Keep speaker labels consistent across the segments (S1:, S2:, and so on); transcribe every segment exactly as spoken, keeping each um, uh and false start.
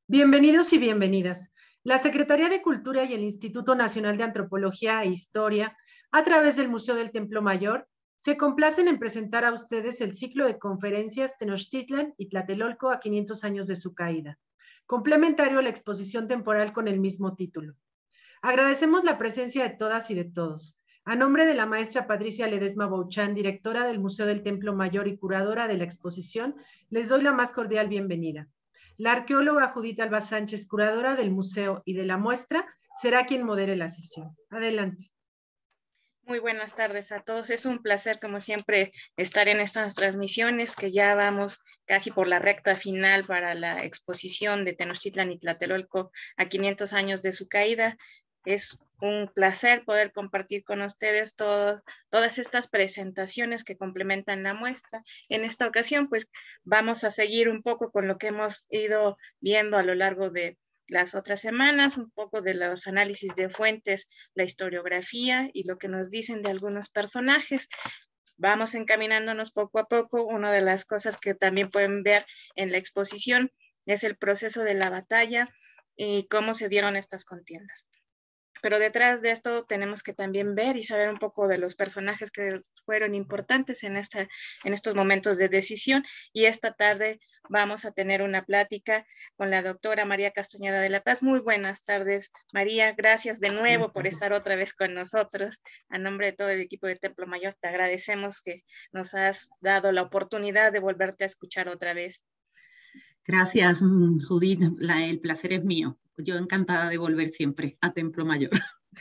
S1: Bienvenidos y bienvenidas. La Secretaría de Cultura y el Instituto Nacional de Antropología e Historia, a través del Museo del Templo Mayor, se complacen en presentar a ustedes el ciclo de conferencias Tenochtitlan y Tlatelolco a quinientos años de su caída, complementario a la exposición temporal con el mismo título. Agradecemos la presencia de todas y de todos. A nombre de la maestra Patricia Ledesma Bouchán, directora del Museo del Templo Mayor y curadora de la exposición, les doy la más cordial bienvenida. La arqueóloga Judith Alba Sánchez, curadora del museo y de la muestra, será quien modere la sesión. Adelante.
S2: Muy buenas tardes a todos. Es un placer, como siempre, estar en estas transmisiones, que ya vamos casi por la recta final para la exposición de Tenochtitlan y Tlatelolco a quinientos años de su caída. Es un placer poder compartir con ustedes todo, todas estas presentaciones que complementan la muestra. En esta ocasión, pues, vamos a seguir un poco con lo que hemos ido viendo a lo largo de las otras semanas, un poco de los análisis de fuentes, la historiografía y lo que nos dicen de algunos personajes. Vamos encaminándonos poco a poco. Una de las cosas que también pueden ver en la exposición es el proceso de la batalla y cómo se dieron estas contiendas. Pero detrás de esto tenemos que también ver y saber un poco de los personajes que fueron importantes en, esta, en estos momentos de decisión. Y esta tarde vamos a tener una plática con la doctora María Castañeda de la Paz. Muy buenas tardes, María. Gracias de nuevo por estar otra vez con nosotros. A nombre de todo el equipo de Templo Mayor, te agradecemos que nos has dado la oportunidad de volverte a escuchar otra vez.
S3: Gracias, Judith. La, el placer es mío. Yo encantada de volver siempre a Templo Mayor.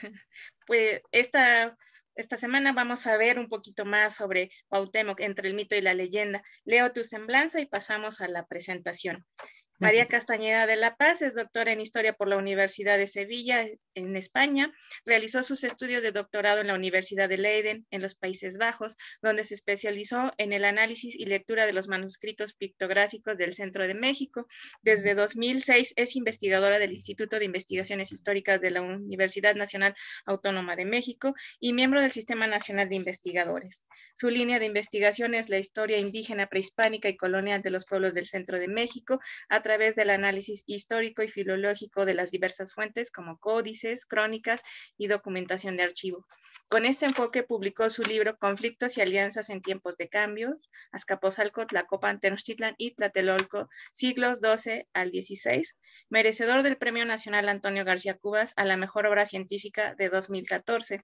S2: Pues esta, esta semana vamos a ver un poquito más sobre Cuauhtémoc, entre el mito y la leyenda. Leo tu semblanza y pasamos a la presentación. María Castañeda de la Paz es doctora en Historia por la Universidad de Sevilla, en España. Realizó sus estudios de doctorado en la Universidad de Leiden, en los Países Bajos, donde se especializó en el análisis y lectura de los manuscritos pictográficos del centro de México. Desde dos mil seis es investigadora del Instituto de Investigaciones Históricas de la Universidad Nacional Autónoma de México y miembro del Sistema Nacional de Investigadores. Su línea de investigación es la historia indígena, prehispánica y colonial de los pueblos del centro de México, a A través del análisis histórico y filológico de las diversas fuentes como códices, crónicas y documentación de archivo. Con este enfoque publicó su libro Conflictos y alianzas en tiempos de cambios, Azcapotzalco, Tlacopan, Tenochtitlan y Tlatelolco, siglos doce al dieciséis, merecedor del Premio Nacional Antonio García Cubas a la mejor obra científica de dos mil catorce.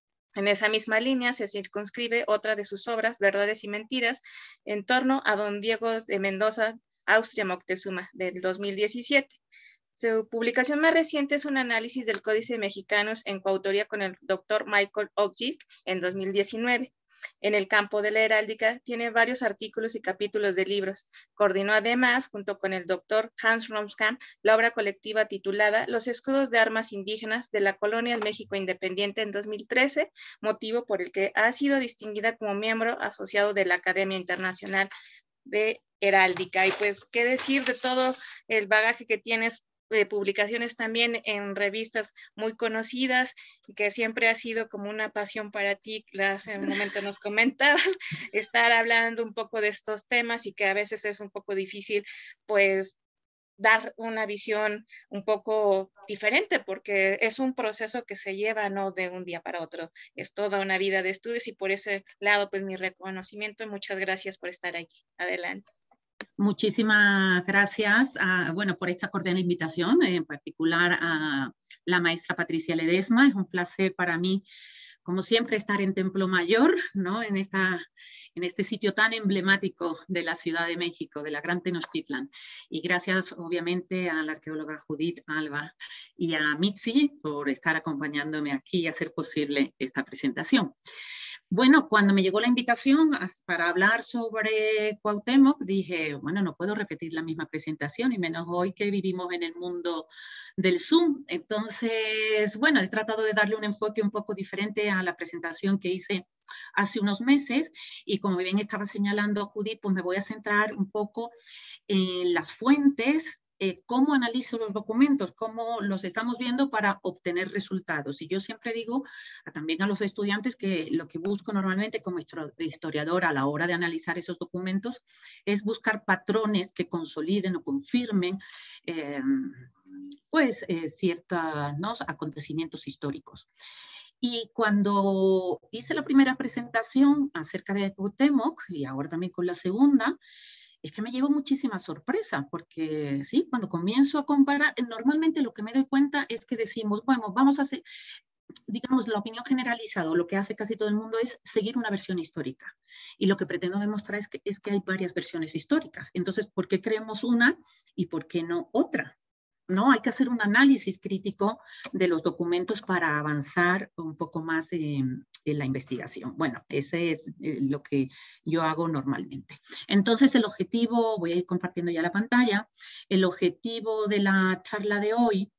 S2: En esa misma línea se circunscribe otra de sus obras, Verdades y Mentiras, en torno a don Diego de Mendoza, Austria Moctezuma, del dos mil diecisiete. Su publicación más reciente es un análisis del Códice de Mexicanos en coautoría con el doctor Michael Ogiek en dos mil diecinueve. En el campo de la heráldica tiene varios artículos y capítulos de libros. Coordinó además, junto con el doctor Hans Romskamp, la obra colectiva titulada Los escudos de armas indígenas de la colonia al México independiente en dos mil trece, motivo por el que ha sido distinguida como miembro asociado de la Academia Internacional de Heráldica. Y pues, ¿qué decir de todo el bagaje que tienes de publicaciones también en revistas muy conocidas, que siempre ha sido como una pasión para ti? Hace un momento nos comentabas, estar hablando un poco de estos temas y que a veces es un poco difícil, pues, dar una visión un poco diferente, porque es un proceso que se lleva no de un día para otro, es toda una vida de estudios y por ese lado, pues mi reconocimiento y muchas gracias por estar aquí. Adelante.
S3: Muchísimas gracias, a, bueno, por esta cordial invitación, en particular a la maestra Patricia Ledesma. Es un placer para mí, como siempre, estar en Templo Mayor, ¿no? En, esta, en este sitio tan emblemático de la Ciudad de México, de la Gran Tenochtitlan. Y gracias, obviamente, a la arqueóloga Judith Alba y a Mitzi por estar acompañándome aquí y hacer posible esta presentación. Bueno, cuando me llegó la invitación para hablar sobre Cuauhtémoc, dije, bueno, no puedo repetir la misma presentación, y menos hoy que vivimos en el mundo del Zoom. Entonces, bueno, he tratado de darle un enfoque un poco diferente a la presentación que hice hace unos meses, y como bien estaba señalando Judith, pues me voy a centrar un poco en las fuentes eh, cómo analizo los documentos, cómo los estamos viendo para obtener resultados. Y yo siempre digo a, también a los estudiantes que lo que busco normalmente como historiadora a la hora de analizar esos documentos es buscar patrones que consoliden o confirmen eh, pues, eh, ciertos, ¿no?, acontecimientos históricos. Y cuando hice la primera presentación acerca de Cuauhtémoc, y ahora también con la segunda, es que me llevo muchísima sorpresa, porque sí, cuando comienzo a comparar, normalmente lo que me doy cuenta es que decimos, bueno, vamos a hacer, digamos, la opinión generalizada, lo que hace casi todo el mundo es seguir una versión histórica. Y lo que pretendo demostrar es que, es que hay varias versiones históricas. Entonces, ¿por qué creemos una y por qué no otra? ¿No? Hay que hacer un análisis crítico de los documentos para avanzar un poco más en, en la investigación. Bueno, ese es eh, lo que yo hago normalmente. Entonces, el objetivo, voy a ir compartiendo ya la pantalla, el objetivo de la charla de hoy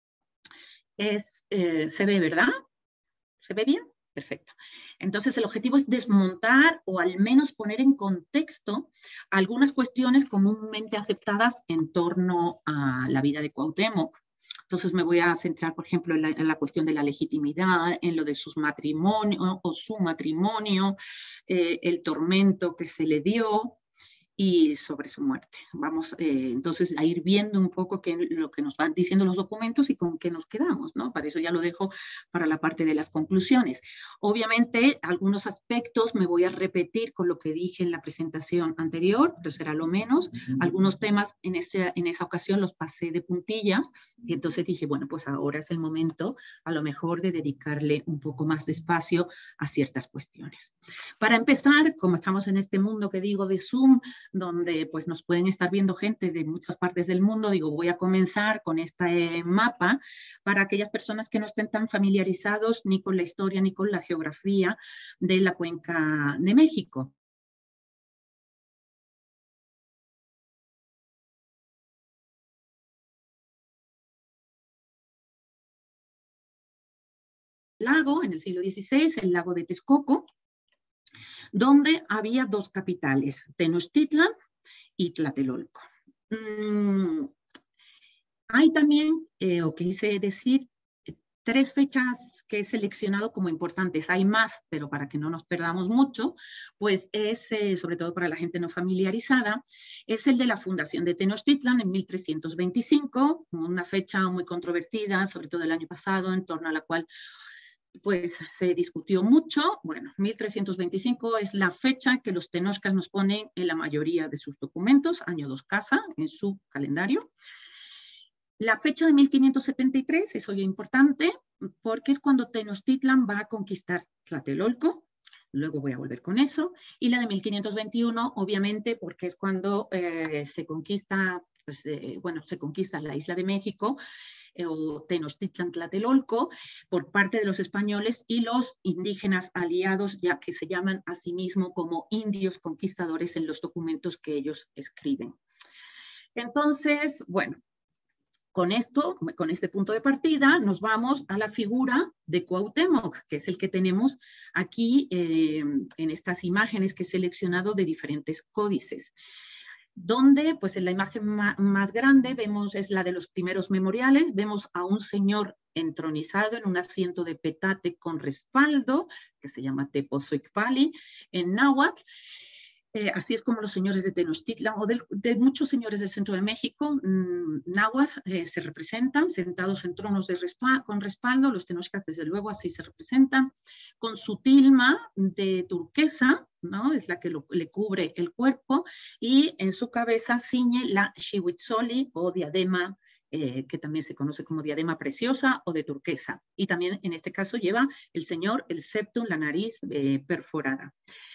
S3: es, eh, ¿se ve, verdad? ¿Se ve bien? Perfecto. Entonces, el objetivo es desmontar o al menos poner en contexto algunas cuestiones comúnmente aceptadas en torno a la vida de Cuauhtémoc. Entonces, me voy a centrar, por ejemplo, en la, en la cuestión de la legitimidad, en lo de sus matrimonio o su matrimonio, eh, el tormento que se le dio, y sobre su muerte. Vamos eh, entonces a ir viendo un poco qué, lo que nos van diciendo los documentos y con qué nos quedamos, ¿no? Para eso ya lo dejo para la parte de las conclusiones. Obviamente, algunos aspectos me voy a repetir con lo que dije en la presentación anterior, pero será lo menos. Algunos temas en, ese, en esa ocasión los pasé de puntillas y entonces dije, bueno, pues ahora es el momento a lo mejor de dedicarle un poco más de espacio a ciertas cuestiones. Para empezar, como estamos en este mundo que digo de Zoom, donde pues nos pueden estar viendo gente de muchas partes del mundo, digo, voy a comenzar con este mapa para aquellas personas que no estén tan familiarizados ni con la historia ni con la geografía de la Cuenca de México. Lago, en el siglo dieciséis, el lago de Texcoco, donde había dos capitales, Tenochtitlan y Tlatelolco. Mm, hay también, eh, o quise decir, tres fechas que he seleccionado como importantes. Hay más, pero para que no nos perdamos mucho, pues es, eh, sobre todo para la gente no familiarizada, es el de la fundación de Tenochtitlan en mil trescientos veinticinco, una fecha muy controvertida, sobre todo el año pasado, en torno a la cual pues se discutió mucho. Bueno, mil trescientos veinticinco es la fecha que los tenochcas nos ponen en la mayoría de sus documentos, año dos casa, en su calendario. La fecha de mil quinientos setenta y tres es hoy importante porque es cuando Tenochtitlan va a conquistar Tlatelolco, luego voy a volver con eso, y la de mil quinientos veintiuno obviamente porque es cuando eh, se conquista, pues, eh, bueno, se conquista la isla de México, o Tenochtitlan Tlatelolco por parte de los españoles y los indígenas aliados, ya que se llaman a sí mismos como indios conquistadores en los documentos que ellos escriben. Entonces, bueno, con esto, con este punto de partida, nos vamos a la figura de Cuauhtémoc, que es el que tenemos aquí eh, en estas imágenes que he seleccionado de diferentes códices, donde pues en la imagen más grande vemos, es la de los primeros memoriales, vemos a un señor entronizado en un asiento de petate con respaldo, que se llama Tepozoicpali en náhuatl. Eh, así es como los señores de Tenochtitlan o de, de muchos señores del centro de México, mmm, nahuas, eh, se representan sentados en tronos de respa con respaldo. Los tenochcas desde luego así se representan, con su tilma de turquesa, ¿no? Es la que lo, le cubre el cuerpo, y en su cabeza ciñe la xihuitzoli o diadema, eh, que también se conoce como diadema preciosa o de turquesa, y también en este caso lleva el señor el septum, la nariz eh, perforada.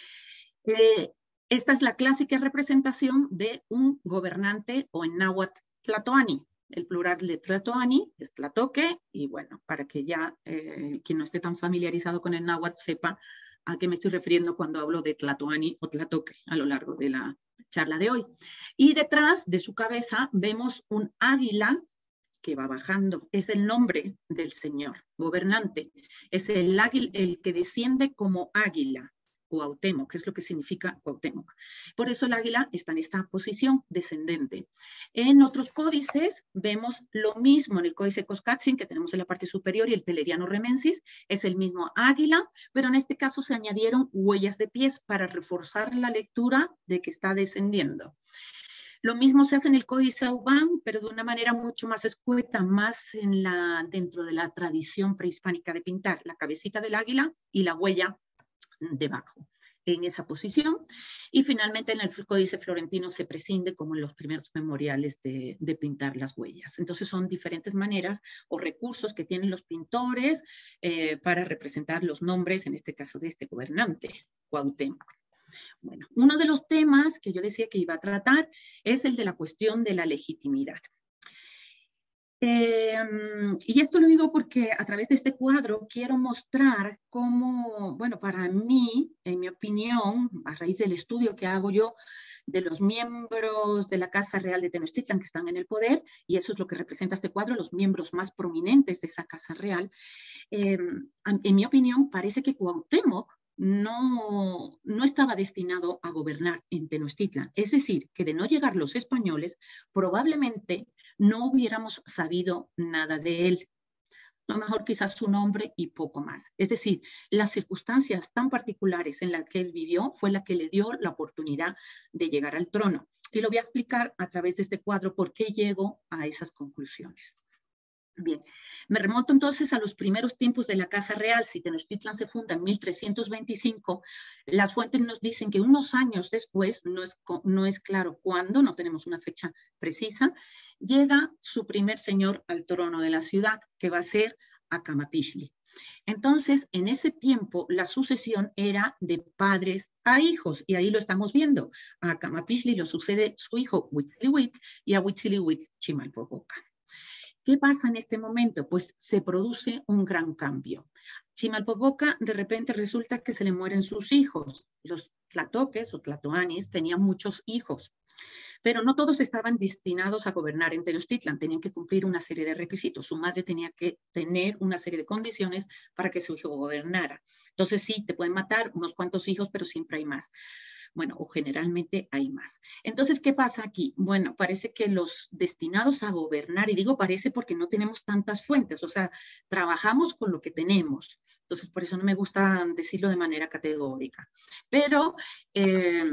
S3: Eh, Esta es la clásica representación de un gobernante, o en náhuatl, tlatoani. El plural de tlatoani es tlatoque, y bueno, para que ya eh, quien no esté tan familiarizado con el náhuatl sepa a qué me estoy refiriendo cuando hablo de tlatoani o tlatoque a lo largo de la charla de hoy. Y detrás de su cabeza vemos un águila que va bajando. Es el nombre del señor gobernante. Es el águila, el que desciende como águila. Cuauhtémoc, que es lo que significa Cuauhtémoc. Por eso el águila está en esta posición descendente. En otros códices vemos lo mismo. En el códice Coscatzin, que tenemos en la parte superior, y el Telleriano Remensis, es el mismo águila, pero en este caso se añadieron huellas de pies para reforzar la lectura de que está descendiendo. Lo mismo se hace en el Códice Aubán, pero de una manera mucho más escueta, más en la, dentro de la tradición prehispánica de pintar, la cabecita del águila y la huella debajo, en esa posición. Y finalmente en el Códice Florentino se prescinde, como en los primeros memoriales, de, de pintar las huellas. Entonces son diferentes maneras o recursos que tienen los pintores eh, para representar los nombres, en este caso de este gobernante, Cuauhtémoc. Bueno, uno de los temas que yo decía que iba a tratar es el de la cuestión de la legitimidad. Eh, y esto lo digo porque a través de este cuadro quiero mostrar cómo, bueno, para mí, en mi opinión, a raíz del estudio que hago yo de los miembros de la Casa Real de Tenochtitlan que están en el poder, y eso es lo que representa este cuadro, los miembros más prominentes de esa Casa Real, eh, en mi opinión, parece que Cuauhtémoc No, no estaba destinado a gobernar en Tenochtitlan. Es decir, que de no llegar los españoles, probablemente no hubiéramos sabido nada de él. A lo mejor quizás su nombre y poco más. Es decir, las circunstancias tan particulares en las que él vivió fue la que le dio la oportunidad de llegar al trono. Y lo voy a explicar a través de este cuadro por qué llego a esas conclusiones. Bien, me remonto entonces a los primeros tiempos de la Casa Real. Si Tenochtitlan se funda en mil trescientos veinticinco, las fuentes nos dicen que unos años después, no es, no es claro cuándo, no tenemos una fecha precisa, llega su primer señor al trono de la ciudad, que va a ser Acamapixli. Entonces, en ese tiempo, la sucesión era de padres a hijos, y ahí lo estamos viendo. A Acamapixli lo sucede su hijo Huitzilihuitl y a Huitzilihuitl Chimalpopoca. ¿Qué pasa en este momento? Pues se produce un gran cambio. Chimalpopoca, de repente resulta que se le mueren sus hijos. Los tlatoques o tlatoanis tenían muchos hijos, pero no todos estaban destinados a gobernar en Tenochtitlan. Tenían que cumplir una serie de requisitos. Su madre tenía que tener una serie de condiciones para que su hijo gobernara. Entonces sí, te pueden matar unos cuantos hijos, pero siempre hay más. Bueno, o generalmente hay más. Entonces, ¿qué pasa aquí? Bueno, parece que los destinados a gobernar, y digo parece porque no tenemos tantas fuentes, o sea, trabajamos con lo que tenemos. Entonces, por eso no me gusta decirlo de manera categórica. Pero eh,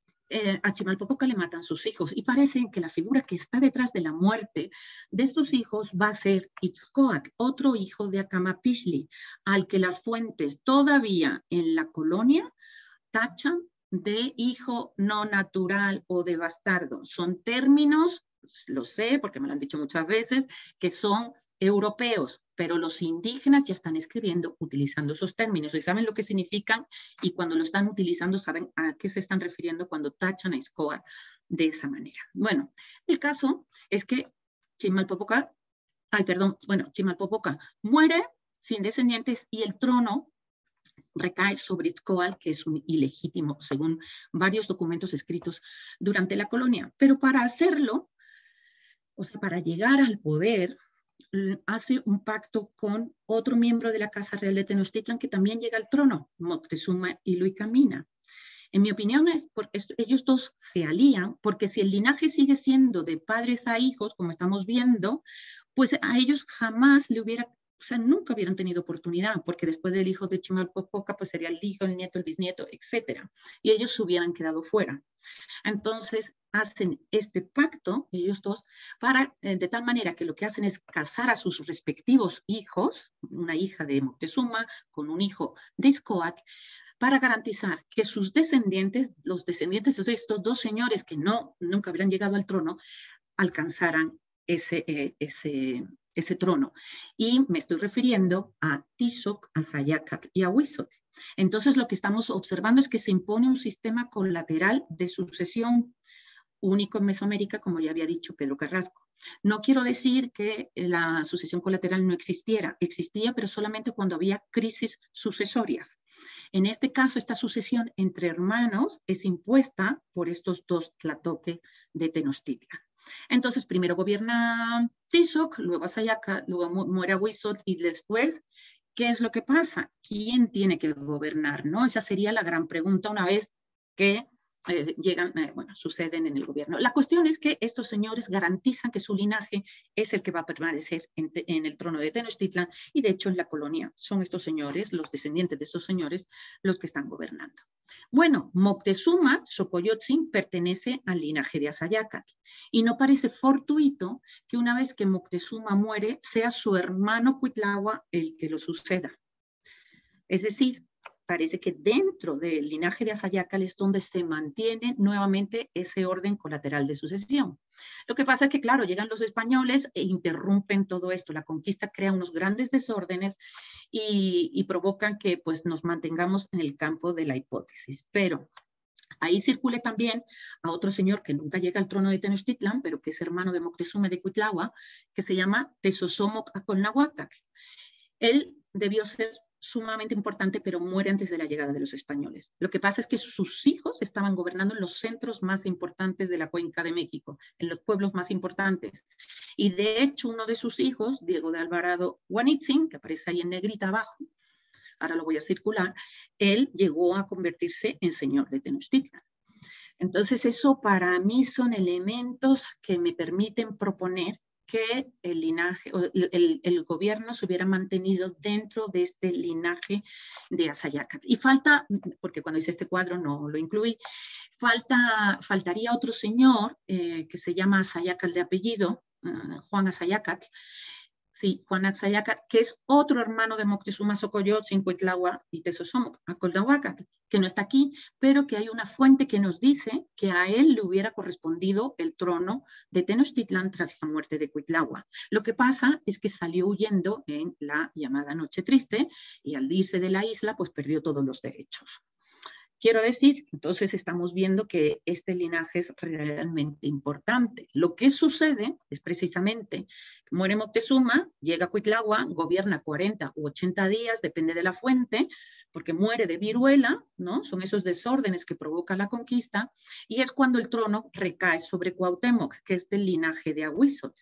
S3: eh, a Chimalpopoca le matan sus hijos y parece que la figura que está detrás de la muerte de sus hijos va a ser Itzcoatl, otro hijo de Acamapixli, al que las fuentes todavía en la colonia tachan de hijo no natural o de bastardo. Son términos, lo sé porque me lo han dicho muchas veces, que son europeos, pero los indígenas ya están escribiendo utilizando esos términos y saben lo que significan, y cuando lo están utilizando saben a qué se están refiriendo cuando tachan a Itzcoatl de esa manera. Bueno, el caso es que Chimalpopoca, ay, perdón, bueno, Chimalpopoca muere sin descendientes y el trono recae sobre Itzcoatl, que es un ilegítimo, según varios documentos escritos durante la colonia. Pero para hacerlo, o sea, para llegar al poder, hace un pacto con otro miembro de la Casa Real de Tenochtitlan que también llega al trono, Moctezuma Iluicamina. En mi opinión, es porque ellos dos se alían, porque si el linaje sigue siendo de padres a hijos, como estamos viendo, pues a ellos jamás le hubiera, o sea, nunca hubieran tenido oportunidad, porque después del hijo de Chimalpopoca, pues sería el hijo, el nieto, el bisnieto, etcétera. Y ellos se hubieran quedado fuera. Entonces, hacen este pacto, ellos dos, para, eh, de tal manera que lo que hacen es casar a sus respectivos hijos, una hija de Moctezuma con un hijo de Itzcoatl, para garantizar que sus descendientes, los descendientes de estos dos señores que no, nunca habrían llegado al trono, alcanzaran ese, eh, ese, ese trono. Y me estoy refiriendo a Tizoc, a Sayacac y a Huizotl. Entonces lo que estamos observando es que se impone un sistema colateral de sucesión único en Mesoamérica, como ya había dicho Pedro Carrasco. No quiero decir que la sucesión colateral no existiera, existía, pero solamente cuando había crisis sucesorias. En este caso, esta sucesión entre hermanos es impuesta por estos dos tlatoques de Tenochtitlan. Entonces, primero gobierna Tizoc, luego Sayaca, luego muere Huizotl y después ¿qué es lo que pasa? ¿Quién tiene que gobernar, no? Esa sería la gran pregunta una vez que eh, llegan, eh, bueno, suceden en el gobierno. La cuestión es que estos señores garantizan que su linaje es el que va a permanecer en, en el trono de Tenochtitlan, y de hecho en la colonia son estos señores, los descendientes de estos señores, los que están gobernando. Bueno, Moctezuma Xocoyotzin pertenece al linaje de Asayácatl, y no parece fortuito que una vez que Moctezuma muere, sea su hermano Cuitlahua el que lo suceda. Es decir, parece que dentro del linaje de Asayácatl es donde se mantiene nuevamente ese orden colateral de sucesión. Lo que pasa es que, claro, llegan los españoles e interrumpen todo esto. La conquista crea unos grandes desórdenes y, y provocan que pues, nos mantengamos en el campo de la hipótesis. Pero ahí circule también a otro señor que nunca llega al trono de Tenochtitlan, pero que es hermano de Moctezuma de Cuitlahua, que se llama Tezozomoc Acolnahuacatl. Él debió ser sumamente importante, pero muere antes de la llegada de los españoles. Lo que pasa es que sus hijos estaban gobernando en los centros más importantes de la Cuenca de México, en los pueblos más importantes. Y de hecho, uno de sus hijos, Diego de Alvarado Guanitzin, que aparece ahí en negrita abajo, ahora lo voy a circular, él llegó a convertirse en señor de Tenochtitlan. Entonces, eso para mí son elementos que me permiten proponer que el linaje, el, el, el gobierno se hubiera mantenido dentro de este linaje de Asayácatl. Y falta, porque cuando hice este cuadro no lo incluí, falta, faltaría otro señor eh, que se llama Asayácatl de apellido, uh, Juan Asayácatl, sí, Juan Asayácatl, que es otro hermano de Moctezuma Xocoyotzin, Cuitlahua y Tezozomoc Acolnahuacatl, que no está aquí, pero que hay una fuente que nos dice que a él le hubiera correspondido el trono de Tenochtitlan tras la muerte de Cuitlahua. Lo que pasa es que salió huyendo en la llamada Noche Triste y al irse de la isla, pues perdió todos los derechos. Quiero decir, entonces estamos viendo que este linaje es realmente importante. Lo que sucede es precisamente que muere Moctezuma, llega Cuitlahua, gobierna cuarenta u ochenta días, depende de la fuente, porque muere de viruela, ¿no? Son esos desórdenes que provoca la conquista, y es cuando el trono recae sobre Cuauhtémoc, que es del linaje de Ahuizotl.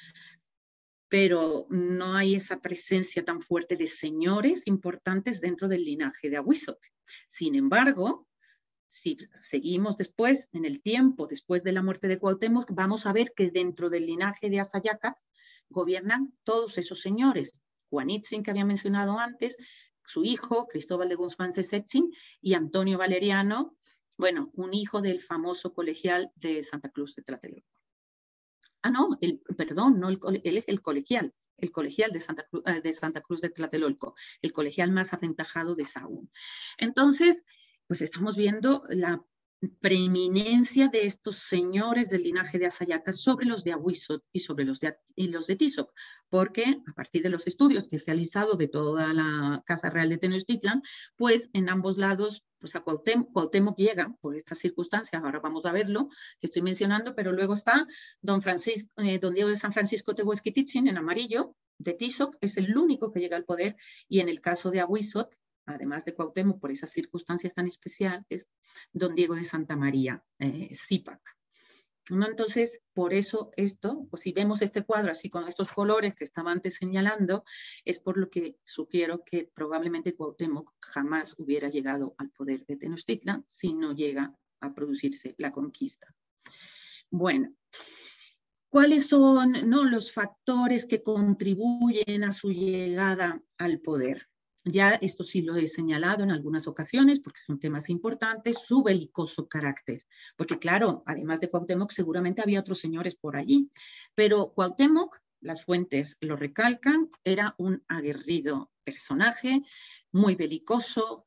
S3: Pero no hay esa presencia tan fuerte de señores importantes dentro del linaje de Ahuizotl. Sin embargo, si seguimos después, en el tiempo, después de la muerte de Cuauhtémoc, vamos a ver que dentro del linaje de Asayácatl gobiernan todos esos señores. Juanitzin, que había mencionado antes, su hijo, Cristóbal de Guzmán Cesetzin, y Antonio Valeriano, bueno, un hijo del famoso colegial de Santa Cruz de Tlatelolco. Ah, no, el, perdón, no el, el, el colegial, el colegial de Santa, Cruz, de Santa Cruz de Tlatelolco, el colegial más aventajado de Sahagún. Entonces, pues estamos viendo la preeminencia de estos señores del linaje de Asayácatl sobre los de Ahuizotl y sobre los de, y los de Tizoc, porque a partir de los estudios que he realizado de toda la Casa Real de Tenochtitlan, pues en ambos lados, pues a Cuauhtémoc, Cuauhtémoc llega por estas circunstancias, ahora vamos a verlo, que estoy mencionando, pero luego está don, Francisco, eh, don Diego de San Francisco Tehuesquitichin en amarillo, de Tizoc, es el único que llega al poder, y en el caso de Ahuizotl, además de Cuauhtémoc, por esas circunstancias tan especiales, don Diego de Santa María, eh, Zipac. ¿No? Entonces, por eso esto, pues si vemos este cuadro así con estos colores que estaba antes señalando, es por lo que sugiero que probablemente Cuauhtémoc jamás hubiera llegado al poder de Tenochtitlan si no llega a producirse la conquista. Bueno, ¿cuáles son, no, los factores que contribuyen a su llegada al poder? Ya esto sí lo he señalado en algunas ocasiones porque son temas importantes, su belicoso carácter. Porque claro, además de Cuauhtémoc seguramente había otros señores por allí, pero Cuauhtémoc, las fuentes lo recalcan, era un aguerrido personaje, muy belicoso.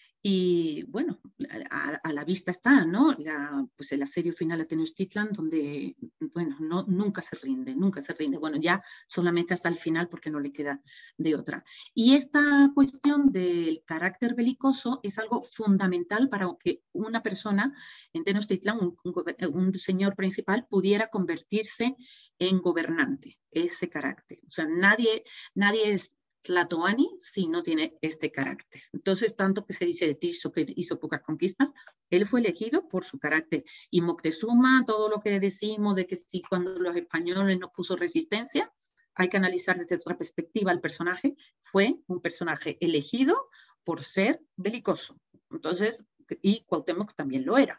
S3: Y bueno, a, a la vista está, ¿no? La, pues el asedio final a Tenochtitlan, donde, bueno, no, nunca se rinde, nunca se rinde. Bueno, ya solamente hasta el final porque no le queda de otra. Y esta cuestión del carácter belicoso es algo fundamental para que una persona en Tenochtitlan, un, un, un señor principal, pudiera convertirse en gobernante, ese carácter. O sea, nadie, nadie es Tlatoani si no tiene este carácter. Entonces, tanto que se dice de Tizoc que hizo pocas conquistas, él fue elegido por su carácter. Y Moctezuma, todo lo que decimos de que sí, cuando los españoles no puso resistencia, hay que analizar desde otra perspectiva el personaje. Fue un personaje elegido por ser belicoso. Entonces, y Cuauhtémoc también lo era.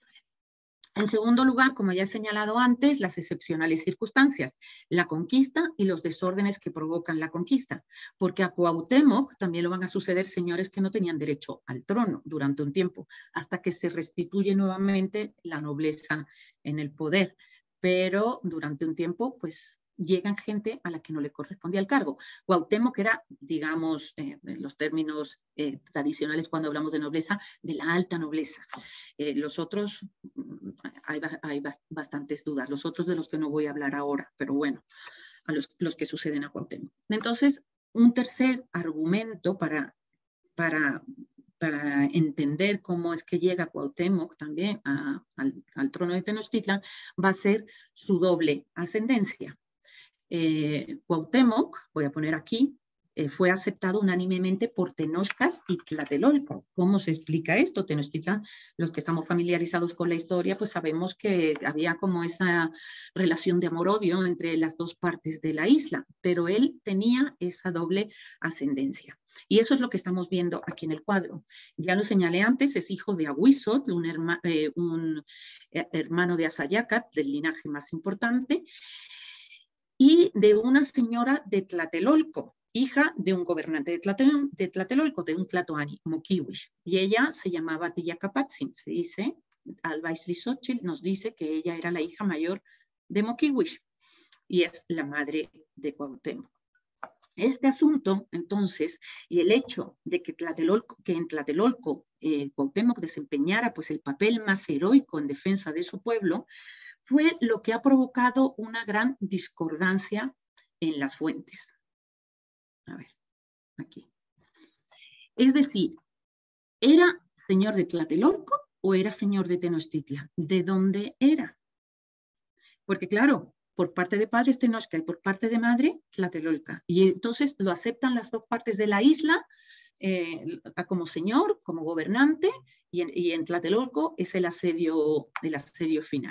S3: En segundo lugar, como ya he señalado antes, las excepcionales circunstancias, la conquista y los desórdenes que provocan la conquista, porque a Cuauhtémoc también lo van a suceder señores que no tenían derecho al trono durante un tiempo, hasta que se restituye nuevamente la nobleza en el poder, pero durante un tiempo, pues, llegan gente a la que no le correspondía el cargo. Cuauhtémoc era, digamos, eh, en los términos eh, tradicionales cuando hablamos de nobleza, de la alta nobleza. Eh, los otros, hay, hay bastantes dudas, los otros de los que no voy a hablar ahora, pero bueno, a los, los que suceden a Cuauhtémoc. Entonces, un tercer argumento para, para, para entender cómo es que llega Cuauhtémoc también a, al, al trono de Tenochtitlan va a ser su doble ascendencia. Eh, Cuauhtémoc, voy a poner aquí, eh, fue aceptado unánimemente por tenochcas y tlatelolcas. ¿Cómo se explica esto? Tenochtitlan, los que estamos familiarizados con la historia, pues sabemos que había como esa relación de amor-odio entre las dos partes de la isla, pero él tenía esa doble ascendencia. Y eso es lo que estamos viendo aquí en el cuadro. Ya lo señalé antes, es hijo de Ahuizotl, un, herma, eh, un eh, hermano de Asayacat, del linaje más importante, y de una señora de Tlatelolco, hija de un gobernante de, Tlatelol, de Tlatelolco, de un tlatoani, Moquihuix. Y ella se llamaba Tillacapatzin, se dice, Alba Ixtlilxóchitl nos dice que ella era la hija mayor de Moquihuix y es la madre de Cuauhtémoc. Este asunto, entonces, y el hecho de que, Tlatelolco, que en Tlatelolco eh, Cuauhtémoc desempeñara pues, el papel más heroico en defensa de su pueblo, fue lo que ha provocado una gran discordancia en las fuentes. A ver, aquí. Es decir, ¿era señor de Tlatelolco o era señor de Tenochtitlan? ¿De dónde era? Porque claro, por parte de padre es Tenochca y por parte de madre Tlatelolca. Y entonces lo aceptan las dos partes de la isla eh, como señor, como gobernante, y en, y en Tlatelolco es el asedio, el asedio final.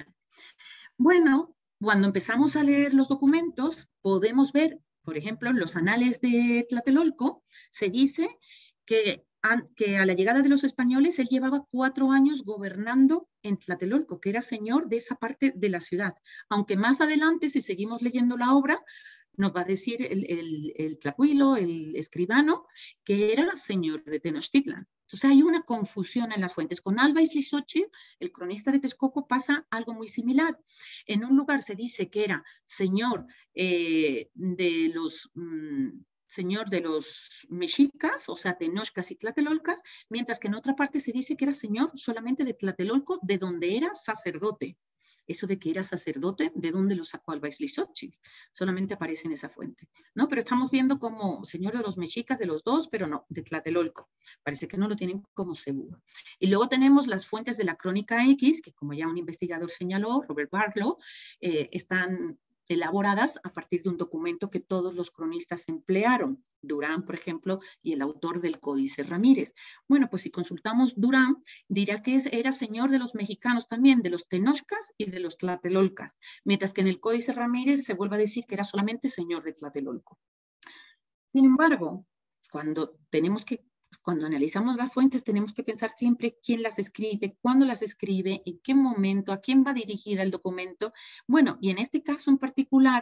S3: Bueno, cuando empezamos a leer los documentos, podemos ver, por ejemplo, en los anales de Tlatelolco, se dice que, a, que a la llegada de los españoles él llevaba cuatro años gobernando en Tlatelolco, que era señor de esa parte de la ciudad. Aunque más adelante, si seguimos leyendo la obra, nos va a decir el, el, el tlacuilo, el escribano, que era señor de Tenochtitlan. Entonces hay una confusión en las fuentes. Con Alba Ixtlilxóchitl, el cronista de Texcoco, pasa algo muy similar. En un lugar se dice que era señor eh, de los... Mmm, señor de los mexicas, o sea, tenochcas y tlatelolcas, mientras que en otra parte se dice que era señor solamente de Tlatelolco, de donde era sacerdote. Eso de que era sacerdote, ¿de dónde lo sacó Alba Ixtlilxóchitl? Solamente aparece en esa fuente, ¿no? Pero estamos viendo como señor de los mexicas de los dos, pero no, de Tlatelolco. Parece que no lo tienen como seguro. Y luego tenemos las fuentes de la Crónica X, que como ya un investigador señaló, Robert Barlow, eh, están elaboradas a partir de un documento que todos los cronistas emplearon, Durán, por ejemplo, y el autor del Códice Ramírez. Bueno, pues si consultamos Durán, dirá que es, era señor de los mexicanos también, de los tenochcas y de los tlatelolcas, mientras que en el Códice Ramírez se vuelve a decir que era solamente señor de Tlatelolco. Sin embargo, cuando tenemos que Cuando analizamos las fuentes tenemos que pensar siempre quién las escribe, cuándo las escribe, en qué momento, a quién va dirigida el documento. Bueno, y en este caso en particular,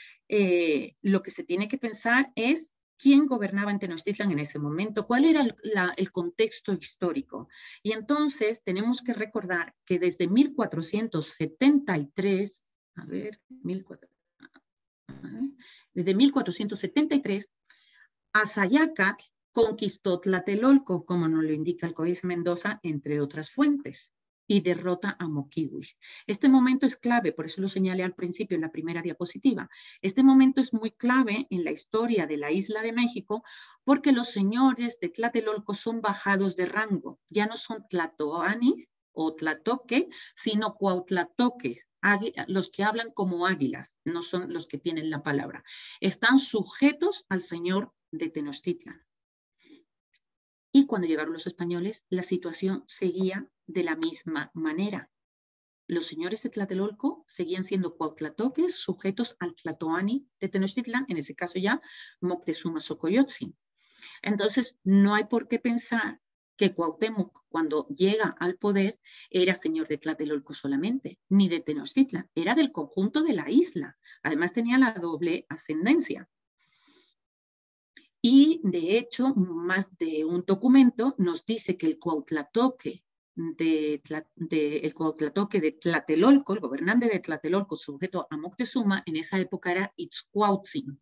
S3: eh, lo que se tiene que pensar es quién gobernaba en Tenochtitlan en ese momento, cuál era el, la, el contexto histórico. Y entonces tenemos que recordar que desde mil cuatrocientos setenta y tres, a ver, mil cuatrocientos, a ver, desde mil cuatrocientos setenta y tres, Asayacat conquistó Tlatelolco, como nos lo indica el Códice Mendoza, entre otras fuentes, y derrota a Moquihuix. Este momento es clave, por eso lo señalé al principio en la primera diapositiva. Este momento es muy clave en la historia de la isla de México, porque los señores de Tlatelolco son bajados de rango, ya no son tlatoanis o tlatoque, sino cuautlatoques, los que hablan como águilas, no son los que tienen la palabra. Están sujetos al señor de Tenochtitlan. Y cuando llegaron los españoles, la situación seguía de la misma manera. los señores de Tlatelolco seguían siendo cuautlatoques sujetos al tlatoani de Tenochtitlan, en ese caso ya Moctezuma Xocoyotzin. Entonces, no hay por qué pensar que Cuauhtémoc, cuando llega al poder, era señor de Tlatelolco solamente, ni de Tenochtitlan, era del conjunto de la isla. Además, tenía la doble ascendencia. Y, de hecho, más de un documento nos dice que el Cuautlatoque de, de, el Cuautlatoque de Tlatelolco, el gobernante de Tlatelolco, sujeto a Moctezuma, en esa época era Itzcuautzin.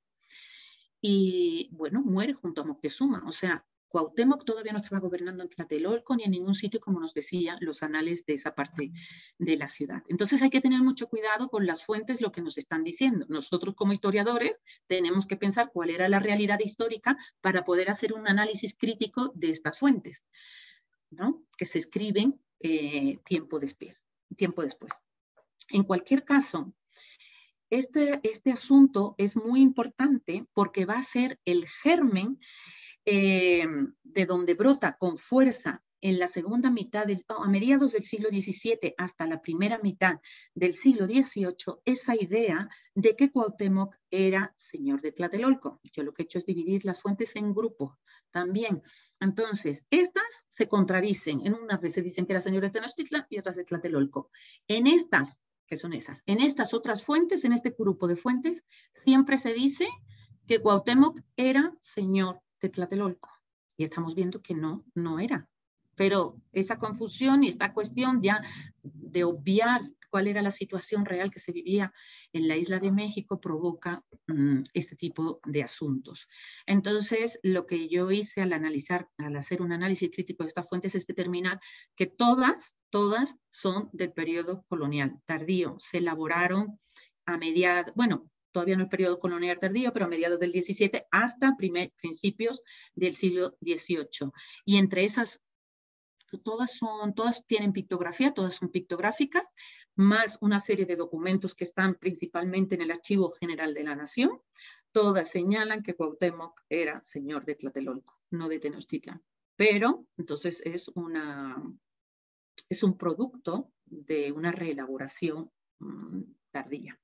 S3: Y, bueno, muere junto a Moctezuma. O sea, Cuauhtémoc todavía no estaba gobernando en Tlatelolco ni en ningún sitio, como nos decían los anales de esa parte de la ciudad. Entonces hay que tener mucho cuidado con las fuentes, lo que nos están diciendo. Nosotros como historiadores tenemos que pensar cuál era la realidad histórica para poder hacer un análisis crítico de estas fuentes, ¿no? Que se escriben eh, tiempo después, tiempo después. En cualquier caso, este, este asunto es muy importante porque va a ser el germen Eh, de donde brota con fuerza en la segunda mitad, del, a mediados del siglo diecisiete hasta la primera mitad del siglo dieciocho, esa idea de que Cuauhtémoc era señor de Tlatelolco. Yo lo que he hecho es dividir las fuentes en grupos también. Entonces, estas se contradicen. En unas veces dicen que era señor de Tenochtitlan y otras de Tlatelolco. En estas, que son esas, en estas otras fuentes, en este grupo de fuentes, siempre se dice que Cuauhtémoc era señor de Tlatelolco. Y estamos viendo que no, no era. Pero esa confusión y esta cuestión ya de obviar cuál era la situación real que se vivía en la isla de México provoca um, este tipo de asuntos. Entonces, lo que yo hice al analizar, al hacer un análisis crítico de estas fuentes es determinar que todas, todas son del periodo colonial tardío. Se elaboraron a mediados, bueno, todavía no el periodo colonial tardío, pero a mediados del diecisiete hasta primer, principios del siglo dieciocho. Y entre esas, todas, son, todas tienen pictografía, todas son pictográficas, más una serie de documentos que están principalmente en el Archivo General de la Nación. Todas señalan que Cuauhtémoc era señor de Tlatelolco, no de Tenochtitlan. Pero, entonces, es, una, es un producto de una reelaboración mmm, tardía.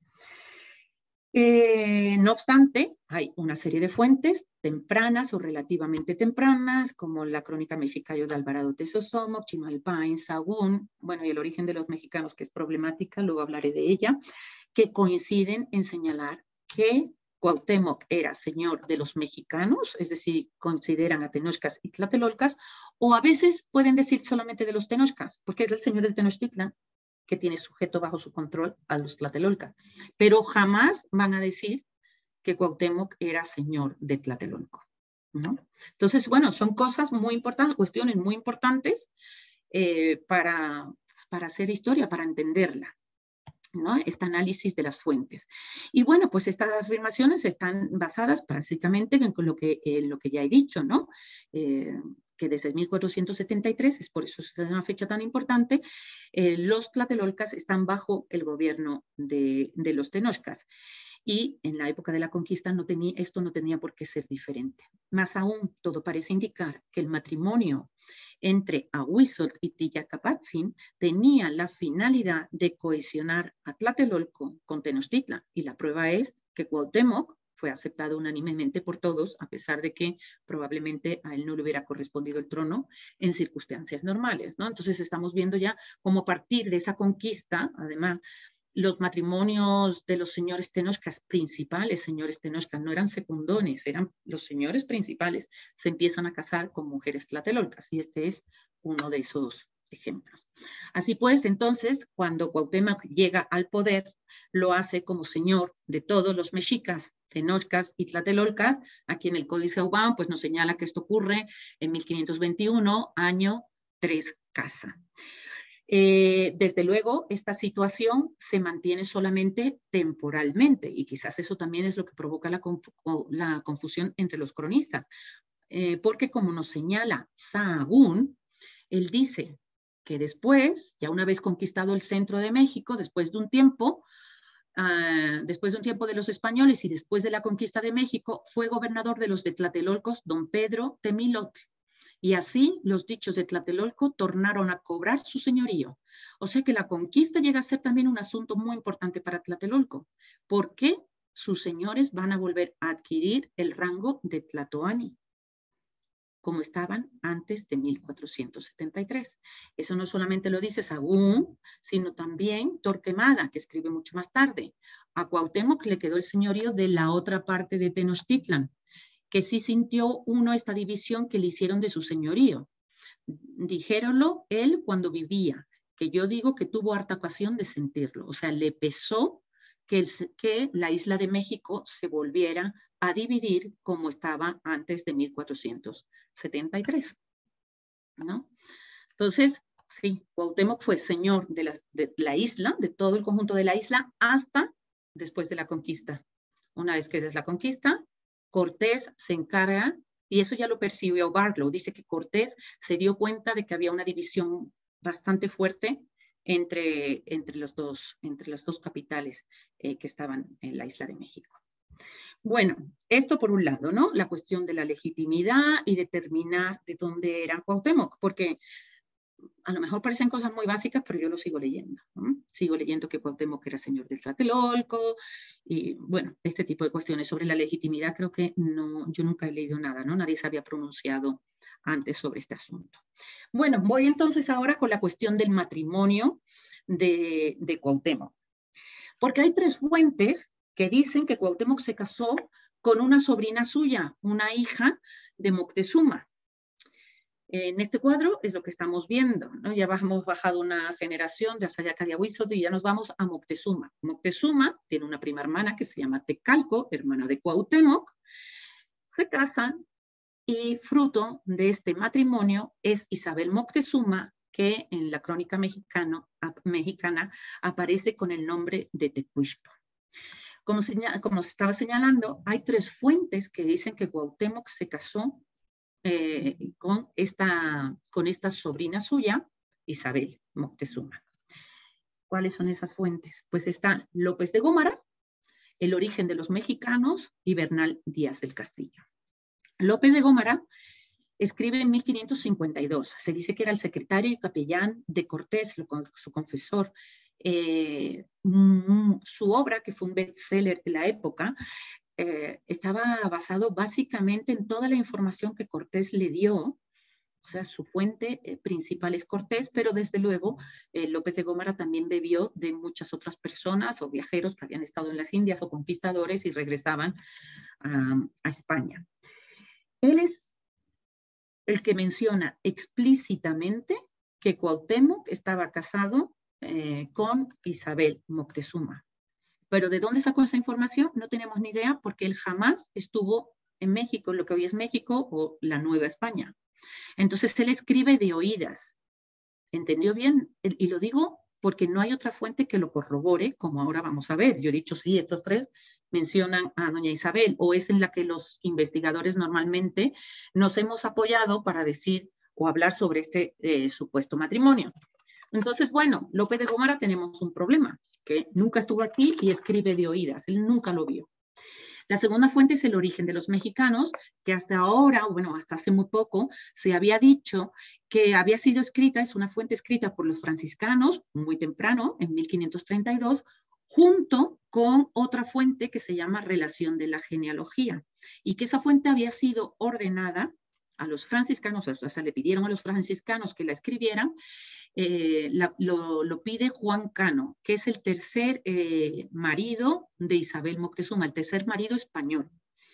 S3: Eh, no obstante, hay una serie de fuentes tempranas o relativamente tempranas, como la Crónica Mexicayo de Alvarado Tezosomoc, Chimalpain, Sahagún, bueno, y el origen de los mexicanos, que es problemática, luego hablaré de ella, que coinciden en señalar que Cuauhtémoc era señor de los mexicanos, es decir, consideran a Tenochcas y Tlatelolcas, o a veces pueden decir solamente de los Tenochcas, porque era el señor de Tenochtitlan, que tiene sujeto bajo su control a los Tlatelolcas, pero jamás van a decir que Cuauhtémoc era señor de Tlatelolco, ¿no? Entonces, bueno, son cosas muy importantes, cuestiones muy importantes eh, para, para hacer historia, para entenderla, ¿no? Este análisis de las fuentes. Y bueno, pues estas afirmaciones están basadas básicamente en lo que, en lo que ya he dicho, ¿no? Eh, que desde mil cuatrocientos setenta y tres, es por eso es una fecha tan importante, eh, los Tlatelolcas están bajo el gobierno de, de los Tenochcas. Y en la época de la conquista no tenía, esto no tenía por qué ser diferente. Más aún, todo parece indicar que el matrimonio entre Ahuizotl y Tillacapatzin tenía la finalidad de cohesionar a Tlatelolco con Tenochtitlan. Y la prueba es que Cuauhtémoc fue aceptado unánimemente por todos, a pesar de que probablemente a él no le hubiera correspondido el trono en circunstancias normales, ¿no? Entonces estamos viendo ya cómo a partir de esa conquista, además, los matrimonios de los señores Tenochcas principales, señores Tenochcas, no eran secundones, eran los señores principales, se empiezan a casar con mujeres tlatelolcas, y este es uno de esos ejemplos. Así pues, entonces, cuando Cuauhtémoc llega al poder, lo hace como señor de todos los mexicas, Tenochcas y Tlatelolcas. Aquí en el Códice Aubán, pues nos señala que esto ocurre en mil quinientos veintiuno, año tres casa. Eh, desde luego, esta situación se mantiene solamente temporalmente, y quizás eso también es lo que provoca la, conf la confusión entre los cronistas, eh, porque como nos señala Sahagún, él dice que después, ya una vez conquistado el centro de México, después de un tiempo, uh, después de un tiempo de los españoles y después de la conquista de México, fue gobernador de los de Tlatelolcos don Pedro Temilotl. y así los dichos de Tlatelolco tornaron a cobrar su señorío. O sea que la conquista llega a ser también un asunto muy importante para Tlatelolco, porque sus señores van a volver a adquirir el rango de Tlatoani, como estaban antes de mil cuatrocientos setenta y tres. Eso no solamente lo dice Sahagún, sino también Torquemada, que escribe mucho más tarde. A Cuauhtémoc le quedó el señorío de la otra parte de Tenochtitlan, que sí sintió uno esta división que le hicieron de su señorío. Dijéronlo él cuando vivía, que yo digo que tuvo harta ocasión de sentirlo. O sea, le pesó que, el, que la isla de México se volviera a dividir como estaba antes de mil cuatrocientos setenta y tres, ¿no? Entonces, sí, Cuauhtémoc fue señor de la, de la isla, de todo el conjunto de la isla, hasta después de la conquista. Una vez que es la conquista, Cortés se encarga, y eso ya lo percibió Barlow, dice que Cortés se dio cuenta de que había una división bastante fuerte entre, entre, los dos, entre las dos capitales eh, que estaban en la isla de México. Bueno, esto por un lado, ¿no? La cuestión de la legitimidad y determinar de dónde era Cuauhtémoc, porque a lo mejor parecen cosas muy básicas, pero yo lo sigo leyendo, ¿no? Sigo leyendo que Cuauhtémoc era señor del Tlatelolco, y bueno, este tipo de cuestiones sobre la legitimidad creo que no, yo nunca he leído nada, ¿no? Nadie se había pronunciado antes sobre este asunto. Bueno, voy entonces ahora con la cuestión del matrimonio de, de Cuauhtémoc, porque hay tres fuentes que dicen que Cuauhtémoc se casó con una sobrina suya, una hija de Moctezuma. En este cuadro es lo que estamos viendo, ¿no? Ya hemos bajado una generación de Azayaca de Ahuizotl y ya nos vamos a Moctezuma. Moctezuma tiene una prima hermana que se llama Tecalco, hermana de Cuauhtémoc. Se casan y fruto de este matrimonio es Isabel Moctezuma, que en la crónica mexicano, mexicana aparece con el nombre de Tecuixpa. Como, señal, como se estaba señalando, hay tres fuentes que dicen que Cuauhtémoc se casó eh, con, esta, con esta sobrina suya, Isabel Moctezuma. ¿Cuáles son esas fuentes? Pues está López de Gómara, El origen de los mexicanos y Bernal Díaz del Castillo. López de Gómara escribe en mil quinientos cincuenta y dos. Se dice que era el secretario y capellán de Cortés, su confesor. Eh, su obra, que fue un bestseller en la época, eh, estaba basado básicamente en toda la información que Cortés le dio. O sea, su fuente eh, principal es Cortés, pero desde luego eh, López de Gómara también bebió de muchas otras personas o viajeros que habían estado en las Indias o conquistadores y regresaban a, a España. Él es el que menciona explícitamente que Cuauhtémoc estaba casado eh, con Isabel Moctezuma. Pero ¿de dónde sacó esa información? No tenemos ni idea, porque él jamás estuvo en México, lo que hoy es México o la Nueva España. Entonces él escribe de oídas. ¿Entendió bien? Y lo digo porque no hay otra fuente que lo corrobore, como ahora vamos a ver. Yo he dicho, sí, estos tres mencionan a doña Isabel, o es en la que los investigadores normalmente nos hemos apoyado para decir o hablar sobre este eh, supuesto matrimonio. Entonces, bueno, López de Gómara tenemos un problema, que nunca estuvo aquí y escribe de oídas, él nunca lo vio. La segunda fuente es El origen de los mexicanos, que hasta ahora, bueno, hasta hace muy poco, se había dicho que había sido escrita, es una fuente escrita por los franciscanos, muy temprano, en mil quinientos treinta y dos, junto con otra fuente que se llama Relación de la Genealogía, y que esa fuente había sido ordenada a los franciscanos, o sea, le pidieron a los franciscanos que la escribieran. Eh, la, lo, lo pide Juan Cano, que es el tercer eh, marido de Isabel Moctezuma, el tercer marido español.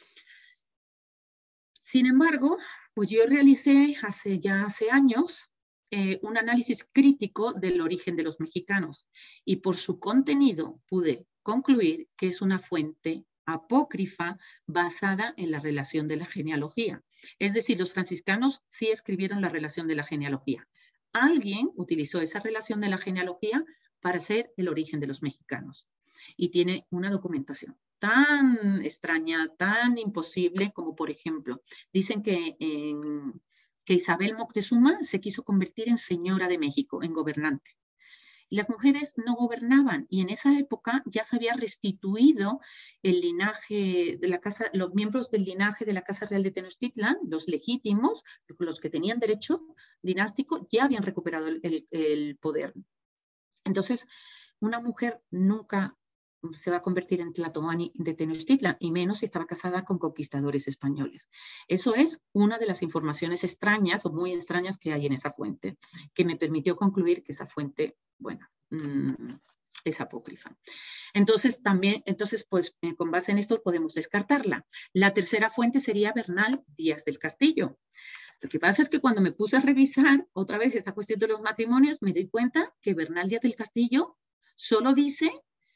S3: Sin embargo, pues yo realicé hace ya hace años eh, un análisis crítico del origen de los mexicanos y por su contenido pude concluir que es una fuente apócrifa basada en la relación de la genealogía. Es decir, los franciscanos sí escribieron la relación de la genealogía. Alguien utilizó esa relación de la genealogía para hacer el origen de los mexicanos. Y tiene una documentación tan extraña, tan imposible, como por ejemplo, dicen que, en, que Isabel Moctezuma se quiso convertir en señora de México, en gobernante. las mujeres no gobernaban y en esa época ya se había restituido el linaje de la casa, los miembros del linaje de la Casa Real de Tenochtitlan, los legítimos, los que tenían derecho dinástico, ya habían recuperado el, el, el poder. Entonces, una mujer nunca se va a convertir en Tlatoani de Tenochtitlan, y menos si estaba casada con conquistadores españoles. Eso es una de las informaciones extrañas o muy extrañas que hay en esa fuente, que me permitió concluir que esa fuente, bueno, mmm, es apócrifa. Entonces, también, entonces, pues, eh, con base en esto podemos descartarla. La tercera fuente sería Bernal Díaz del Castillo. Lo que pasa es que cuando me puse a revisar otra vez esta cuestión de los matrimonios, me doy cuenta que Bernal Díaz del Castillo solo dice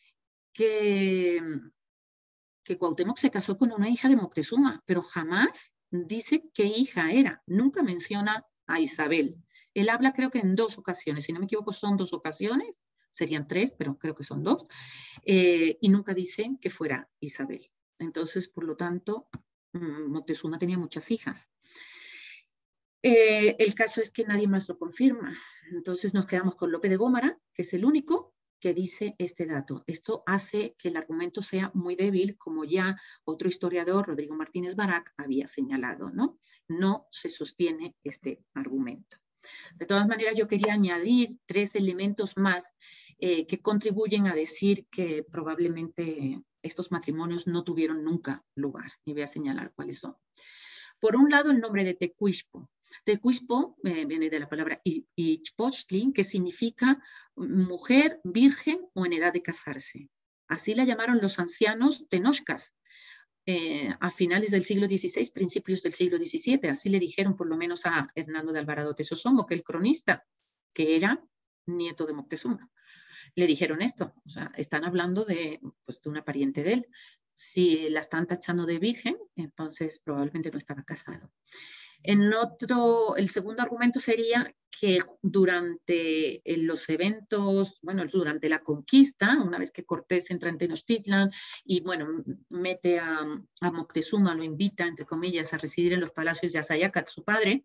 S3: que, que Cuauhtémoc se casó con una hija de Moctezuma, pero jamás dice qué hija era. Nunca menciona a Isabel. Él habla, creo que en dos ocasiones, si no me equivoco son dos ocasiones, serían tres, pero creo que son dos, eh, y nunca dice que fuera Isabel. Entonces, por lo tanto, Moctezuma tenía muchas hijas. Eh, el caso es que nadie más lo confirma. Entonces nos quedamos con Lope de Gómara, que es el único que dice este dato. Esto hace que el argumento sea muy débil, como ya otro historiador, Rodrigo Martínez Barak, había señalado, ¿no? No se sostiene este argumento. De todas maneras, yo quería añadir tres elementos más eh, que contribuyen a decir que probablemente estos matrimonios no tuvieron nunca lugar. Y voy a señalar cuáles son. Por un lado, el nombre de Tecuixpo. Tecuixpo eh, viene de la palabra Ichpochtli, que significa mujer virgen o en edad de casarse. Así la llamaron los ancianos tenochcas eh, a finales del siglo dieciséis, principios del siglo diecisiete. Así le dijeron por lo menos a Hernando de Alvarado Tesosomo, que el cronista, que era nieto de Moctezuma. Le dijeron esto, o sea, están hablando de, pues, de una pariente de él. Si la están tachando de virgen, entonces probablemente no estaba casado. En otro, el segundo argumento sería que durante los eventos, bueno, durante la conquista, una vez que Cortés entra en Tenochtitlan y, bueno, mete a, a Moctezuma, lo invita, entre comillas, a residir en los palacios de Azayacat, su padre,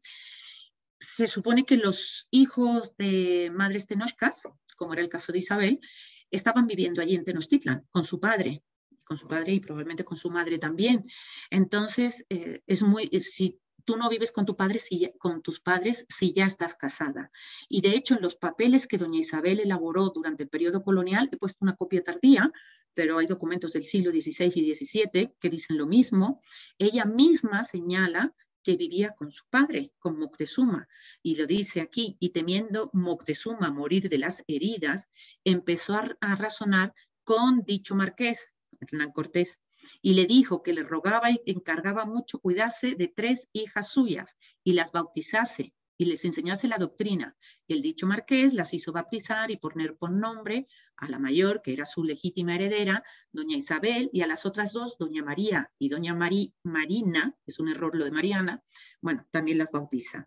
S3: se supone que los hijos de madres tenochcas, como era el caso de Isabel, estaban viviendo allí en Tenochtitlan con su padre, con su padre y probablemente con su madre también. Entonces, eh, es muy, si tú no vives con, tu padre, si, con tus padres si ya estás casada. Y de hecho, en los papeles que doña Isabel elaboró durante el periodo colonial, he puesto una copia tardía, pero hay documentos del siglo dieciséis y diecisiete que dicen lo mismo. Ella misma señala que vivía con su padre, con Moctezuma, y lo dice aquí, y temiendo Moctezuma morir de las heridas, empezó a, a razonar con dicho marqués, Hernán Cortés, y le dijo que le rogaba y encargaba mucho cuidarse de tres hijas suyas y las bautizase y les enseñase la doctrina. Y el dicho marqués las hizo bautizar y poner por nombre a la mayor, que era su legítima heredera, doña Isabel, y a las otras dos, doña María y doña Mari, Marina, es un error lo de Mariana, bueno, también las bautiza.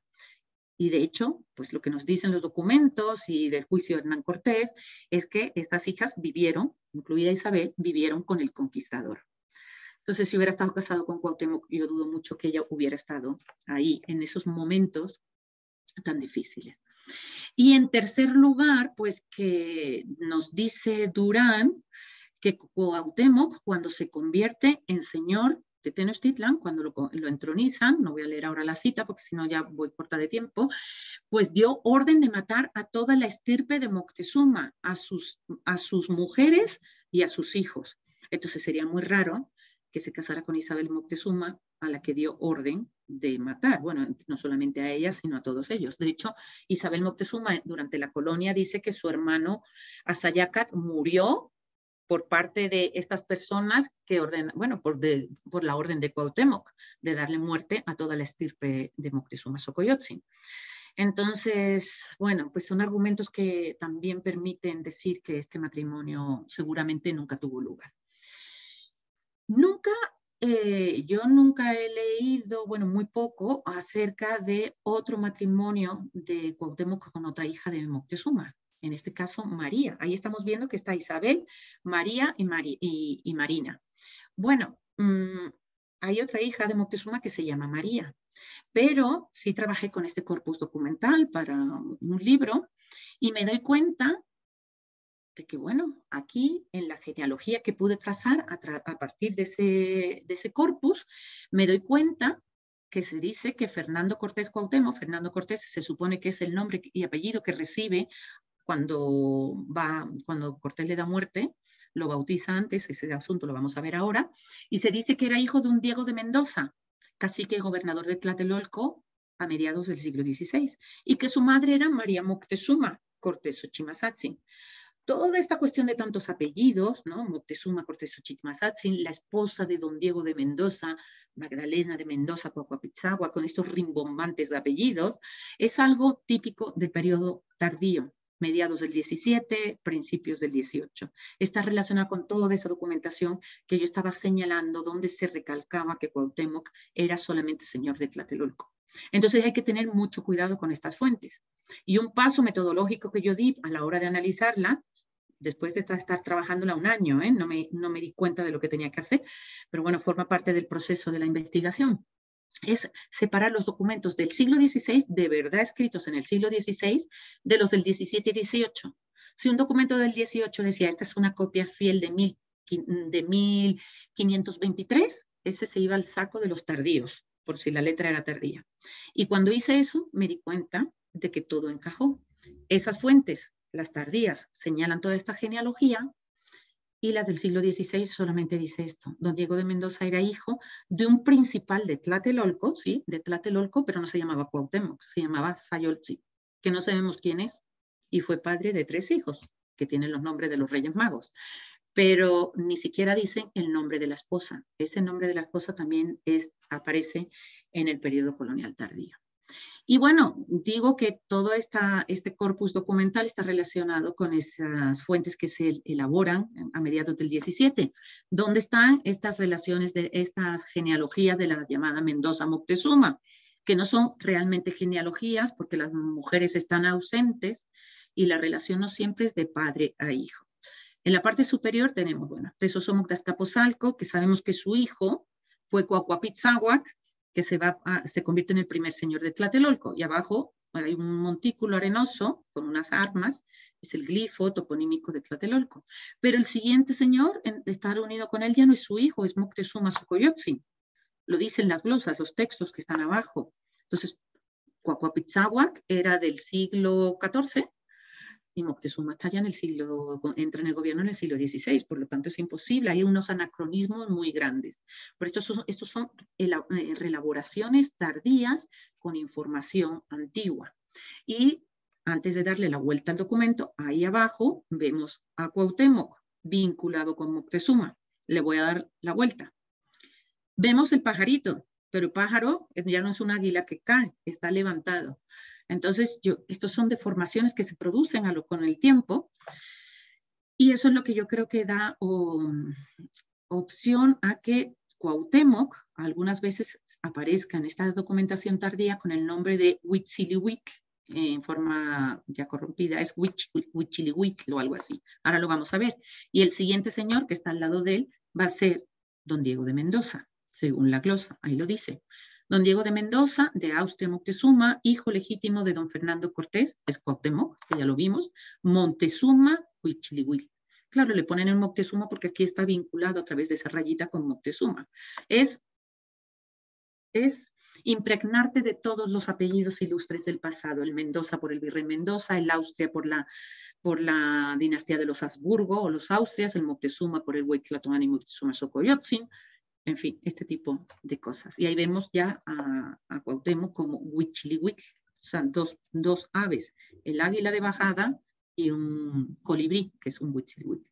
S3: Y de hecho, pues lo que nos dicen los documentos y del juicio de Hernán Cortés es que estas hijas vivieron, incluida Isabel, vivieron con el conquistador. Entonces, si hubiera estado casado con Cuauhtémoc, yo dudo mucho que ella hubiera estado ahí en esos momentos tan difíciles. Y en tercer lugar, pues que nos dice Durán que Cuauhtémoc, cuando se convierte en señor de Tenochtitlan, cuando lo, lo entronizan, no voy a leer ahora la cita porque si no ya voy corta de tiempo, pues dio orden de matar a toda la estirpe de Moctezuma, a sus, a sus mujeres y a sus hijos. Entonces sería muy raro que se casara con Isabel Moctezuma, a la que dio orden de matar, bueno, no solamente a ella, sino a todos ellos. De hecho, Isabel Moctezuma durante la colonia dice que su hermano Azayacat murió por parte de estas personas que ordenan, bueno, por, de, por la orden de Cuauhtémoc, de darle muerte a toda la estirpe de Moctezuma Xocoyotzin. Entonces, bueno, pues son argumentos que también permiten decir que este matrimonio seguramente nunca tuvo lugar. Nunca, eh, yo nunca he leído, bueno, muy poco, acerca de otro matrimonio de Cuauhtémoc con otra hija de Moctezuma, en este caso María. Ahí estamos viendo que está Isabel, María y, Mari, y, y Marina. Bueno, mmm, hay otra hija de Moctezuma que se llama María, pero sí trabajé con este corpus documental para un libro y me doy cuenta de que, bueno, aquí en la genealogía que pude trazar a, tra a partir de ese, de ese corpus, me doy cuenta que se dice que Fernando Cortés Cuauhtémoc, Fernando Cortés se supone que es el nombre y apellido que recibe cuando, va, cuando Cortés le da muerte, lo bautiza antes, ese asunto lo vamos a ver ahora, y se dice que era hijo de un Diego de Mendoza, cacique y gobernador de Tlatelolco a mediados del siglo dieciséis, y que su madre era María Moctezuma Cortés Xochimazatzin. Toda esta cuestión de tantos apellidos, ¿no? Moctezuma Cortés Xochimazatzin, la esposa de don Diego de Mendoza, Magdalena de Mendoza Coahuapitzagua, con estos rimbombantes de apellidos, es algo típico del periodo tardío, mediados del diecisiete, principios del dieciocho. Está relacionado con toda esa documentación que yo estaba señalando, donde se recalcaba que Cuauhtémoc era solamente señor de Tlatelolco. Entonces hay que tener mucho cuidado con estas fuentes. Y un paso metodológico que yo di a la hora de analizarla, después de estar trabajándola un año, ¿eh? no, me, no me di cuenta de lo que tenía que hacer, pero bueno, forma parte del proceso de la investigación, es separar los documentos del siglo dieciséis, de verdad escritos en el siglo dieciséis, de los del diecisiete y dieciocho. Si un documento del dieciocho decía, esta es una copia fiel de, mil, de mil quinientos veintitrés, ese se iba al saco de los tardíos, por si la letra era tardía. Y cuando hice eso, me di cuenta de que todo encajó. Esas fuentes, las tardías, señalan toda esta genealogía, y la del siglo dieciséis solamente dice esto. Don Diego de Mendoza era hijo de un principal de Tlatelolco, sí, de Tlatelolco, pero no se llamaba Cuauhtémoc, se llamaba Sayoltzi, que no sabemos quién es, y fue padre de tres hijos, que tienen los nombres de los Reyes Magos, pero ni siquiera dicen el nombre de la esposa. Ese nombre de la esposa también es, aparece en el periodo colonial tardío. Y bueno, digo que todo esta, este corpus documental está relacionado con esas fuentes que se elaboran a mediados del diecisiete, donde están estas relaciones de estas genealogías de la llamada Mendoza Moctezuma, que no son realmente genealogías porque las mujeres están ausentes y la relación no siempre es de padre a hijo. En la parte superior tenemos, bueno, Tezosomoc de Azcapotzalco, que sabemos que su hijo fue Coahuapitzáhuac, que se, va a, se convierte en el primer señor de Tlatelolco. Y abajo hay un montículo arenoso con unas armas, es el glifo toponímico de Tlatelolco. Pero el siguiente señor, en, está reunido con él, ya no es su hijo, es Moctezuma Xocoyotzin. Lo dicen las glosas, los textos que están abajo. Entonces, Coahuapitzáhuac era del siglo catorce, y Moctezuma está ya en el siglo, entra en el gobierno en el siglo dieciséis, por lo tanto es imposible, hay unos anacronismos muy grandes. Por estos son, estos son reelaboraciones tardías con información antigua. Y antes de darle la vuelta al documento, ahí abajo vemos a Cuauhtémoc vinculado con Moctezuma. Le voy a dar la vuelta. Vemos el pajarito, pero el pájaro ya no es un águila que cae, está levantado. Entonces, yo, estos son deformaciones que se producen a lo, con el tiempo, y eso es lo que yo creo que da um, opción a que Cuauhtémoc algunas veces aparezca en esta documentación tardía con el nombre de Huitzilihuitl, eh, en forma ya corrompida, es Huitzilihuitl o algo así. Ahora lo vamos a ver. Y el siguiente señor que está al lado de él va a ser don Diego de Mendoza, según la glosa, ahí lo dice. Don Diego de Mendoza, de Austria Moctezuma, hijo legítimo de don Fernando Cortés, es Cuauhtémoc, que ya lo vimos, Montezuma Huitzilihuitl. Claro, le ponen el Moctezuma porque aquí está vinculado a través de esa rayita con Moctezuma. Es, es impregnarte de todos los apellidos ilustres del pasado, el Mendoza por el virrey Mendoza, el Austria por la, por la dinastía de los Habsburgo o los Austrias, el Moctezuma por el Huaytlatomani Moctezuma Xocoyotzin, en fin, este tipo de cosas. Y ahí vemos ya a, a Cuauhtémoc como Huitzilihuitl, o sea, dos, dos aves, el águila de bajada y un colibrí, que es un Huitzilihuitl.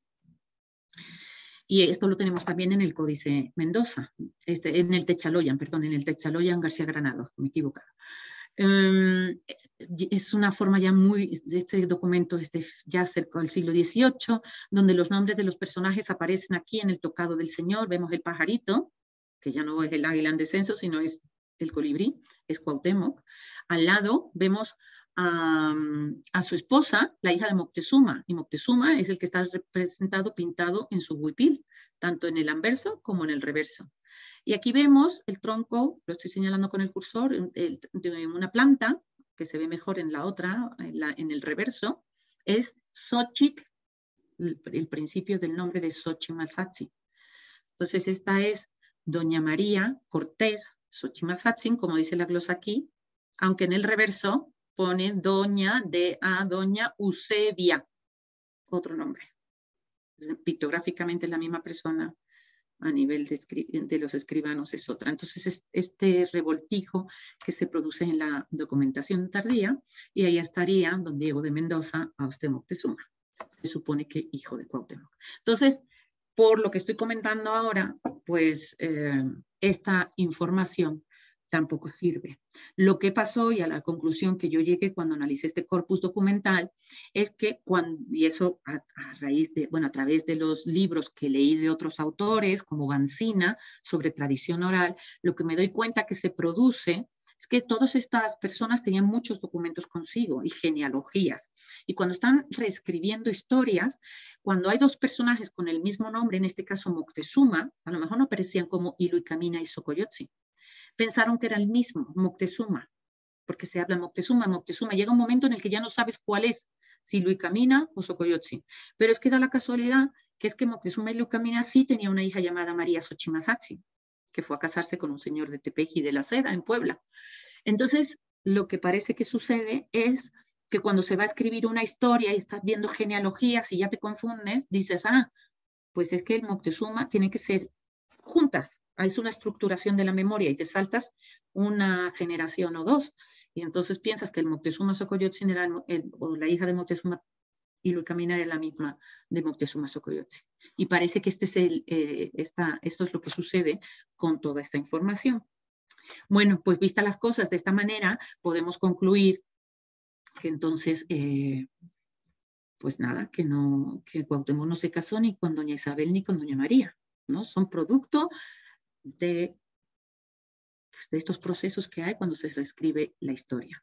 S3: Y esto lo tenemos también en el Códice Mendoza, este, en el Techaloyan, perdón, en el Techaloyan García Granados, me he equivocado. Um, es una forma ya muy, de este documento este, ya cerca del siglo dieciocho, donde los nombres de los personajes aparecen aquí en el tocado del señor. Vemos el pajarito, que ya no es el águila en descenso, sino es el colibrí, es Cuauhtémoc. Al lado vemos a, a su esposa, la hija de Moctezuma, y Moctezuma es el que está representado, pintado en su huipil, tanto en el anverso como en el reverso. Y aquí vemos el tronco, lo estoy señalando con el cursor, el, de una planta, que se ve mejor en la otra, en, la, en el reverso, es Xochitl el, el principio del nombre de Xochimalzatzin. Entonces esta es Doña María Cortés Xochimalzatzin, como dice la glosa aquí, aunque en el reverso pone Doña de a Doña Eusebia, otro nombre. Pictográficamente es la misma persona, a nivel de, de los escribanos es otra. Entonces es, este revoltijo que se produce en la documentación tardía, y ahí estaría don Diego de Mendoza, Augusto Moctezuma. Se supone que hijo de Cuauhtémoc. Entonces, por lo que estoy comentando ahora, pues eh, esta información tampoco sirve. Lo que pasó, y a la conclusión que yo llegué cuando analicé este corpus documental, es que cuando, y eso a, a raíz de, bueno, a través de los libros que leí de otros autores, como Gansina, sobre tradición oral, lo que me doy cuenta que se produce es que todas estas personas tenían muchos documentos consigo y genealogías. Y cuando están reescribiendo historias, cuando hay dos personajes con el mismo nombre, en este caso Moctezuma, a lo mejor no aparecían como Iluicamina y Xocoyotzin. Pensaron que era el mismo, Moctezuma, porque se habla Moctezuma, Moctezuma. Llega un momento en el que ya no sabes cuál es, si Iluicamina o Xocoyotzin. Pero es que da la casualidad que es que Moctezuma y Iluicamina sí tenía una hija llamada María Xochimalzatzin, que fue a casarse con un señor de Tepeji de la Seda, en Puebla. Entonces, lo que parece que sucede es que cuando se va a escribir una historia y estás viendo genealogías y ya te confundes, dices, ah, pues es que el Moctezuma tiene que ser juntas. Es una estructuración de la memoria y te saltas una generación o dos. Y entonces piensas que el Moctezuma Xocoyotzin era el, el, o la hija de Moctezuma Iluicamina era la misma de Moctezuma Xocoyotzin. Y parece que este es el, eh, esta, esto es lo que sucede con toda esta información. Bueno, pues vistas las cosas de esta manera, podemos concluir que entonces, eh, pues nada, que, no, que Cuauhtémoc no se casó ni con doña Isabel ni con doña María, ¿no? Son producto de, pues, de estos procesos que hay cuando se reescribe la historia.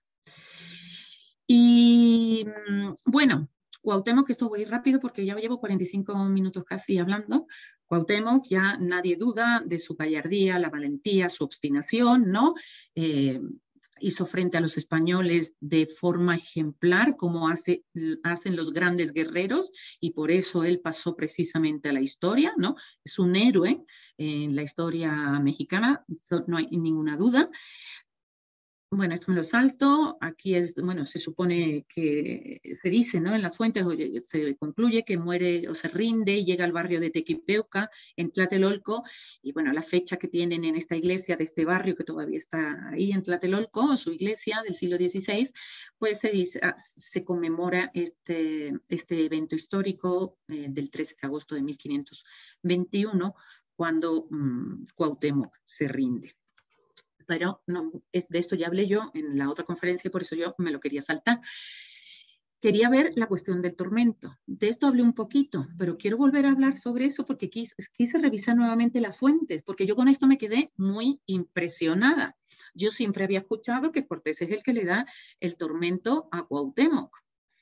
S3: Y bueno, Cuauhtémoc, esto voy rápido porque ya llevo cuarenta y cinco minutos casi hablando. Cuauhtémoc, ya nadie duda de su gallardía, la valentía, su obstinación, ¿no? Eh, hizo frente a los españoles de forma ejemplar, como hace, hacen los grandes guerreros, y por eso él pasó precisamente a la historia, ¿no? Es un héroe en la historia mexicana, no hay ninguna duda. Bueno, esto me lo salto. Aquí es, bueno, se supone que se dice, ¿no? En las fuentes se concluye que muere o se rinde y llega al barrio de Tequipeuca, en Tlatelolco. Y bueno, la fecha que tienen en esta iglesia de este barrio, que todavía está ahí en Tlatelolco, su iglesia del siglo dieciséis, pues se, dice, se conmemora este, este evento histórico eh, del trece de agosto de mil quinientos veintiuno, cuando um, Cuauhtémoc se rinde. Pero no, de esto ya hablé yo en la otra conferencia, por eso yo me lo quería saltar. Quería ver la cuestión del tormento. De esto hablé un poquito, pero quiero volver a hablar sobre eso porque quise, quise revisar nuevamente las fuentes, porque yo con esto me quedé muy impresionada. Yo siempre había escuchado que Cortés es el que le da el tormento a Cuauhtémoc.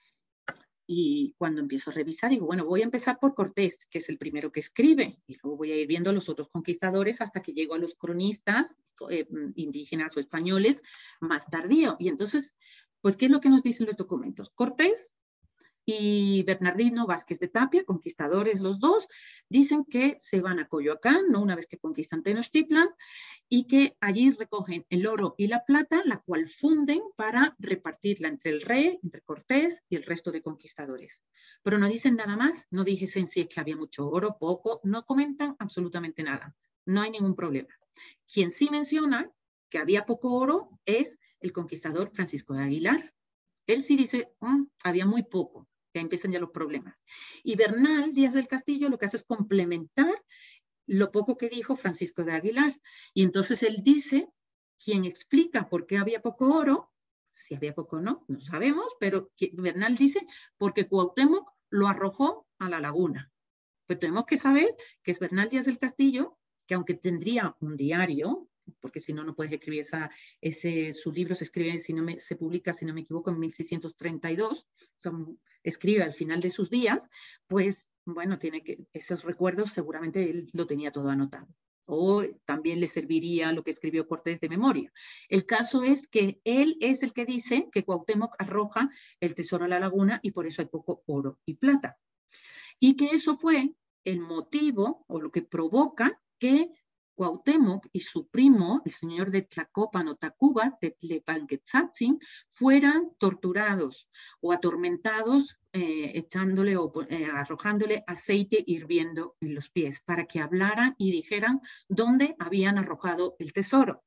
S3: Y cuando empiezo a revisar, digo, bueno, voy a empezar por Cortés, que es el primero que escribe, y luego voy a ir viendo a los otros conquistadores hasta que llego a los cronistas eh, indígenas o españoles más tardío. Y entonces, pues, ¿qué es lo que nos dicen los documentos? Cortés y Bernardino Vázquez de Tapia, conquistadores los dos, dicen que se van a Coyoacán, ¿no? Una vez que conquistan Tenochtitlan, y que allí recogen el oro y la plata, la cual funden para repartirla entre el rey, entre Cortés y el resto de conquistadores. Pero no dicen nada más, no dicen si es que había mucho oro, poco, no comentan absolutamente nada, no hay ningún problema. Quien sí menciona que había poco oro es el conquistador Francisco de Aguilar. Él sí dice, mm, había muy poco, ya empiezan ya los problemas. Y Bernal Díaz del Castillo lo que hace es complementar lo poco que dijo Francisco de Aguilar. Y entonces él dice, quien explica por qué había poco oro, si había poco o no, no sabemos, pero Bernal dice, porque Cuauhtémoc lo arrojó a la laguna. Pero tenemos que saber que es Bernal Díaz del Castillo, que aunque tendría un diario, porque si no, no puedes escribir esa, ese, su libro se escribe, si no me, se publica, si no me equivoco, en mil seiscientos treinta y dos, son, escribe al final de sus días, pues, bueno, tiene que, esos recuerdos seguramente él lo tenía todo anotado. O también le serviría lo que escribió Cortés de memoria. El caso es que él es el que dice que Cuauhtémoc arroja el tesoro a la laguna y por eso hay poco oro y plata. y que eso fue el motivo o lo que provoca que Cuauhtémoc y su primo, el señor de Tlacopan o Tacuba, de Tlepanquetzatzin, fueran torturados o atormentados eh, echándole o eh, arrojándole aceite hirviendo en los pies para que hablaran y dijeran dónde habían arrojado el tesoro.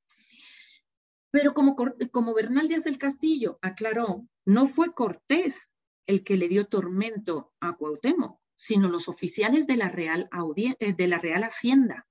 S3: Pero como, como Bernal Díaz del Castillo aclaró, no fue Cortés el que le dio tormento a Cuauhtémoc, sino los oficiales de la Real, Audien de la Real Hacienda.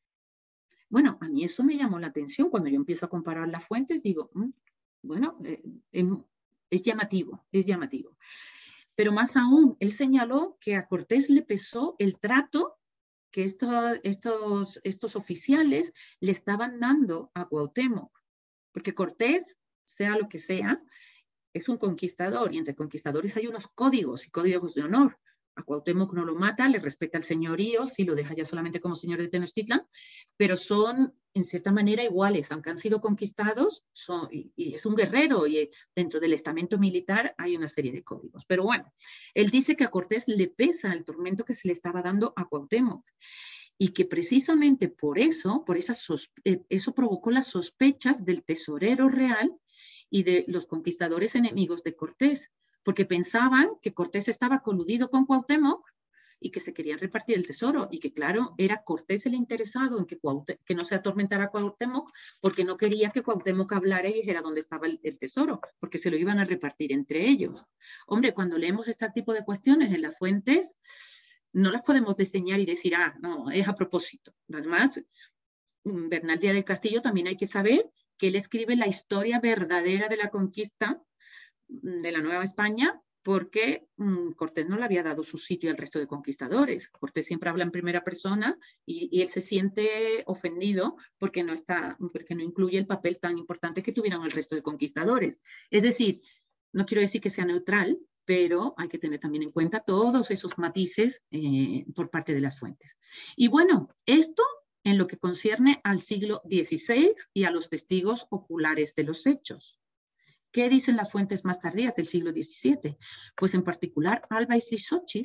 S3: Bueno, a mí eso me llamó la atención. Cuando yo empiezo a comparar las fuentes, digo, mmm, bueno, eh, eh, es llamativo, es llamativo. Pero más aún, él señaló que a Cortés le pesó el trato que esto, estos, estos oficiales le estaban dando a Cuauhtémoc. Porque Cortés, sea lo que sea, es un conquistador, y entre conquistadores hay unos códigos y códigos de honor. A Cuauhtémoc no lo mata, le respeta el señorío, sí lo deja ya solamente como señor de Tenochtitlan, pero son en cierta manera iguales, aunque han sido conquistados, son, y, y es un guerrero, y dentro del estamento militar hay una serie de códigos. Pero bueno, él dice que a Cortés le pesa el tormento que se le estaba dando a Cuauhtémoc, y que precisamente por eso, por esa eh, eso provocó las sospechas del tesorero real y de los conquistadores enemigos de Cortés, porque pensaban que Cortés estaba coludido con Cuauhtémoc y que se querían repartir el tesoro, y que claro, era Cortés el interesado en que, que no se atormentara a Cuauhtémoc, porque no quería que Cuauhtémoc hablara y dijera dónde estaba el, el tesoro, porque se lo iban a repartir entre ellos. Hombre, cuando leemos este tipo de cuestiones en las fuentes, no las podemos diseñar y decir, ah, no, es a propósito. Además, Bernal Díaz del Castillo también hay que saber que él escribe la historia verdadera de la conquista de la Nueva España, porque mmm, Cortés no le había dado su sitio al resto de conquistadores. Cortés siempre habla en primera persona y, y él se siente ofendido porque no, está, porque no incluye el papel tan importante que tuvieron el resto de conquistadores. Es decir, no quiero decir que sea neutral, pero hay que tener también en cuenta todos esos matices eh, por parte de las fuentes. Y bueno, esto en lo que concierne al siglo dieciséis y a los testigos oculares de los hechos. ¿Qué dicen las fuentes más tardías del siglo diecisiete? Pues en particular, Alba Islizóchitl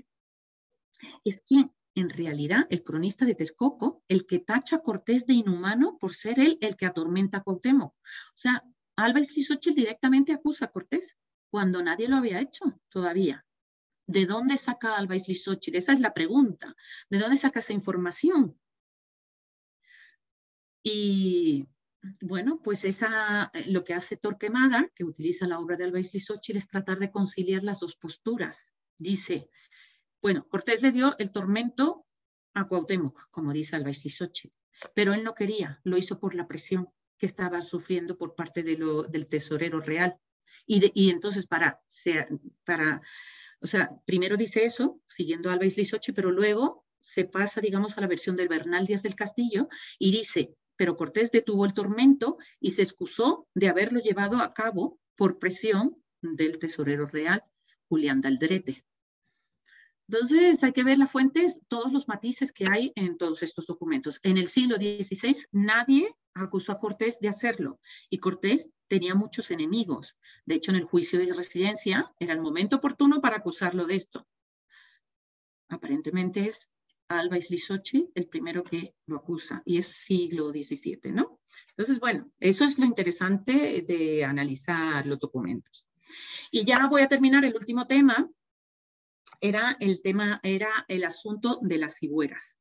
S3: es quien, en realidad, el cronista de Texcoco, el que tacha a Cortés de inhumano por ser él el que atormenta a Cuauhtémoc. O sea, Alba Islizóchitl directamente acusa a Cortés cuando nadie lo había hecho todavía. ¿De dónde saca Alba Islizóchitl? Esa es la pregunta. ¿De dónde saca esa información? Y bueno, pues esa, lo que hace Torquemada, que utiliza la obra de Alba Islizóchitl, es tratar de conciliar las dos posturas. Dice, bueno, Cortés le dio el tormento a Cuauhtémoc, como dice Alba Islizóchitl, pero él no quería, lo hizo por la presión que estaba sufriendo por parte de lo, del tesorero real. Y, de, y entonces para, para, o sea, primero dice eso, siguiendo a Alba Islizóchitl, pero luego se pasa, digamos, a la versión del Bernal Díaz del Castillo y dice, pero Cortés detuvo el tormento y se excusó de haberlo llevado a cabo por presión del tesorero real, Julián de Aldrete. Entonces hay que ver las fuentes, todos los matices que hay en todos estos documentos. En el siglo dieciséis nadie acusó a Cortés de hacerlo y Cortés tenía muchos enemigos. De hecho, en el juicio de residencia era el momento oportuno para acusarlo de esto. Aparentemente es Alba Islizóchitl el primero que lo acusa y es siglo diecisiete, ¿no? Entonces, bueno, eso es lo interesante de analizar los documentos. Y ya voy a terminar el último tema. Era el tema, era el asunto de las figuras.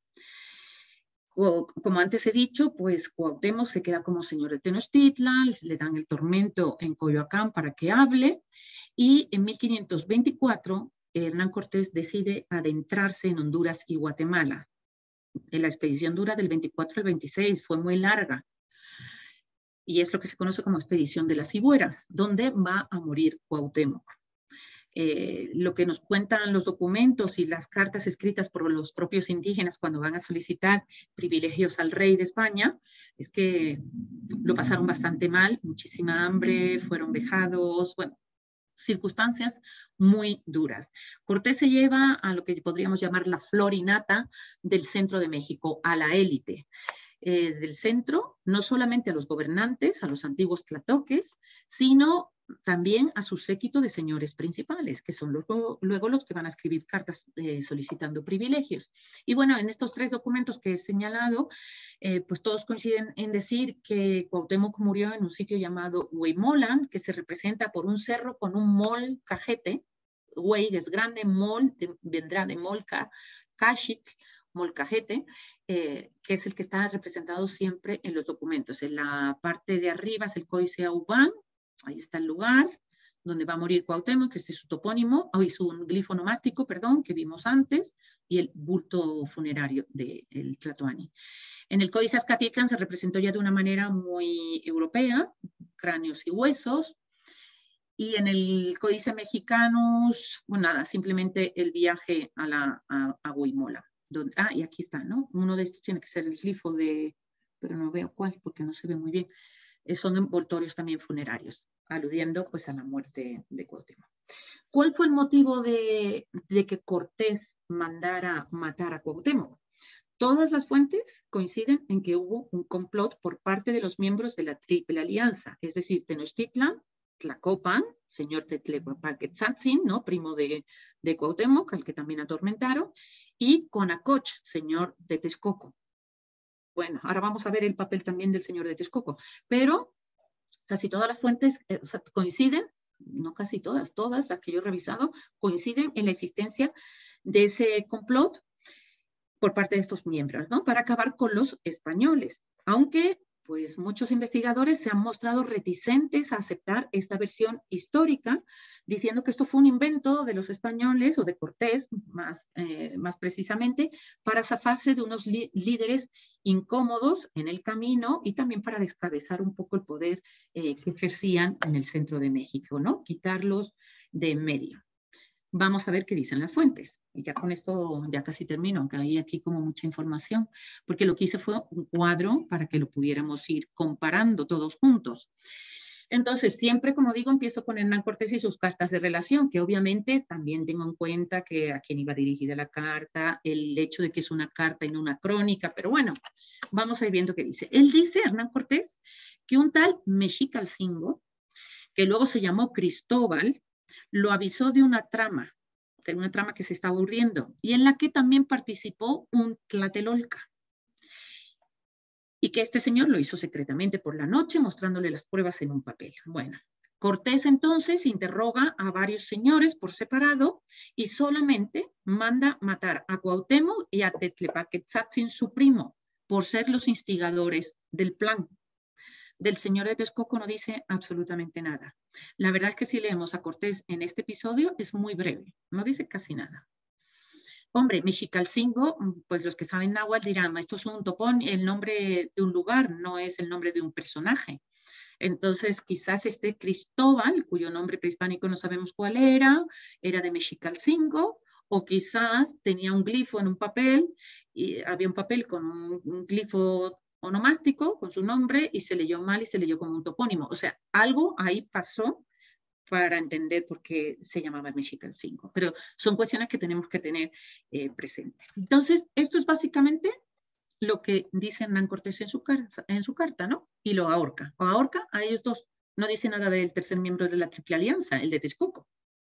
S3: Como antes he dicho, pues Cuauhtémoc se queda como señor de Tenochtitlan, le dan el tormento en Coyoacán para que hable, y en mil quinientos veinticuatro Hernán Cortés decide adentrarse en Honduras y Guatemala. La expedición dura del veinticuatro al veintiséis, fue muy larga, y es lo que se conoce como expedición de las Figueras, donde va a morir Cuauhtémoc. Eh, lo que nos cuentan los documentos y las cartas escritas por los propios indígenas cuando van a solicitar privilegios al rey de España, es que lo pasaron bastante mal, muchísima hambre, fueron vejados, bueno, circunstancias muy duras. Cortés se lleva a lo que podríamos llamar la flor y nata del centro de México, a la élite. Eh, del centro, no solamente a los gobernantes, a los antiguos tlatoques, sino también a su séquito de señores principales, que son luego, luego los que van a escribir cartas eh, solicitando privilegios. Y bueno, en estos tres documentos que he señalado, eh, pues todos coinciden en decir que Cuauhtémoc murió en un sitio llamado Hueymolan, que se representa por un cerro con un mol cajete. Huey es grande, mol de, vendrá de molca, cachit, molcajete, eh, que es el que está representado siempre en los documentos. En la parte de arriba es el Códice Aubán, ahí está el lugar donde va a morir Cuauhtémoc, que este es su topónimo, o su glifo nomástico, perdón, que vimos antes, y el bulto funerario del de Tlatoani. En el Códice Azcatitlán se representó ya de una manera muy europea, cráneos y huesos, y en el Códice Mexicanos, bueno, nada, simplemente el viaje a, la, a, a Hueymola. Donde, ah, y aquí está, ¿no? Uno de estos tiene que ser el glifo de, pero no veo cuál, porque no se ve muy bien. Son envoltorios también funerarios, aludiendo pues a la muerte de Cuauhtémoc. ¿Cuál fue el motivo de, de que Cortés mandara matar a Cuauhtémoc? Todas las fuentes coinciden en que hubo un complot por parte de los miembros de la Triple Alianza, es decir, Tenochtitlan, Tlacopan, señor de Tlepaquetzatzin, ¿no? Primo de, de Cuauhtémoc, al que también atormentaron, y Conacoch, señor de Texcoco. Bueno, ahora vamos a ver el papel también del señor de Texcoco, pero casi todas las fuentes eh, coinciden, no casi todas, todas las que yo he revisado, coinciden en la existencia de ese complot por parte de estos miembros, ¿no? Para acabar con los españoles, aunque pues muchos investigadores se han mostrado reticentes a aceptar esta versión histórica, diciendo que esto fue un invento de los españoles o de Cortés, más, eh, más precisamente, para zafarse de unos líderes incómodos en el camino y también para descabezar un poco el poder eh, que ejercían en el centro de México, ¿no? Quitarlos de en medio. Vamos a ver qué dicen las fuentes. Y ya con esto ya casi termino, aunque hay aquí como mucha información, porque lo que hice fue un cuadro para que lo pudiéramos ir comparando todos juntos. Entonces, siempre, como digo, empiezo con Hernán Cortés y sus cartas de relación, que obviamente también tengo en cuenta que a quién iba dirigida la carta, el hecho de que es una carta y no una crónica, pero bueno, vamos a ir viendo qué dice. Él dice, Hernán Cortés, que un tal Mexicalcingo, que luego se llamó Cristóbal, lo avisó de una trama, de una trama que se estaba urdiendo, y en la que también participó un Tlatelolca. Y que este señor lo hizo secretamente por la noche, mostrándole las pruebas en un papel. Bueno, Cortés entonces interroga a varios señores por separado y solamente manda matar a Cuauhtémoc y a Tlepaquetzatzin, su primo, por ser los instigadores del plan. Del señor de Texcoco no dice absolutamente nada. La verdad es que si leemos a Cortés en este episodio es muy breve, no dice casi nada. Hombre, Mexicalcingo, pues los que saben náhuatl dirán, esto es un topón, el nombre de un lugar, no es el nombre de un personaje. Entonces, quizás este Cristóbal, cuyo nombre prehispánico no sabemos cuál era, era de Mexicalcingo, o quizás tenía un glifo en un papel, y había un papel con un, un glifo onomástico con su nombre y se leyó mal y se leyó como un topónimo. O sea, algo ahí pasó para entender por qué se llamaba Mexicalcingo. Pero son cuestiones que tenemos que tener eh, presentes. Entonces, esto es básicamente lo que dice Hernán Cortés en su, carta, en su carta, ¿no? Y lo ahorca. O ahorca a ellos dos. No dice nada del tercer miembro de la Triple Alianza, el de Texcoco.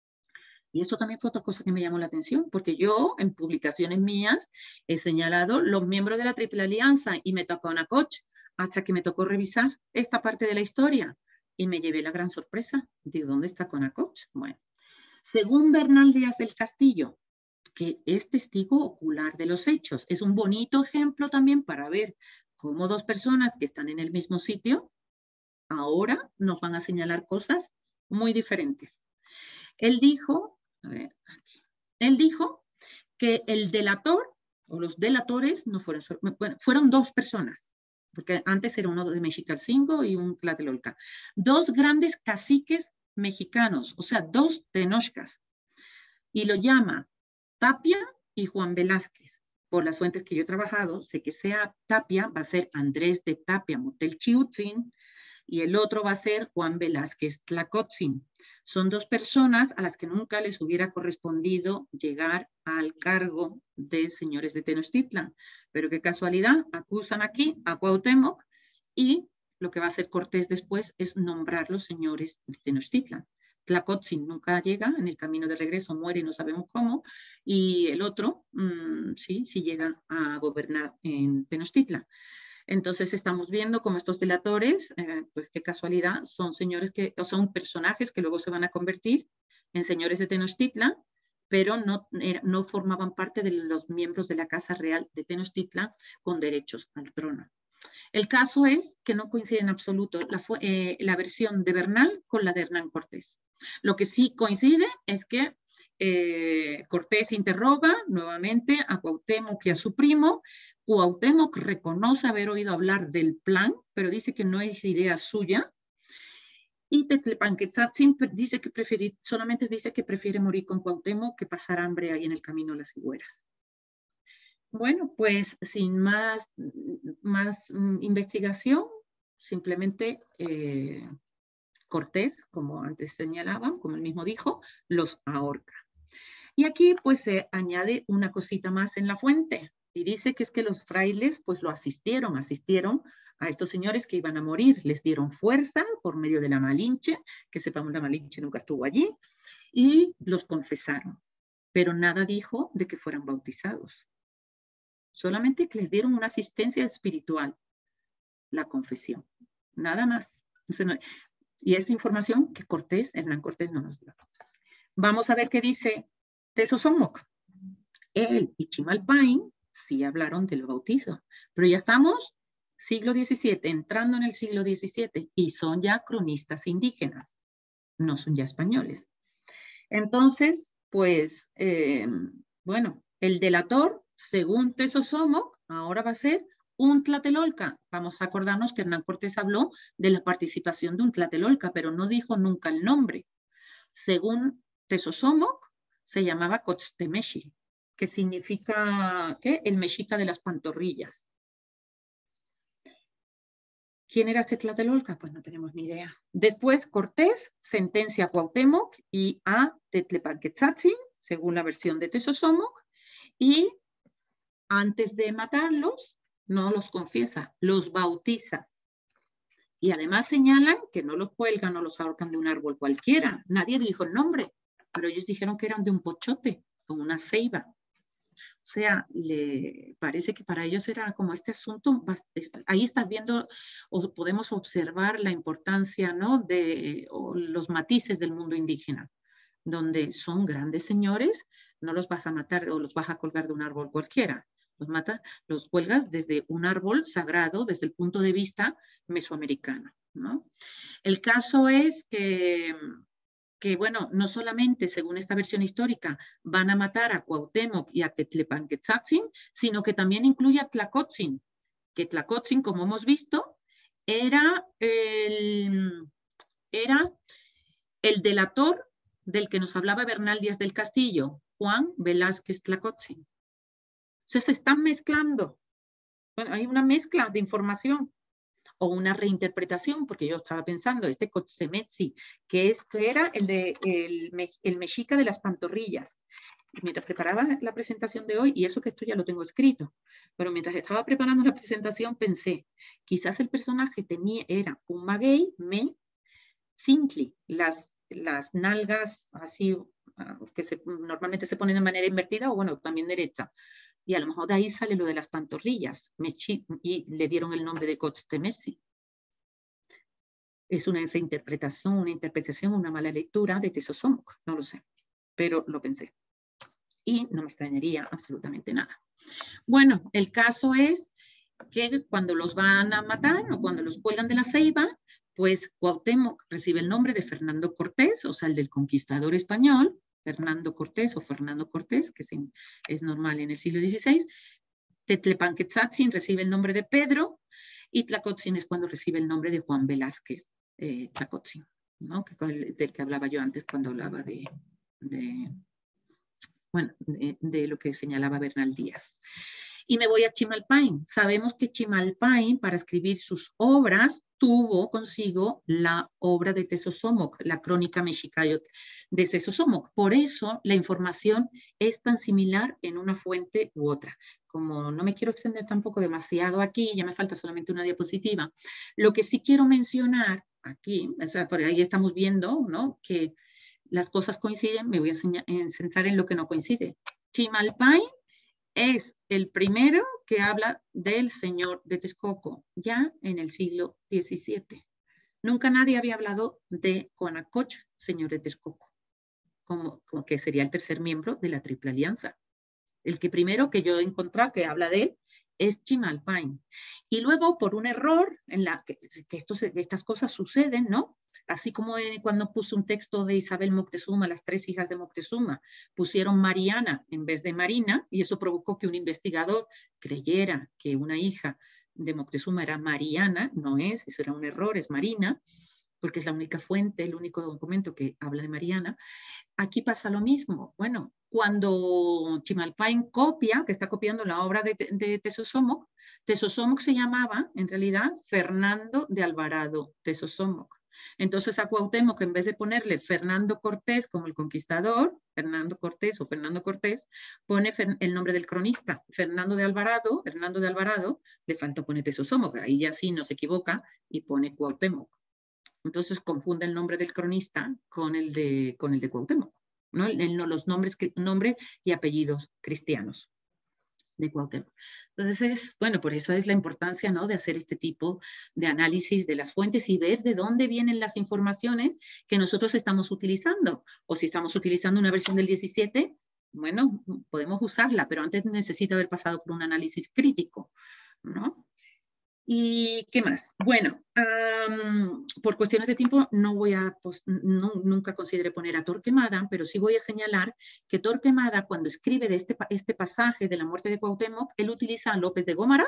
S3: Y eso también fue otra cosa que me llamó la atención, porque yo en publicaciones mías he señalado los miembros de la Triple Alianza y me tocó una coach hasta que me tocó revisar esta parte de la historia y me llevé la gran sorpresa. Digo, ¿dónde está Conacoch? Bueno, según Bernal Díaz del Castillo, que es testigo ocular de los hechos, es un bonito ejemplo también para ver cómo dos personas que están en el mismo sitio ahora nos van a señalar cosas muy diferentes. Él dijo, a ver, aquí. Él dijo que el delator o los delatores no fueron, bueno, fueron dos personas, porque antes era uno de Mexicalcingo y un Tlatelolca. Dos grandes caciques mexicanos, o sea, dos tenochcas, y lo llama Tapia y Juan Velázquez. Por las fuentes que yo he trabajado, sé que sea Tapia va a ser Andrés de Tapia Motelchiutzin, y el otro va a ser Juan Velázquez Tlacotzin. Son dos personas a las que nunca les hubiera correspondido llegar al cargo de señores de Tenochtitlan. Pero qué casualidad, acusan aquí a Cuauhtémoc y lo que va a hacer Cortés después es nombrar los señores de Tenochtitlan. Tlacotzin nunca llega, en el camino de regreso muere, no sabemos cómo, y el otro, mmm, sí, sí llega a gobernar en Tenochtitlan. Entonces estamos viendo cómo estos delatores, eh, pues qué casualidad, son señores que, o son personajes que luego se van a convertir en señores de Tenochtitlan, pero no, era, no formaban parte de los miembros de la Casa Real de Tenochtitlan con derechos al trono. El caso es que no coincide en absoluto la, eh, la versión de Bernal con la de Hernán Cortés. Lo que sí coincide es que eh, Cortés interroga nuevamente a Cuauhtémoc y a su primo. Cuauhtémoc reconoce haber oído hablar del plan, pero dice que no es idea suya. Y Tetlepanquetzatzin dice que prefiere, solamente dice que prefiere morir con Cuauhtémoc que pasar hambre ahí en el camino a las higueras. Bueno, pues sin más, más mm, investigación, simplemente eh, Cortés, como antes señalaban, como él mismo dijo, los ahorca. Y aquí pues se añade una cosita más en la fuente y dice que es que los frailes pues lo asistieron, asistieron a estos señores que iban a morir, les dieron fuerza por medio de la Malinche, que sepamos la Malinche nunca estuvo allí, y los confesaron, pero nada dijo de que fueran bautizados. Solamente que les dieron una asistencia espiritual, la confesión, nada más. Entonces, no, y es información que Cortés, Hernán Cortés no nos dio. Vamos a ver qué dice Tezosomoc. Él y Chimalpain sí hablaron del bautizo, pero ya estamos siglo diecisiete, entrando en el siglo diecisiete, y son ya cronistas indígenas, no son ya españoles. Entonces, pues, eh, bueno, el delator, según Tezosomoc, ahora va a ser un tlatelolca. Vamos a acordarnos que Hernán Cortés habló de la participación de un tlatelolca, pero no dijo nunca el nombre. Según Tezosomoc, se llamaba Cotztemeshi, que significa, ¿qué? El mexica de las pantorrillas. ¿Quién era este tlatelolca? Pues no tenemos ni idea. Después Cortés sentencia a Cuauhtémoc y a Tetlepanquetzatzin, según la versión de Tezosomoc, y antes de matarlos, no los confiesa, los bautiza. Y además señalan que no los cuelgan o los ahorcan de un árbol cualquiera. Nadie dijo el nombre, pero ellos dijeron que eran de un pochote o una ceiba. O sea, le parece que para ellos era como este asunto, ahí estás viendo, o podemos observar la importancia, ¿no? De o los matices del mundo indígena, donde son grandes señores, no los vas a matar o los vas a colgar de un árbol cualquiera. Los mata, los cuelgas desde un árbol sagrado, desde el punto de vista mesoamericano, ¿no? El caso es que, que, bueno, no solamente, según esta versión histórica, van a matar a Cuauhtémoc y a Tetlepanquetzatzin, sino que también incluye a Tlacotzin, que Tlacotzin, como hemos visto, era el, era el delator del que nos hablaba Bernal Díaz del Castillo, Juan Velázquez Tlacotzin. Entonces se están mezclando. Bueno, hay una mezcla de información o una reinterpretación, porque yo estaba pensando, este Cotztemetzi, que, es, que era el, de, el, el mexica de las pantorrillas. Y mientras preparaba la presentación de hoy, y eso que esto ya lo tengo escrito, pero mientras estaba preparando la presentación pensé, quizás el personaje tenía, era un maguey, me, Sintli, las, las nalgas así, que se, normalmente se ponen de manera invertida o bueno, también derecha. Y a lo mejor de ahí sale lo de las pantorrillas, y le dieron el nombre de Cotztemetzin. Es una reinterpretación, una interpretación, una mala lectura de Tezosomoc, no lo sé, pero lo pensé. Y no me extrañaría absolutamente nada. Bueno, el caso es que cuando los van a matar o cuando los cuelgan de la ceiba, pues Cuauhtémoc recibe el nombre de Fernando Cortés, o sea, el del conquistador español, Fernando Cortés o Fernando Cortés, que es normal en el siglo dieciséis. Tetlepanquetzatzin recibe el nombre de Pedro y Tlacotzin es cuando recibe el nombre de Juan Velázquez eh, Tlacotzin, ¿no? Que, del que hablaba yo antes cuando hablaba de, de, bueno, de, de lo que señalaba Bernal Díaz. Y me voy a Chimalpain. Sabemos que Chimalpain, para escribir sus obras, tuvo consigo la obra de Tezosomoc, la crónica mexicayot de Tezosomoc. Por eso la información es tan similar en una fuente u otra. Como no me quiero extender tampoco demasiado aquí, ya me falta solamente una diapositiva. Lo que sí quiero mencionar aquí, o sea, por ahí estamos viendo, ¿no?, que las cosas coinciden. Me voy a centrar en lo que no coincide. Chimalpain es el primero que habla del señor de Texcoco, ya en el siglo diecisiete. Nunca nadie había hablado de Coanacoch, señor de Texcoco, como, como que sería el tercer miembro de la Triple Alianza. El que primero que yo he encontrado que habla de él es Chimalpain. Y luego, por un error, en la que, que, estos, que estas cosas suceden, ¿no? Así como cuando puso un texto de Isabel Moctezuma, las tres hijas de Moctezuma, pusieron Mariana en vez de Marina, y eso provocó que un investigador creyera que una hija de Moctezuma era Mariana. No es, eso era un error, es Marina, porque es la única fuente, el único documento que habla de Mariana. Aquí pasa lo mismo. Bueno, cuando Chimalpain copia, que está copiando la obra de, de Tezosomoc, Tezosomoc se llamaba, en realidad, Fernando de Alvarado Tezosomoc. Entonces a Cuauhtémoc, en vez de ponerle Fernando Cortés como el conquistador, Fernando Cortés o Fernando Cortés, pone el nombre del cronista, Fernando de Alvarado, Hernando de Alvarado, le faltó poner Tezosomoc, ahí ya sí no se equivoca y pone Cuauhtémoc. Entonces confunde el nombre del cronista con el de, con el de Cuauhtémoc, ¿no? El, el, los nombres, nombre y apellidos cristianos de Cuauhtémoc. Entonces, es, bueno, por eso es la importancia, ¿no?, de hacer este tipo de análisis de las fuentes y ver de dónde vienen las informaciones que nosotros estamos utilizando. O si estamos utilizando una versión del diecisiete, bueno, podemos usarla, pero antes necesita haber pasado por un análisis crítico, ¿no? ¿Y qué más? Bueno, um, por cuestiones de tiempo no voy a, pues, no, nunca consideré poner a Torquemada, pero sí voy a señalar que Torquemada, cuando escribe de este, este pasaje de la muerte de Cuauhtémoc, él utiliza a López de Gómara,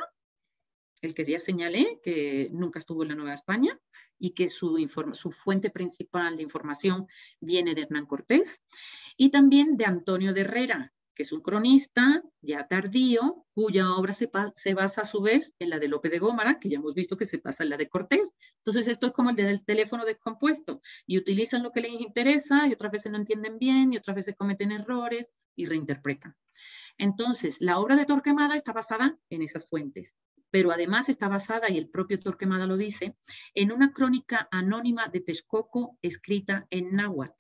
S3: el que ya señalé, que nunca estuvo en la Nueva España, y que su, su fuente principal de información viene de Hernán Cortés, y también de Antonio de Herrera, que es un cronista ya tardío, cuya obra se, se basa a su vez en la de Lope de Gómara, que ya hemos visto que se pasa en la de Cortés. Entonces esto es como el del teléfono descompuesto, y utilizan lo que les interesa, y otras veces no entienden bien, y otras veces cometen errores, y reinterpretan. Entonces, la obra de Torquemada está basada en esas fuentes, pero además está basada, y el propio Torquemada lo dice, en una crónica anónima de Texcoco escrita en náhuatl.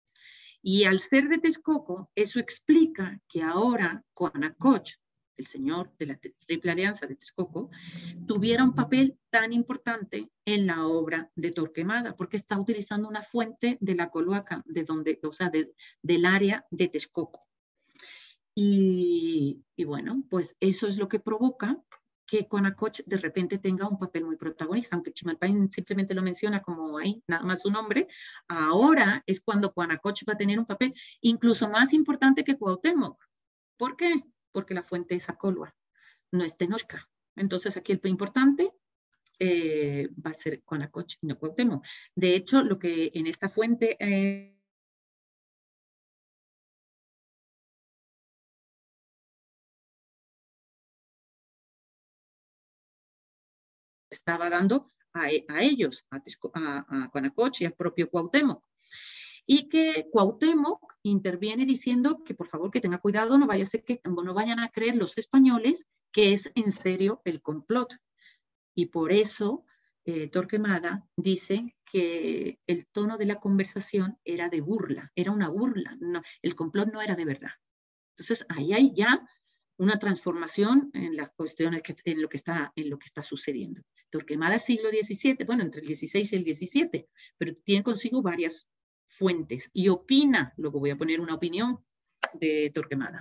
S3: Y al ser de Texcoco, eso explica que ahora Coanacoch, el señor de la Triple Alianza de Texcoco, tuviera un papel tan importante en la obra de Torquemada, porque está utilizando una fuente de la Coloaca, de donde, o sea, de, del área de Texcoco. Y, y bueno, pues eso es lo que provoca que Coanacoch de repente tenga un papel muy protagonista, aunque Chimalpain simplemente lo menciona como ahí, nada más su nombre. Ahora es cuando Coanacoch va a tener un papel incluso más importante que Cuauhtémoc. ¿Por qué? Porque la fuente es Acolua, no es Tenochca. Entonces aquí el importante eh, va a ser Coanacoch y no Cuauhtémoc. De hecho, lo que en esta fuente... Eh, estaba dando a, a ellos, a, a, a Coanacoch y al propio Cuauhtémoc. Y que Cuauhtémoc interviene diciendo que por favor que tenga cuidado, no vaya a ser que no vayan a creer los españoles que es en serio el complot. Y por eso eh, Torquemada dice que el tono de la conversación era de burla, era una burla, no, el complot no era de verdad. Entonces ahí hay ya una transformación en las cuestiones, que, en, lo que está, en lo que está sucediendo. Torquemada es siglo diecisiete, bueno, entre el dieciséis y el diecisiete, pero tiene consigo varias fuentes y opina, luego voy a poner una opinión de Torquemada.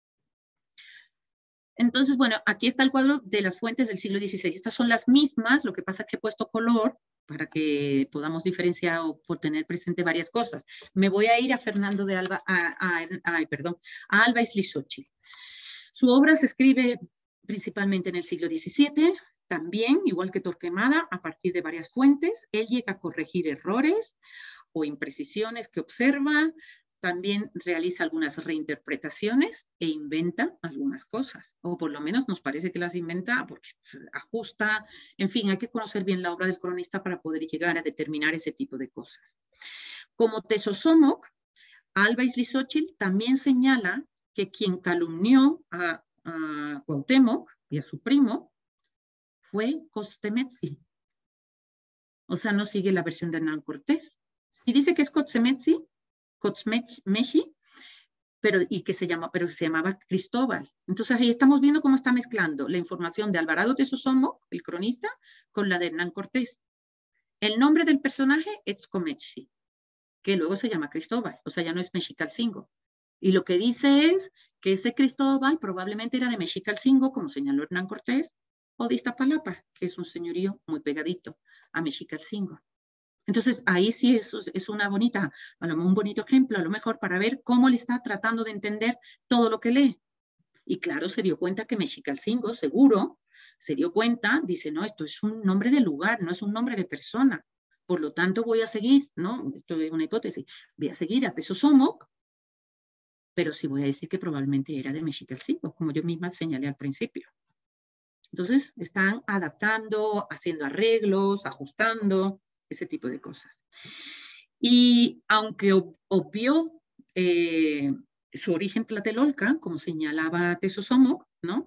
S3: Entonces, bueno, aquí está el cuadro de las fuentes del siglo dieciséis. Estas son las mismas, lo que pasa es que he puesto color para que podamos diferenciar o por tener presente varias cosas. Me voy a ir a Fernando de Alba, a, a, a, perdón, a Alba Izlixóchitl. Su obra se escribe principalmente en el siglo diecisiete, también, igual que Torquemada, a partir de varias fuentes. Él llega a corregir errores o imprecisiones que observa, también realiza algunas reinterpretaciones e inventa algunas cosas, o por lo menos nos parece que las inventa porque ajusta, en fin, hay que conocer bien la obra del cronista para poder llegar a determinar ese tipo de cosas. Como Tezosomoc, Alba Izlizóchitl también señala que quien calumnió a, a Cuauhtémoc y a su primo fue Costemetzli. O sea, no sigue la versión de Hernán Cortés. Si dice que es Costemetzli, Cotzmechi, pero, y que se, llama, pero se llamaba Cristóbal. Entonces ahí estamos viendo cómo está mezclando la información de Alvarado Tezosomoc, el cronista, con la de Hernán Cortés. El nombre del personaje es Comechi, que luego se llama Cristóbal, o sea, ya no es Mexicalcingo. Y lo que dice es que ese Cristóbal probablemente era de Mexicalcingo, como señaló Hernán Cortés, o de Iztapalapa, que es un señorío muy pegadito a Mexicalcingo. Entonces, ahí sí es, es una bonita, un bonito ejemplo, a lo mejor, para ver cómo le está tratando de entender todo lo que lee. Y claro, se dio cuenta que Mexicalcingo, seguro, se dio cuenta, dice, no, esto es un nombre de lugar, no es un nombre de persona. Por lo tanto, voy a seguir, ¿no? Esto es una hipótesis, voy a seguir a Tezosomoc, pero sí voy a decir que probablemente era de Mexicalcingo, como yo misma señalé al principio. Entonces, están adaptando, haciendo arreglos, ajustando, ese tipo de cosas. Y aunque ob obvió eh, su origen tlatelolca, como señalaba Tezosomoc, ¿no?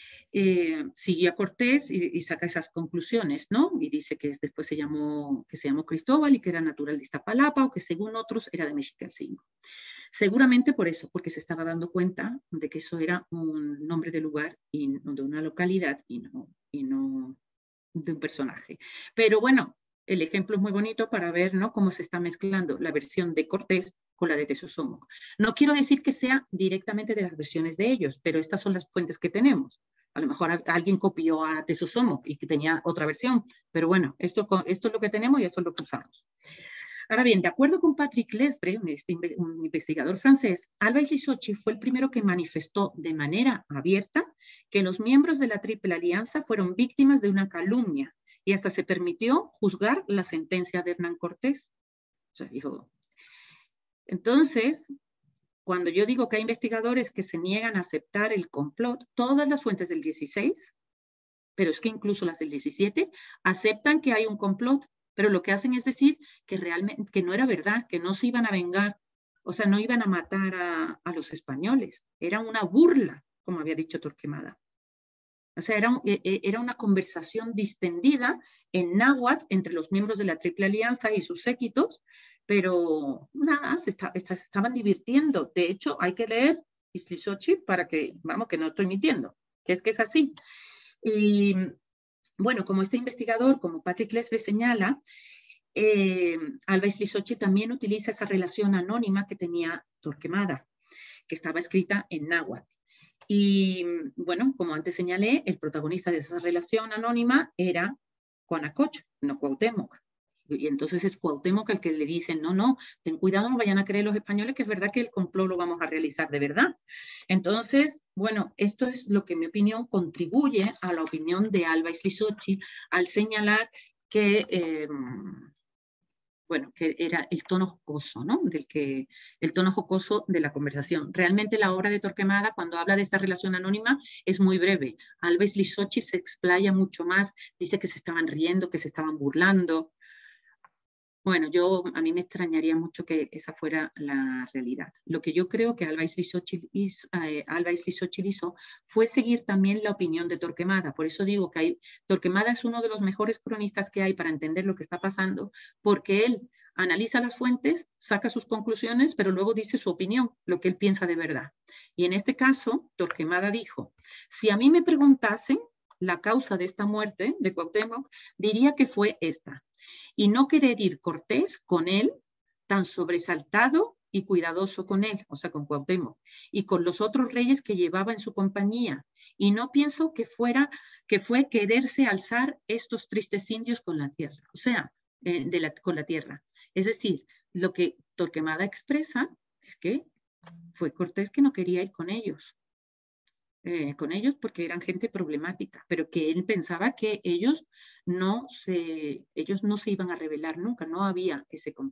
S3: Eh, sigue a Cortés y, y saca esas conclusiones, ¿no? Y dice que después se llamó, que se llamó Cristóbal y que era natural de Iztapalapa o que según otros era de Mexicalcingo. Seguramente por eso, porque se estaba dando cuenta de que eso era un nombre de lugar y de una localidad y no, y no de un personaje. Pero bueno, el ejemplo es muy bonito para ver, ¿no?, cómo se está mezclando la versión de Cortés con la de Tezosomoc. No quiero decir que sea directamente de las versiones de ellos, pero estas son las fuentes que tenemos. A lo mejor alguien copió a Tezosomoc y que tenía otra versión, pero bueno, esto, esto es lo que tenemos y esto es lo que usamos. Ahora bien, de acuerdo con Patrick Lesbre, un investigador francés, Alba Izlizóchitl fue el primero que manifestó de manera abierta que los miembros de la Triple Alianza fueron víctimas de una calumnia y hasta se permitió juzgar la sentencia de Hernán Cortés. O sea, dijo. Entonces, cuando yo digo que hay investigadores que se niegan a aceptar el complot, todas las fuentes del dieciséis, pero es que incluso las del diecisiete, aceptan que hay un complot, pero lo que hacen es decir que realmente que no era verdad, que no se iban a vengar, o sea, no iban a matar a, a los españoles. Era una burla, como había dicho Torquemada. O sea, era, un, era una conversación distendida en náhuatl entre los miembros de la Triple Alianza y sus séquitos, pero nada, se, está, se estaban divirtiendo. De hecho, hay que leer Izlizóchitl para que, vamos, que no estoy mintiendo, que es que es así. Y bueno, como este investigador, como Patrick Lesbre señala, eh, Alba Izlizóchitl también utiliza esa relación anónima que tenía Torquemada, que estaba escrita en náhuatl. Y bueno, como antes señalé, el protagonista de esa relación anónima era Coanacoch, no Cuauhtémoc. Y entonces es Cuauhtémoc el que le dice, no, no, ten cuidado, no vayan a creer los españoles que es verdad que el complot lo vamos a realizar de verdad. Entonces, bueno, esto es lo que en mi opinión contribuye a la opinión de Alba Izlizóchitl al señalar que... Eh, bueno, que era el tono jocoso, ¿no? Del que, el tono jocoso de la conversación. Realmente la obra de Torquemada, cuando habla de esta relación anónima, es muy breve. Alba Izlizóchitl se explaya mucho más, dice que se estaban riendo, que se estaban burlando. Bueno, yo, a mí me extrañaría mucho que esa fuera la realidad. Lo que yo creo que Alba Izlizóchitl hizo, eh, Alba Izlizóchitl hizo fue seguir también la opinión de Torquemada. Por eso digo que hay, Torquemada es uno de los mejores cronistas que hay para entender lo que está pasando, porque él analiza las fuentes, saca sus conclusiones, pero luego dice su opinión, lo que él piensa de verdad. Y en este caso, Torquemada dijo, si a mí me preguntasen la causa de esta muerte de Cuauhtémoc, diría que fue esta. Y no querer ir cortés con él, tan sobresaltado y cuidadoso con él, o sea, con Cuauhtémoc, y con los otros reyes que llevaba en su compañía. Y no pienso que fuera, que fue quererse alzar estos tristes indios con la tierra, o sea, eh, de la, con la tierra. Es decir, lo que Torquemada expresa es que fue Cortés que no quería ir con ellos. Eh, con ellos porque eran gente problemática, pero que él pensaba que ellos no se, ellos no se iban a rebelar nunca, no había ese complot.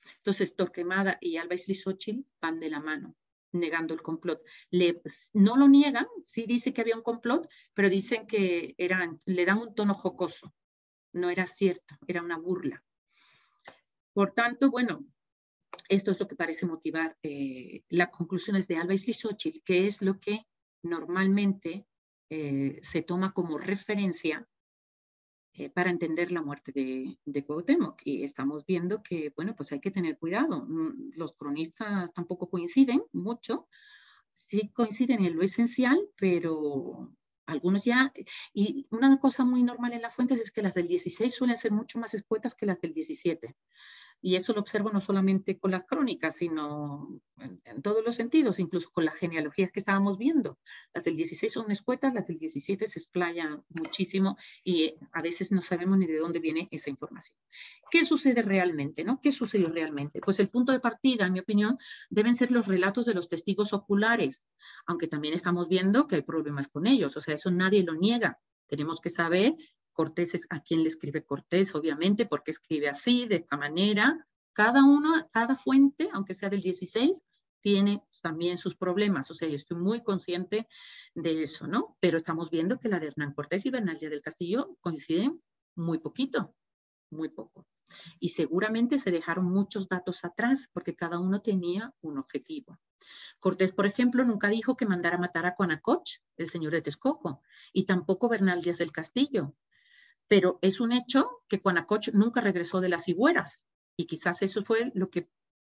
S3: Entonces, Torquemada y Alba Islizóchitl van de la mano, negando el complot. Le, no lo niegan, sí dice que había un complot, pero dicen que eran, le dan un tono jocoso. No era cierto, era una burla. Por tanto, bueno, esto es lo que parece motivar eh, las conclusiones de Alba Islizóchitl, que es lo que normalmente eh, se toma como referencia eh, para entender la muerte de, de Cuauhtémoc. Y estamos viendo que, bueno, pues hay que tener cuidado. Los cronistas tampoco coinciden mucho. Sí coinciden en lo esencial, pero algunos ya... Y una cosa muy normal en las fuentes es que las del dieciséis suelen ser mucho más escuetas que las del diecisiete. Y eso lo observo no solamente con las crónicas, sino en, en todos los sentidos, incluso con las genealogías que estábamos viendo. Las del dieciséis son escuetas, las del diecisiete se explayan muchísimo y a veces no sabemos ni de dónde viene esa información. ¿Qué sucede realmente? ¿no? ¿Qué sucedió realmente? Pues el punto de partida, en mi opinión, deben ser los relatos de los testigos oculares, aunque también estamos viendo que hay problemas con ellos, o sea, eso nadie lo niega. Tenemos que saber... Cortés es a quién le escribe Cortés, obviamente, porque escribe así, de esta manera. Cada uno, cada fuente, aunque sea del dieciséis, tiene también sus problemas. O sea, yo estoy muy consciente de eso, ¿no? Pero estamos viendo que la de Hernán Cortés y Bernal Díaz del Castillo coinciden muy poquito, muy poco. Y seguramente se dejaron muchos datos atrás, porque cada uno tenía un objetivo. Cortés, por ejemplo, nunca dijo que mandara matar a Coanacoch, el señor de Texcoco, y tampoco Bernal Díaz del Castillo. Pero es un hecho que Coanacoch nunca regresó de las higueras y quizás eso fue lo que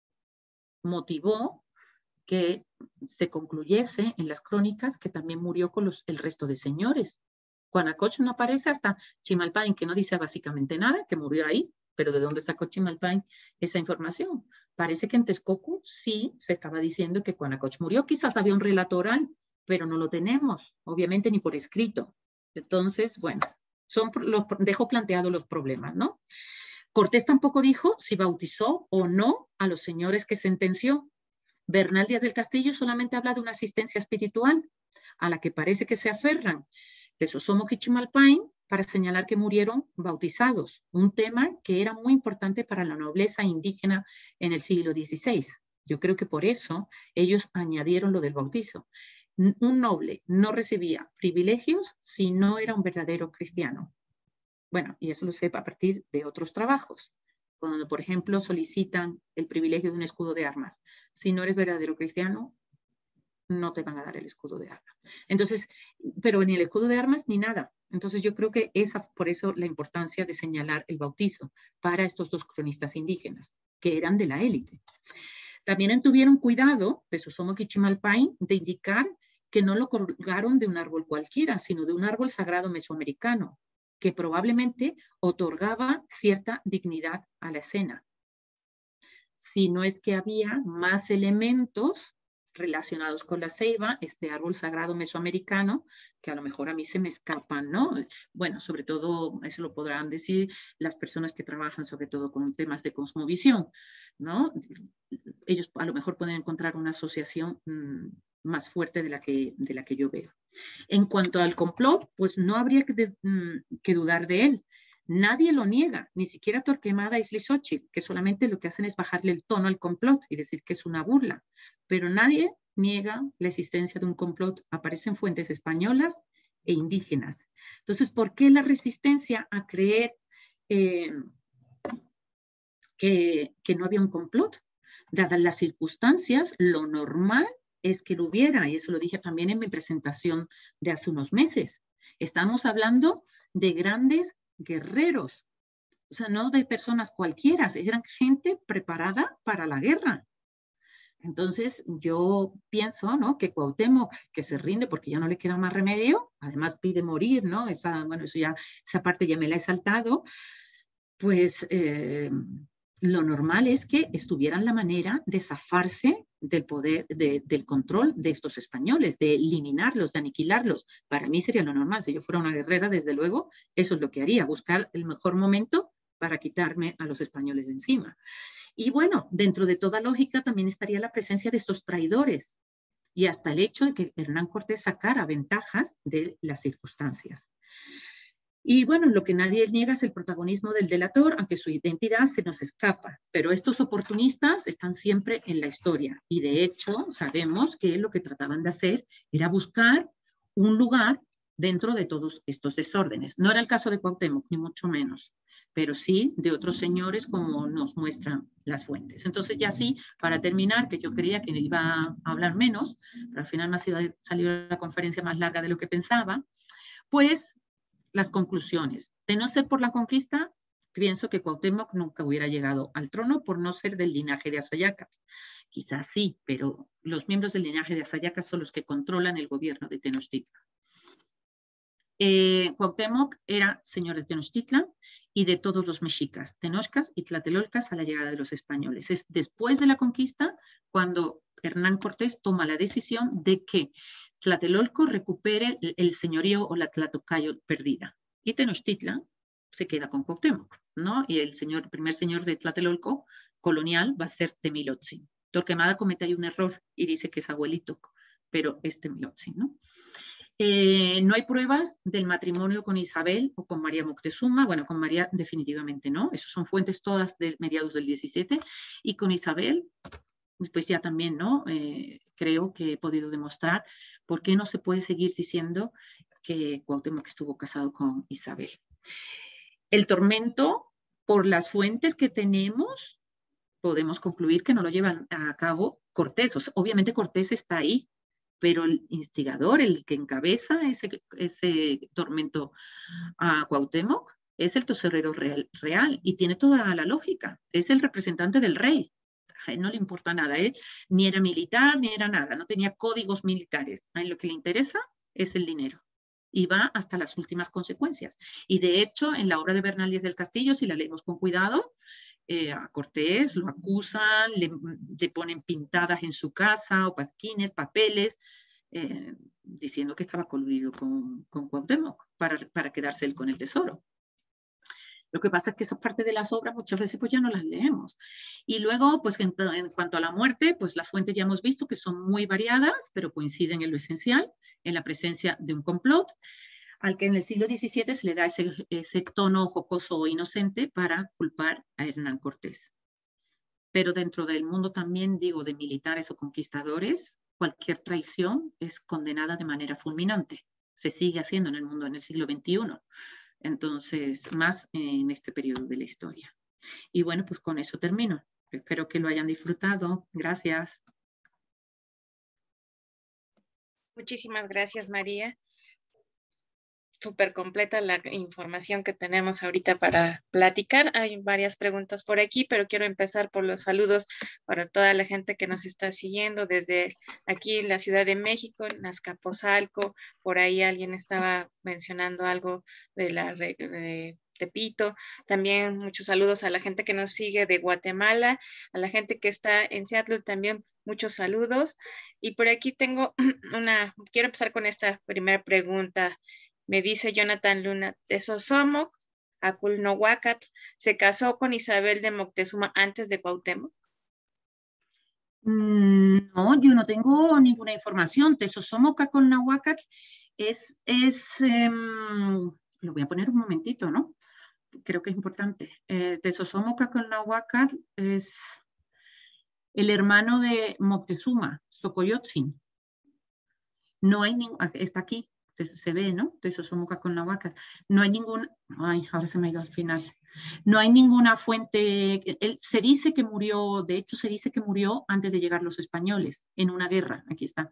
S3: motivó que se concluyese en las crónicas que también murió con los, el resto de señores. Coanacoch no aparece hasta Chimalpain, que no dice básicamente nada, que murió ahí, pero ¿de dónde sacó Chimalpain esa información? Parece que en Texcoco sí se estaba diciendo que Coanacoch murió, quizás había un relato oral, pero no lo tenemos, obviamente ni por escrito. Entonces, bueno, Son los, dejó planteados los problemas, ¿no? Cortés tampoco dijo si bautizó o no a los señores que sentenció. Bernal Díaz del Castillo solamente habla de una asistencia espiritual a la que parece que se aferran de Sosomoc y Chimalpain para señalar que murieron bautizados, un tema que era muy importante para la nobleza indígena en el siglo dieciséis. Yo creo que por eso ellos añadieron lo del bautizo. Un noble no recibía privilegios si no era un verdadero cristiano. Bueno, y eso lo sé a partir de otros trabajos. Cuando, por ejemplo, solicitan el privilegio de un escudo de armas. Si no eres verdadero cristiano, no te van a dar el escudo de armas. Entonces, pero ni el escudo de armas ni nada. Entonces yo creo que esa, por eso la importancia de señalar el bautizo para estos dos cronistas indígenas, que eran de la élite. También tuvieron cuidado de Sosomoc y Chimalpain de indicar que no lo colgaron de un árbol cualquiera, sino de un árbol sagrado mesoamericano, que probablemente otorgaba cierta dignidad a la escena. Si no es que había más elementos relacionados con la ceiba, este árbol sagrado mesoamericano, que a lo mejor a mí se me escapan, ¿no? Bueno, sobre todo, eso lo podrán decir las personas que trabajan sobre todo con temas de cosmovisión, ¿no? Ellos a lo mejor pueden encontrar una asociación mmm, más fuerte de la, que, de la que yo veo. En cuanto al complot, pues no habría que, de, mmm, que dudar de él. Nadie lo niega, ni siquiera Torquemada y Islizóchitl, que solamente lo que hacen es bajarle el tono al complot y decir que es una burla. Pero nadie niega la existencia de un complot. Aparecen fuentes españolas e indígenas. Entonces, ¿por qué la resistencia a creer eh, que, que no había un complot? Dadas las circunstancias, lo normal es que lo hubiera, y eso lo dije también en mi presentación de hace unos meses. Estamos hablando de grandes guerreros, o sea, no de personas cualquiera, eran gente preparada para la guerra. Entonces, yo pienso, ¿no?, que Cuauhtémoc, que se rinde porque ya no le queda más remedio, además pide morir, ¿no? Esa, bueno, eso ya, esa parte ya me la he saltado, pues eh, lo normal es que estuvieran la manera de zafarse del poder, de, del control de estos españoles, de eliminarlos, de aniquilarlos. Para mí sería lo normal. Si yo fuera una guerrera, desde luego, eso es lo que haría, buscar el mejor momento para quitarme a los españoles de encima. Y bueno, dentro de toda lógica también estaría la presencia de estos traidores y hasta el hecho de que Hernán Cortés sacara ventajas de las circunstancias. Y bueno, lo que nadie niega es el protagonismo del delator, aunque su identidad se nos escapa. Pero estos oportunistas están siempre en la historia. Y de hecho, sabemos que lo que trataban de hacer era buscar un lugar dentro de todos estos desórdenes. No era el caso de Cuauhtémoc, ni mucho menos, pero sí de otros señores, como nos muestran las fuentes. Entonces, ya sí, para terminar, que yo creía que iba a hablar menos, pero al final me ha salido la conferencia más larga de lo que pensaba, pues las conclusiones. De no ser por la conquista, pienso que Cuauhtémoc nunca hubiera llegado al trono por no ser del linaje de Asayacatl. Quizás sí, pero los miembros del linaje de Asayacatl son los que controlan el gobierno de Tenochtitlan. Eh, Cuauhtémoc era señor de Tenochtitlan y de todos los mexicas, tenochcas y tlatelolcas a la llegada de los españoles. Es después de la conquista cuando Hernán Cortés toma la decisión de que Tlatelolco recupere el, el señorío o la Tlatocayo perdida. Y Tenochtitlan se queda con Cuauhtémoc, ¿no? Y el señor, primer señor de Tlatelolco colonial va a ser Temilotzin. Torquemada comete ahí un error y dice que es abuelito, pero es Temilotzin, ¿no? Eh, no hay pruebas del matrimonio con Isabel o con María Moctezuma. Bueno, con María definitivamente no. Esas son fuentes todas de mediados del diecisiete. Y con Isabel, pues ya también, ¿no? Eh, creo que he podido demostrar por qué no se puede seguir diciendo que Cuauhtémoc estuvo casado con Isabel. El tormento, por las fuentes que tenemos, podemos concluir que no lo llevan a cabo Cortés. O sea, obviamente Cortés está ahí, pero el instigador, el que encabeza ese, ese tormento a Cuauhtémoc, es el tesorero real, real y tiene toda la lógica. Es el representante del rey. A él no le importa nada, ¿eh? Ni era militar, ni era nada, no tenía códigos militares. A él lo que le interesa es el dinero. Y va hasta las últimas consecuencias. Y de hecho, en la obra de Bernal Díaz del Castillo, si la leemos con cuidado, eh, a Cortés lo acusan, le, le ponen pintadas en su casa, o pasquines, papeles, eh, diciendo que estaba coludido con, con Cuauhtémoc para, para quedarse él con el tesoro. Lo que pasa es que esa parte de las obras muchas veces pues ya no las leemos. Y luego, pues en, en cuanto a la muerte, pues las fuentes ya hemos visto que son muy variadas, pero coinciden en lo esencial, en la presencia de un complot, al que en el siglo diecisiete se le da ese, ese tono jocoso o inocente para culpar a Hernán Cortés. Pero dentro del mundo también, digo, de militares o conquistadores, cualquier traición es condenada de manera fulminante. Se sigue haciendo en el mundo en el siglo veintiuno. Entonces, más en este periodo de la historia. Y bueno, pues con eso termino. Espero que lo hayan disfrutado. Gracias.
S2: Muchísimas gracias, María. Súper completa la información que tenemos ahorita para platicar. Hay varias preguntas por aquí, pero quiero empezar por los saludos para toda la gente que nos está siguiendo desde aquí en la Ciudad de México, en Azcapotzalco. Por ahí alguien estaba mencionando algo de la de Tepito. También muchos saludos a la gente que nos sigue de Guatemala, a la gente que está en Seattle también. Muchos saludos. Y por aquí tengo una, quiero empezar con esta primera pregunta. Me dice Jonathan Luna, Tezosomoc, Aculnohuacatl, ¿se casó con Isabel de Moctezuma antes de Cuauhtémoc?
S3: Mm, no, yo no tengo ninguna información. Tezosomoc, Aculnohuacatl es, es eh, lo voy a poner un momentito, ¿no? Creo que es importante. Eh, Tezosomoc, Aculnohuacatl es el hermano de Moctezuma, Xocoyotzin. No hay ningún, está aquí. Se ve, ¿no? Tezosomoc con la vaca. No hay ningún, ay, ahora se me ha ido al final. No hay ninguna fuente, él, se dice que murió, de hecho se dice que murió antes de llegar los españoles, en una guerra, aquí está.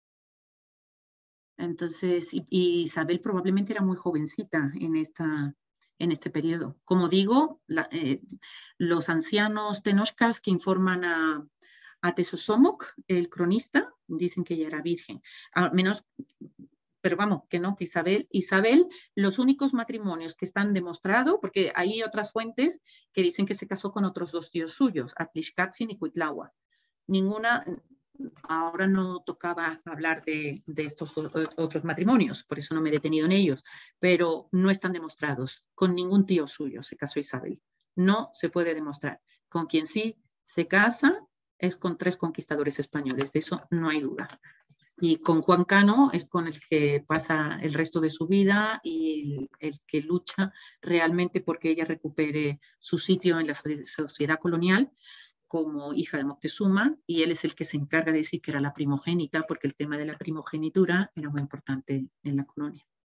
S3: Entonces, y, y Isabel probablemente era muy jovencita en, esta, en este periodo. Como digo, la, eh, los ancianos tenochcas que informan a, a Tezosomoc, el cronista, dicen que ella era virgen. Al menos... Pero vamos, que no, que Isabel, Isabel, los únicos matrimonios que están demostrados, porque hay otras fuentes que dicen que se casó con otros dos tíos suyos, Atlixcatzin y Cuitláhuac. Ninguna, ahora no tocaba hablar de, de estos otros matrimonios, por eso no me he detenido en ellos, pero no están demostrados. Con ningún tío suyo se casó Isabel. No se puede demostrar. Con quien sí se casa es con tres conquistadores españoles, de eso no hay duda. Y con Juan Cano es con el que pasa el resto de su vida y el, el que lucha realmente porque ella recupere su sitio en la sociedad colonial como hija de Moctezuma, y él es el que se encarga de decir que era la primogénita, porque el tema de la primogenitura era muy importante en la colonia.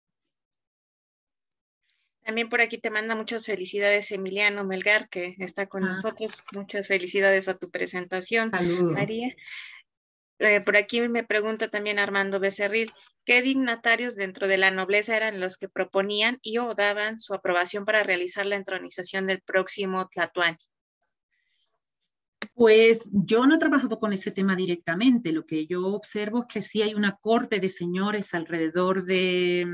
S2: También por aquí te manda muchas felicidades Emiliano Melgar, que está con ah. nosotros. Muchas felicidades a tu presentación,
S3: Saludos.
S2: María. Eh, por aquí me pregunta también Armando Becerril, ¿qué dignatarios dentro de la nobleza eran los que proponían y o daban su aprobación para realizar la entronización del próximo Tlatoani?
S3: Pues yo no he trabajado con ese tema directamente. Lo que yo observo es que sí hay una corte de señores alrededor de,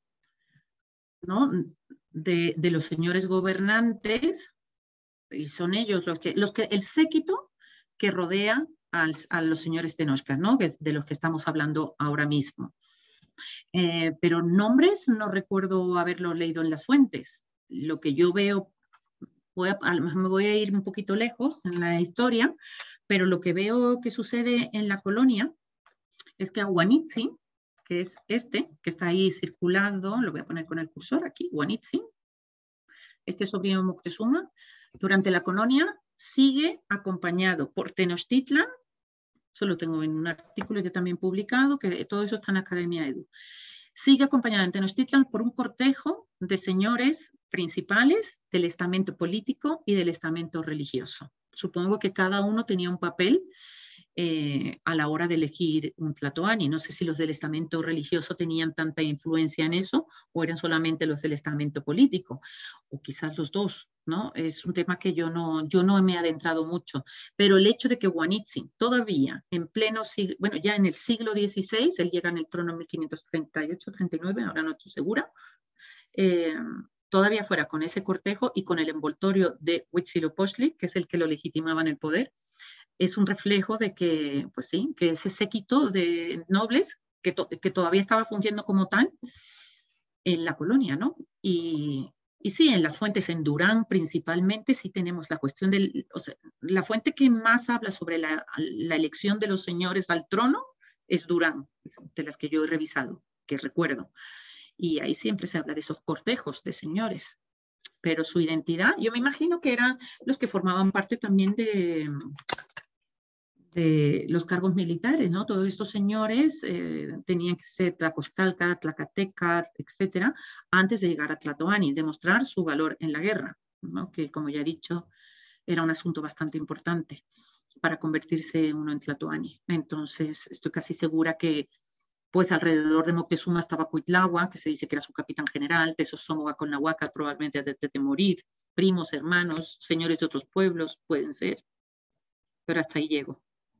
S3: ¿no? de, de los señores gobernantes, y son ellos los que, los que el séquito que rodea a, a los señores Tenochca, ¿no? Que, de los que estamos hablando ahora mismo. Eh, pero nombres no recuerdo haberlo leído en las fuentes. Lo que yo veo, voy a, a lo mejor me voy a ir un poquito lejos en la historia, pero lo que veo que sucede en la colonia es que a Huanitzin, que es este, que está ahí circulando, lo voy a poner con el cursor aquí, Huanitzin, este sobrino de Moctezuma, durante la colonia sigue acompañado por Tenochtitlan, eso lo tengo en un artículo ya también publicado, que todo eso está en Academia Edu, sigue acompañado en Tenochtitlan por un cortejo de señores principales del estamento político y del estamento religioso. Supongo que cada uno tenía un papel eh, a la hora de elegir un Tlatoani. No sé si los del estamento religioso tenían tanta influencia en eso o eran solamente los del estamento político, o quizás los dos, ¿no? Es un tema que yo no, yo no me he adentrado mucho, pero el hecho de que Huanitzin todavía en pleno siglo, bueno, ya en el siglo dieciséis, él llega en el trono en mil quinientos treinta y ocho, treinta y nueve, ahora no estoy segura, eh, todavía fuera con ese cortejo y con el envoltorio de Huitzilopochtli, que es el que lo legitimaba en el poder, es un reflejo de que, pues sí, que ese séquito de nobles que, to que todavía estaba fungiendo como tal en la colonia, ¿no? Y, y sí, en las fuentes, en Durán principalmente, sí tenemos la cuestión del, o sea, la fuente que más habla sobre la, la elección de los señores al trono es Durán, de las que yo he revisado, que recuerdo. Y ahí siempre se habla de esos cortejos de señores. Pero su identidad, yo me imagino que eran los que formaban parte también de, de los cargos militares, ¿no? Todos estos señores eh, tenían que ser tlacoxcalca, tlacatecas, etcétera, antes de llegar a Tlatoani, demostrar su valor en la guerra, ¿no? Que, como ya he dicho, era un asunto bastante importante para convertirse uno en Tlatoani. Entonces, estoy casi segura que pues alrededor de Moctezuma estaba Cuitlahua, que se dice que era su capitán general, Tezosomoga con Nahuaca, probablemente antes de, de morir, primos, hermanos, señores de otros pueblos, pueden ser, pero hasta ahí llego.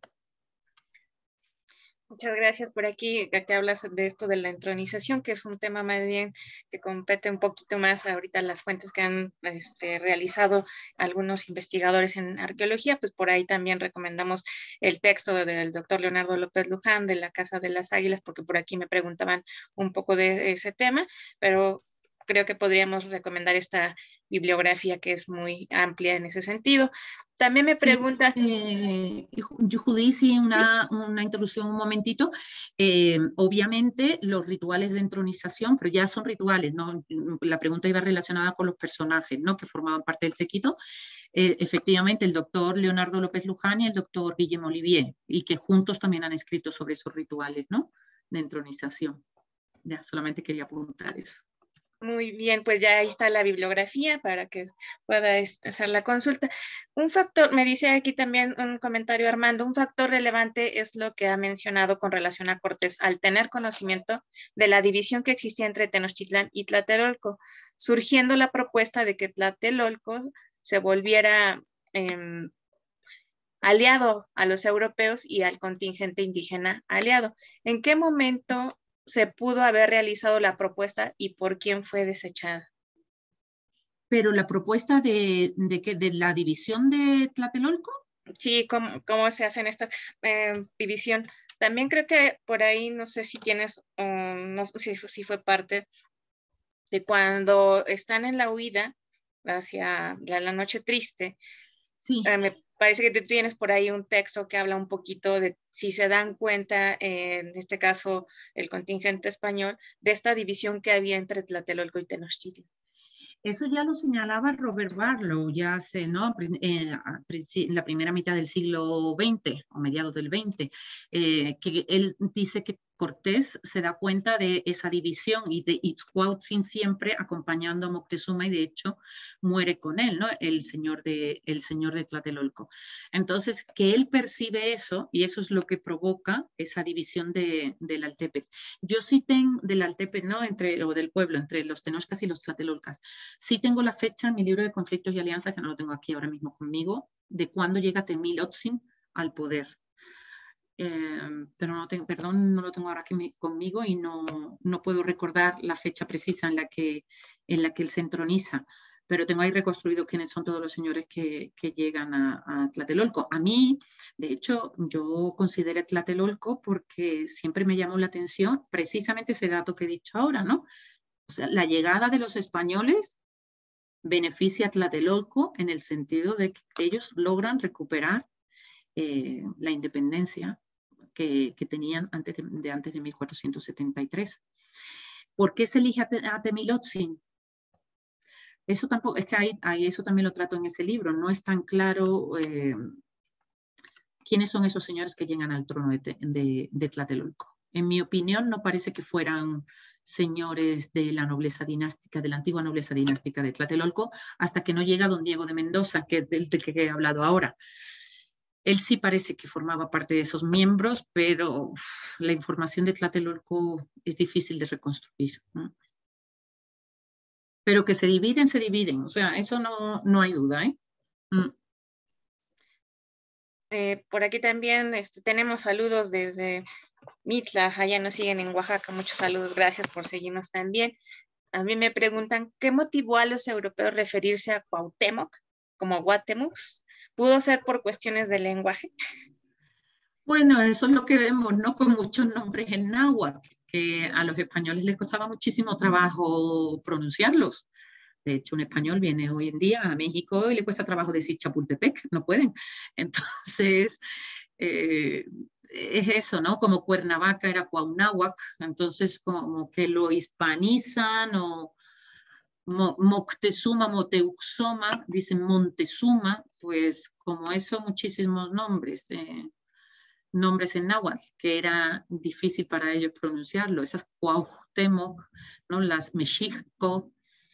S2: Muchas gracias por aquí, que hablas de esto de la entronización, que es un tema más bien que compete un poquito más ahorita las fuentes que han este, realizado algunos investigadores en arqueología, pues por ahí también recomendamos el texto del doctor Leonardo López Luján de la Casa de las Águilas, porque por aquí me preguntaban un poco de ese tema, pero creo que podríamos recomendar esta bibliografía que es muy amplia en ese sentido. También me pregunta...
S3: Sí, eh, Judici, una, una introducción un momentito. Eh, obviamente los rituales de entronización, pero ya son rituales, ¿no? La pregunta iba relacionada con los personajes, ¿no? Que formaban parte del séquito. Eh, efectivamente, el doctor Leonardo López Luján y el doctor Guillermo Olivier, y que juntos también han escrito sobre esos rituales, ¿no? De entronización. Ya, solamente quería apuntar eso.
S2: Muy bien, pues ya ahí está la bibliografía para que pueda hacer la consulta. Un factor, me dice aquí también un comentario Armando, un factor relevante es lo que ha mencionado con relación a Cortés, al tener conocimiento de la división que existía entre Tenochtitlán y Tlatelolco, surgiendo la propuesta de que Tlatelolco se volviera eh, aliado a los europeos y al contingente indígena aliado. ¿En qué momento se pudo haber realizado la propuesta y por quién fue desechada?
S3: Pero la propuesta de, de, que, de la división de Tlatelolco.
S2: Sí, ¿cómo, cómo se hace en esta eh, división? También creo que por ahí, no sé si tienes, um, no sé si, si fue parte de cuando están en la huida hacia la, la noche triste.
S3: Sí.
S2: Eh, me, parece que tú tienes por ahí un texto que habla un poquito de si se dan cuenta, eh, en este caso el contingente español, de esta división que había entre Tlatelolco y Tenochtitlan.
S3: Eso ya lo señalaba Robert Barlow, ya hace, ¿no? En la primera mitad del siglo veinte, o mediados del veinte, eh, que él dice que Cortés se da cuenta de esa división y de Itzcuautzin siempre acompañando a Moctezuma y de hecho muere con él, ¿no? El señor de, el señor de Tlatelolco. Entonces, que él percibe eso y eso es lo que provoca esa división de, del Altépex. Yo sí tengo, del Altépex, ¿no? Entre, o del pueblo, entre los Tenochcas y los Tlatelolcas. Sí tengo la fecha en mi libro de conflictos y alianzas, que no lo tengo aquí ahora mismo conmigo, de cuándo llega Temilotzin al poder. Eh, pero no tengo, perdón, no lo tengo ahora aquí conmigo y no, no puedo recordar la fecha precisa en la que, en la que él se entroniza, pero tengo ahí reconstruido quiénes son todos los señores que, que llegan a, a Tlatelolco. A mí, de hecho, yo consideré Tlatelolco porque siempre me llamó la atención precisamente ese dato que he dicho ahora, ¿no? O sea, la llegada de los españoles beneficia a Tlatelolco en el sentido de que ellos logran recuperar eh, la independencia que, que tenían antes de, de antes de mil cuatrocientos setenta y tres. ¿Por qué se elige a, Te, a Temilotzin? Eso tampoco, es que ahí, ahí eso también lo trato en ese libro, no es tan claro eh, quiénes son esos señores que llegan al trono de, de, de Tlatelolco. En mi opinión, no parece que fueran señores de la nobleza dinástica, de la antigua nobleza dinástica de Tlatelolco, hasta que no llega don Diego de Mendoza, que es del que he hablado ahora. Él sí parece que formaba parte de esos miembros, pero uf, la información de Tlatelolco es difícil de reconstruir, ¿no? Pero que se dividen, se dividen. O sea, eso no, no hay duda, ¿eh? Mm.
S2: Eh, por aquí también este, tenemos saludos desde Mitla, allá nos siguen en Oaxaca. Muchos saludos, gracias por seguirnos también. A mí me preguntan, ¿qué motivó a los europeos referirse a Cuauhtémoc como Guatemuz? ¿Pudo ser por cuestiones de lenguaje?
S3: Bueno, eso es lo que vemos, ¿no? Con muchos nombres en náhuatl, que a los españoles les costaba muchísimo trabajo pronunciarlos. De hecho, un español viene hoy en día a México y le cuesta trabajo decir Chapultepec, no pueden. Entonces, eh, es eso, ¿no? Como Cuernavaca era Cuauhnáhuac, entonces como que lo hispanizan o Moctezuma, Moteuxoma, dicen Montezuma, pues como eso muchísimos nombres, eh, nombres en náhuatl, que era difícil para ellos pronunciarlo, esas Cuauhtémoc, ¿no? Las Mexico.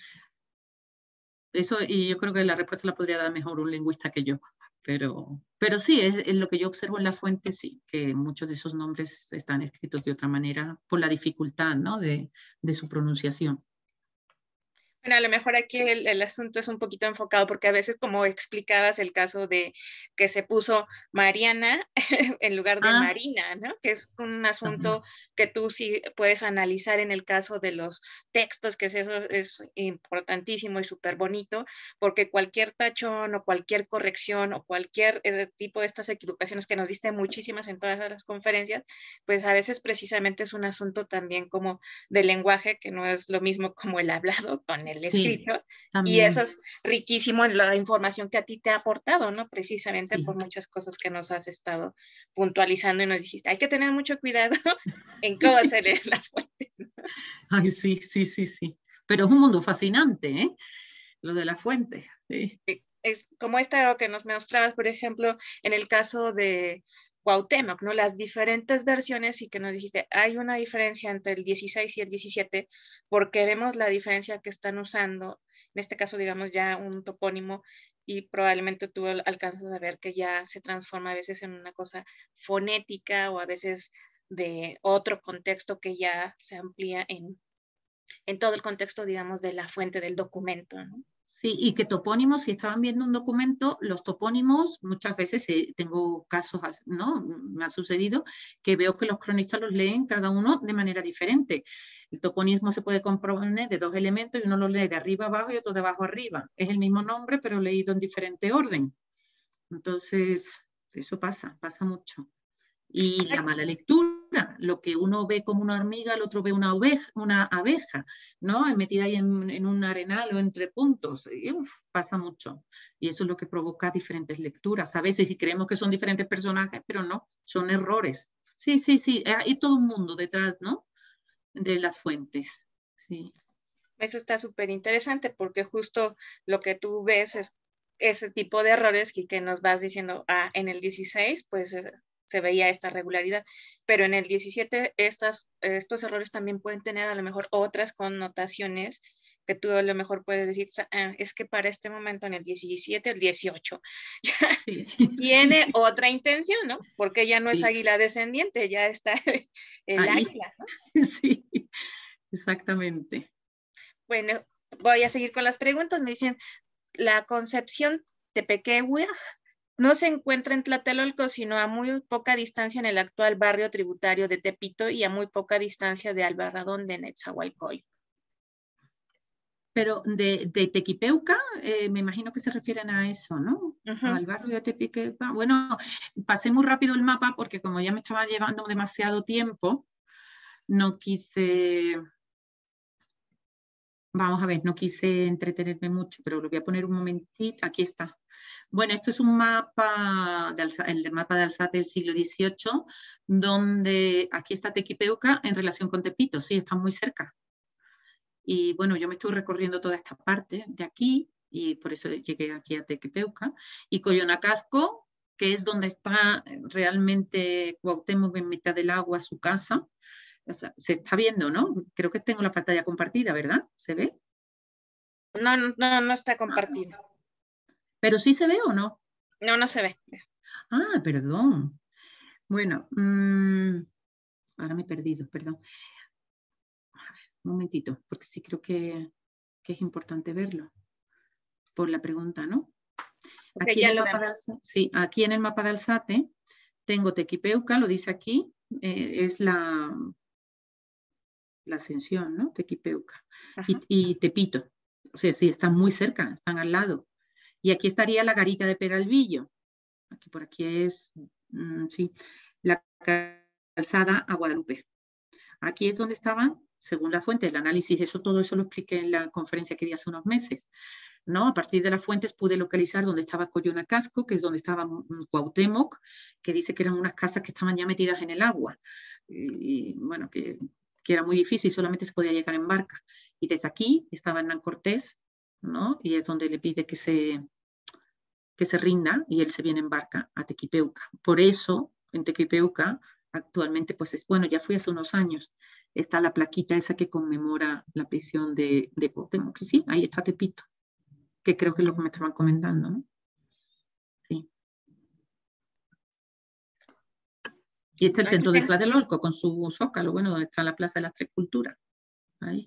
S3: Eso, y yo creo que la respuesta la podría dar mejor un lingüista que yo, pero, pero sí, es, es lo que yo observo en las fuentes, sí, que muchos de esos nombres están escritos de otra manera por la dificultad, ¿no? de, de su pronunciación.
S2: Bueno, a lo mejor aquí el, el asunto es un poquito enfocado porque a veces, como explicabas el caso de que se puso Mariana en lugar de ah, Marina, ¿no? Que es un asunto uh-huh. que tú sí puedes analizar en el caso de los textos, que es, eso es importantísimo y súper bonito, porque cualquier tachón o cualquier corrección o cualquier eh, tipo de estas equivocaciones que nos diste muchísimas en todas las conferencias, pues a veces precisamente es un asunto también como de lenguaje, que no es lo mismo como el hablado con el el escrito, sí, y eso es riquísimo en la información que a ti te ha aportado, ¿no? Precisamente sí. por muchas cosas que nos has estado puntualizando y nos dijiste, hay que tener mucho cuidado en cómo se leen las fuentes, ¿no?
S3: Ay, sí, sí, sí, sí. Pero es un mundo fascinante, ¿eh? Lo de las fuentes, sí.
S2: Es como esta que nos mostrabas, por ejemplo, en el caso de Cuauhtémoc, ¿no? Las diferentes versiones y que nos dijiste, hay una diferencia entre el dieciséis y el diecisiete porque vemos la diferencia que están usando, en este caso, digamos, ya un topónimo y probablemente tú alcanzas a ver que ya se transforma a veces en una cosa fonética o a veces de otro contexto que ya se amplía en, en todo el contexto, digamos, de la fuente del documento, ¿no?
S3: Sí, y que topónimos, si estaban viendo un documento, los topónimos, muchas veces eh, tengo casos, ¿no? Me ha sucedido que veo que los cronistas los leen cada uno de manera diferente. El topónimo se puede componer de dos elementos y uno lo lee de arriba abajo y otro de abajo arriba. Es el mismo nombre, pero leído en diferente orden. Entonces, eso pasa, pasa mucho. Y la mala lectura Lo que uno ve como una hormiga, el otro ve una, oveja, una abeja, ¿no? Metida ahí en, en un arenal o entre puntos. Y, uf, pasa mucho. Y eso es lo que provoca diferentes lecturas. A veces y creemos que son diferentes personajes, pero no, son errores. Sí, sí, sí. Hay todo un mundo detrás, ¿no? De las fuentes. Sí.
S2: Eso está súper interesante porque justo lo que tú ves es ese tipo de errores que, que nos vas diciendo, ah, en el dieciséis, pues eh, se veía esta regularidad, pero en el diecisiete estas, estos errores también pueden tener a lo mejor otras connotaciones que tú a lo mejor puedes decir, ah, es que para este momento en el diecisiete, el dieciocho, sí. tiene otra intención, ¿no? Porque ya no es sí. águila descendiente, ya está el
S3: Ahí.
S2: águila, ¿no?
S3: Sí, exactamente.
S2: Bueno, voy a seguir con las preguntas. Me dicen, la concepción tepequehua no se encuentra en Tlatelolco, sino a muy poca distancia en el actual barrio tributario de Tepito y a muy poca distancia de Albarradón de Netzahualcoyo.
S3: Pero de, de Tequipeuca, eh, me imagino que se refieren a eso, ¿no?
S2: Uh-huh.
S3: Al barrio de Tequipeuca. Bueno, pasé muy rápido el mapa porque como ya me estaba llevando demasiado tiempo, no quise... Vamos a ver, no quise entretenerme mucho, pero lo voy a poner un momentito. Aquí está. Bueno, esto es un mapa, de Alsa, el mapa de Alzate del siglo dieciocho, donde aquí está Tequipeuca en relación con Tepito. Sí, está muy cerca. Y bueno, yo me estuve recorriendo toda esta parte de aquí y por eso llegué aquí a Tequipeuca. Y Coyonacasco, que es donde está realmente Cuauhtémoc en mitad del agua, su casa. O sea, se está viendo, ¿no? Creo que tengo la pantalla compartida, ¿verdad? ¿Se ve?
S2: No, no, no está compartida.
S3: ¿Pero sí se ve o no?
S2: No, no se ve.
S3: Ah, perdón. Bueno, mmm, ahora me he perdido, perdón. Un momentito, porque sí creo que, que es importante verlo. Por la pregunta, ¿no?
S2: Okay,
S3: aquí,
S2: ya
S3: en el
S2: lo
S3: mapa de
S2: vemos.
S3: Alzate, sí, aquí en el mapa de Alzate tengo Tequipeuca, lo dice aquí, eh, es la, la ascensión, ¿no? Tequipeuca. Y, y Tepito. O sea, sí, están muy cerca, están al lado. Y aquí estaría la garita de Peralvillo. Aquí por aquí es, mmm, sí, la calzada a Guadalupe. Aquí es donde estaban, según la fuente, el análisis, eso todo eso lo expliqué en la conferencia que di hace unos meses, ¿no? A partir de las fuentes pude localizar dónde estaba Coyonacasco, que es donde estaba Cuauhtémoc, que dice que eran unas casas que estaban ya metidas en el agua. Y, y bueno, que, que era muy difícil, solamente se podía llegar en barca. Y desde aquí estaba Hernán Cortés, ¿no? Y es donde le pide que se, que se rinda y él se viene en barca a Tequipeuca. Por eso, en Tequipeuca, actualmente, pues es, bueno, ya fui hace unos años, está la plaquita esa que conmemora la prisión de, de Cuauhtémoc. Sí, ahí está Tepito, que creo que es lo que me estaban comentando, ¿no? Sí. Y este es el centro de Tlatelolco con su zócalo, bueno, donde está la Plaza de las Tres Culturas. Ahí.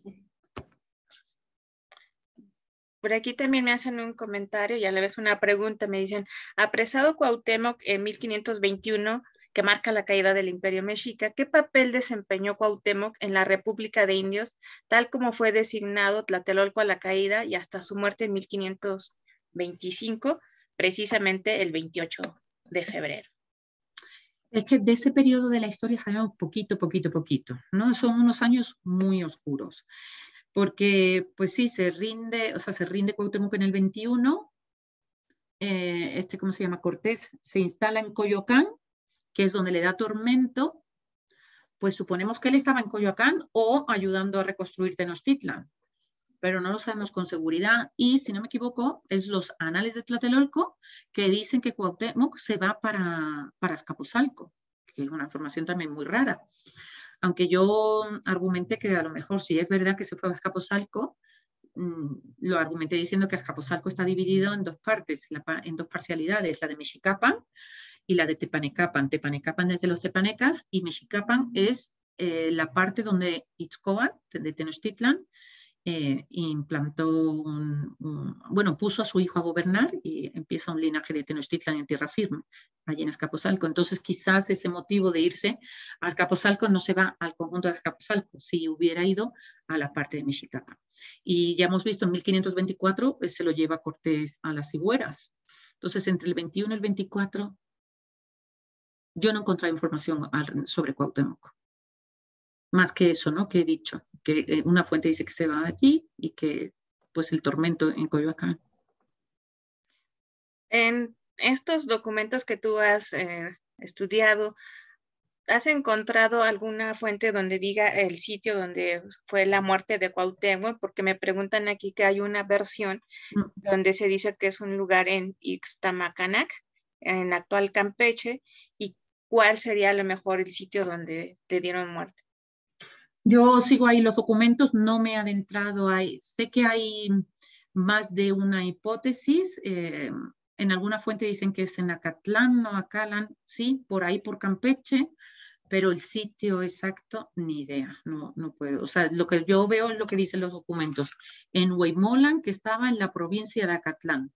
S2: Por aquí también me hacen un comentario y a la vez una pregunta. Me dicen, apresado Cuauhtémoc en mil quinientos veintiuno, que marca la caída del Imperio Mexica, ¿qué papel desempeñó Cuauhtémoc en la República de Indios, tal como fue designado Tlatelolco a la caída y hasta su muerte en mil quinientos veinticinco, precisamente el veintiocho de febrero?
S3: Es que de ese periodo de la historia sabemos poquito, poquito, poquito, ¿no? Son unos años muy oscuros. Porque, pues sí, se rinde, o sea, se rinde Cuauhtémoc en el veintiuno, eh, este, ¿cómo se llama? Cortés, se instala en Coyoacán, que es donde le da Tormento, pues suponemos que él estaba en Coyoacán o ayudando a reconstruir Tenochtitlan, pero no lo sabemos con seguridad. Y, si no me equivoco, es los Anales de Tlatelolco que dicen que Cuauhtémoc se va para, para Azcapotzalco, que es una información también muy rara. Aunque yo argumenté que a lo mejor si es verdad que se fue a Azcapotzalco, mmm, lo argumenté diciendo que Azcapotzalco está dividido en dos partes, la, en dos parcialidades, la de Mexicapan y la de Tepanecapan. Tepanecapan es de los tepanecas y Mexicapan es eh, la parte donde Itzcoatl, de Tenochtitlan, eh, implantó un, un, bueno, puso a su hijo a gobernar y empieza un linaje de Tenochtitlan en tierra firme, allí en Azcapotzalco. Entonces quizás ese motivo de irse a Azcapotzalco no se va al conjunto de Azcapotzalco, si hubiera ido a la parte de Mexicapan. Y ya hemos visto en mil quinientos veinticuatro pues, se lo lleva Cortés a las Sigüeras. Entonces entre el veintiuno y el veinticuatro yo no he encontrado información al, sobre Cuauhtémoc. Más que eso, ¿no? Que he dicho, que eh, una fuente dice que se va de allí y que pues el tormento en Coyoacán.
S2: En estos documentos que tú has eh, estudiado, ¿has encontrado alguna fuente donde diga el sitio donde fue la muerte de Cuauhtémoc? Porque me preguntan aquí que hay una versión mm. donde se dice que es un lugar en Ixtamacanac, en actual Campeche, y ¿cuál sería a lo mejor el sitio donde te dieron muerte?
S3: Yo sigo ahí los documentos, no me he adentrado ahí. Sé que hay más de una hipótesis. Eh, en alguna fuente dicen que es en Acatlán, no Acatlán, sí, por ahí por Campeche, pero el sitio exacto, ni idea, no, no puedo. O sea, lo que yo veo es lo que dicen los documentos. En Hueymolan, que estaba en la provincia de Acatlán.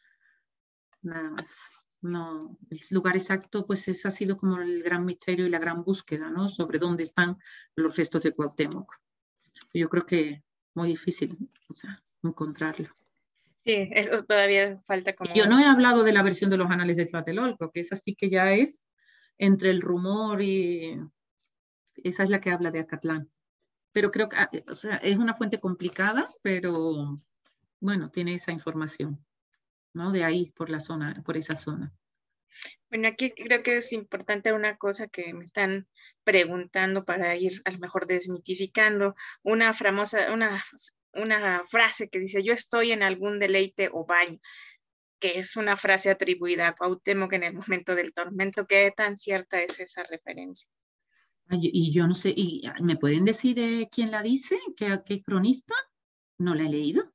S3: Nada más. No, el lugar exacto, pues ese ha sido como el gran misterio y la gran búsqueda, ¿no? Sobre dónde están los restos de Cuauhtémoc. Yo creo que muy difícil, o sea, encontrarlo.
S2: Sí, eso todavía falta como...
S3: Yo no he hablado de la versión de los anales de Tlatelolco, que esa sí que ya es entre el rumor y... Esa es la que habla de Acatlán. Pero creo que, o sea, es una fuente complicada, pero bueno, tiene esa información, ¿no? De ahí, por la zona, por esa zona.
S2: Bueno, aquí creo que es importante una cosa que me están preguntando para ir a lo mejor desmitificando. Una famosa, una, una frase que dice, yo estoy en algún deleite o baño, que es una frase atribuida a Cuauhtémoc en el momento del tormento. ¿Qué tan cierta es esa referencia?
S3: Y yo no sé, ¿y me pueden decir eh, quién la dice? ¿Qué, qué cronista? No la he leído.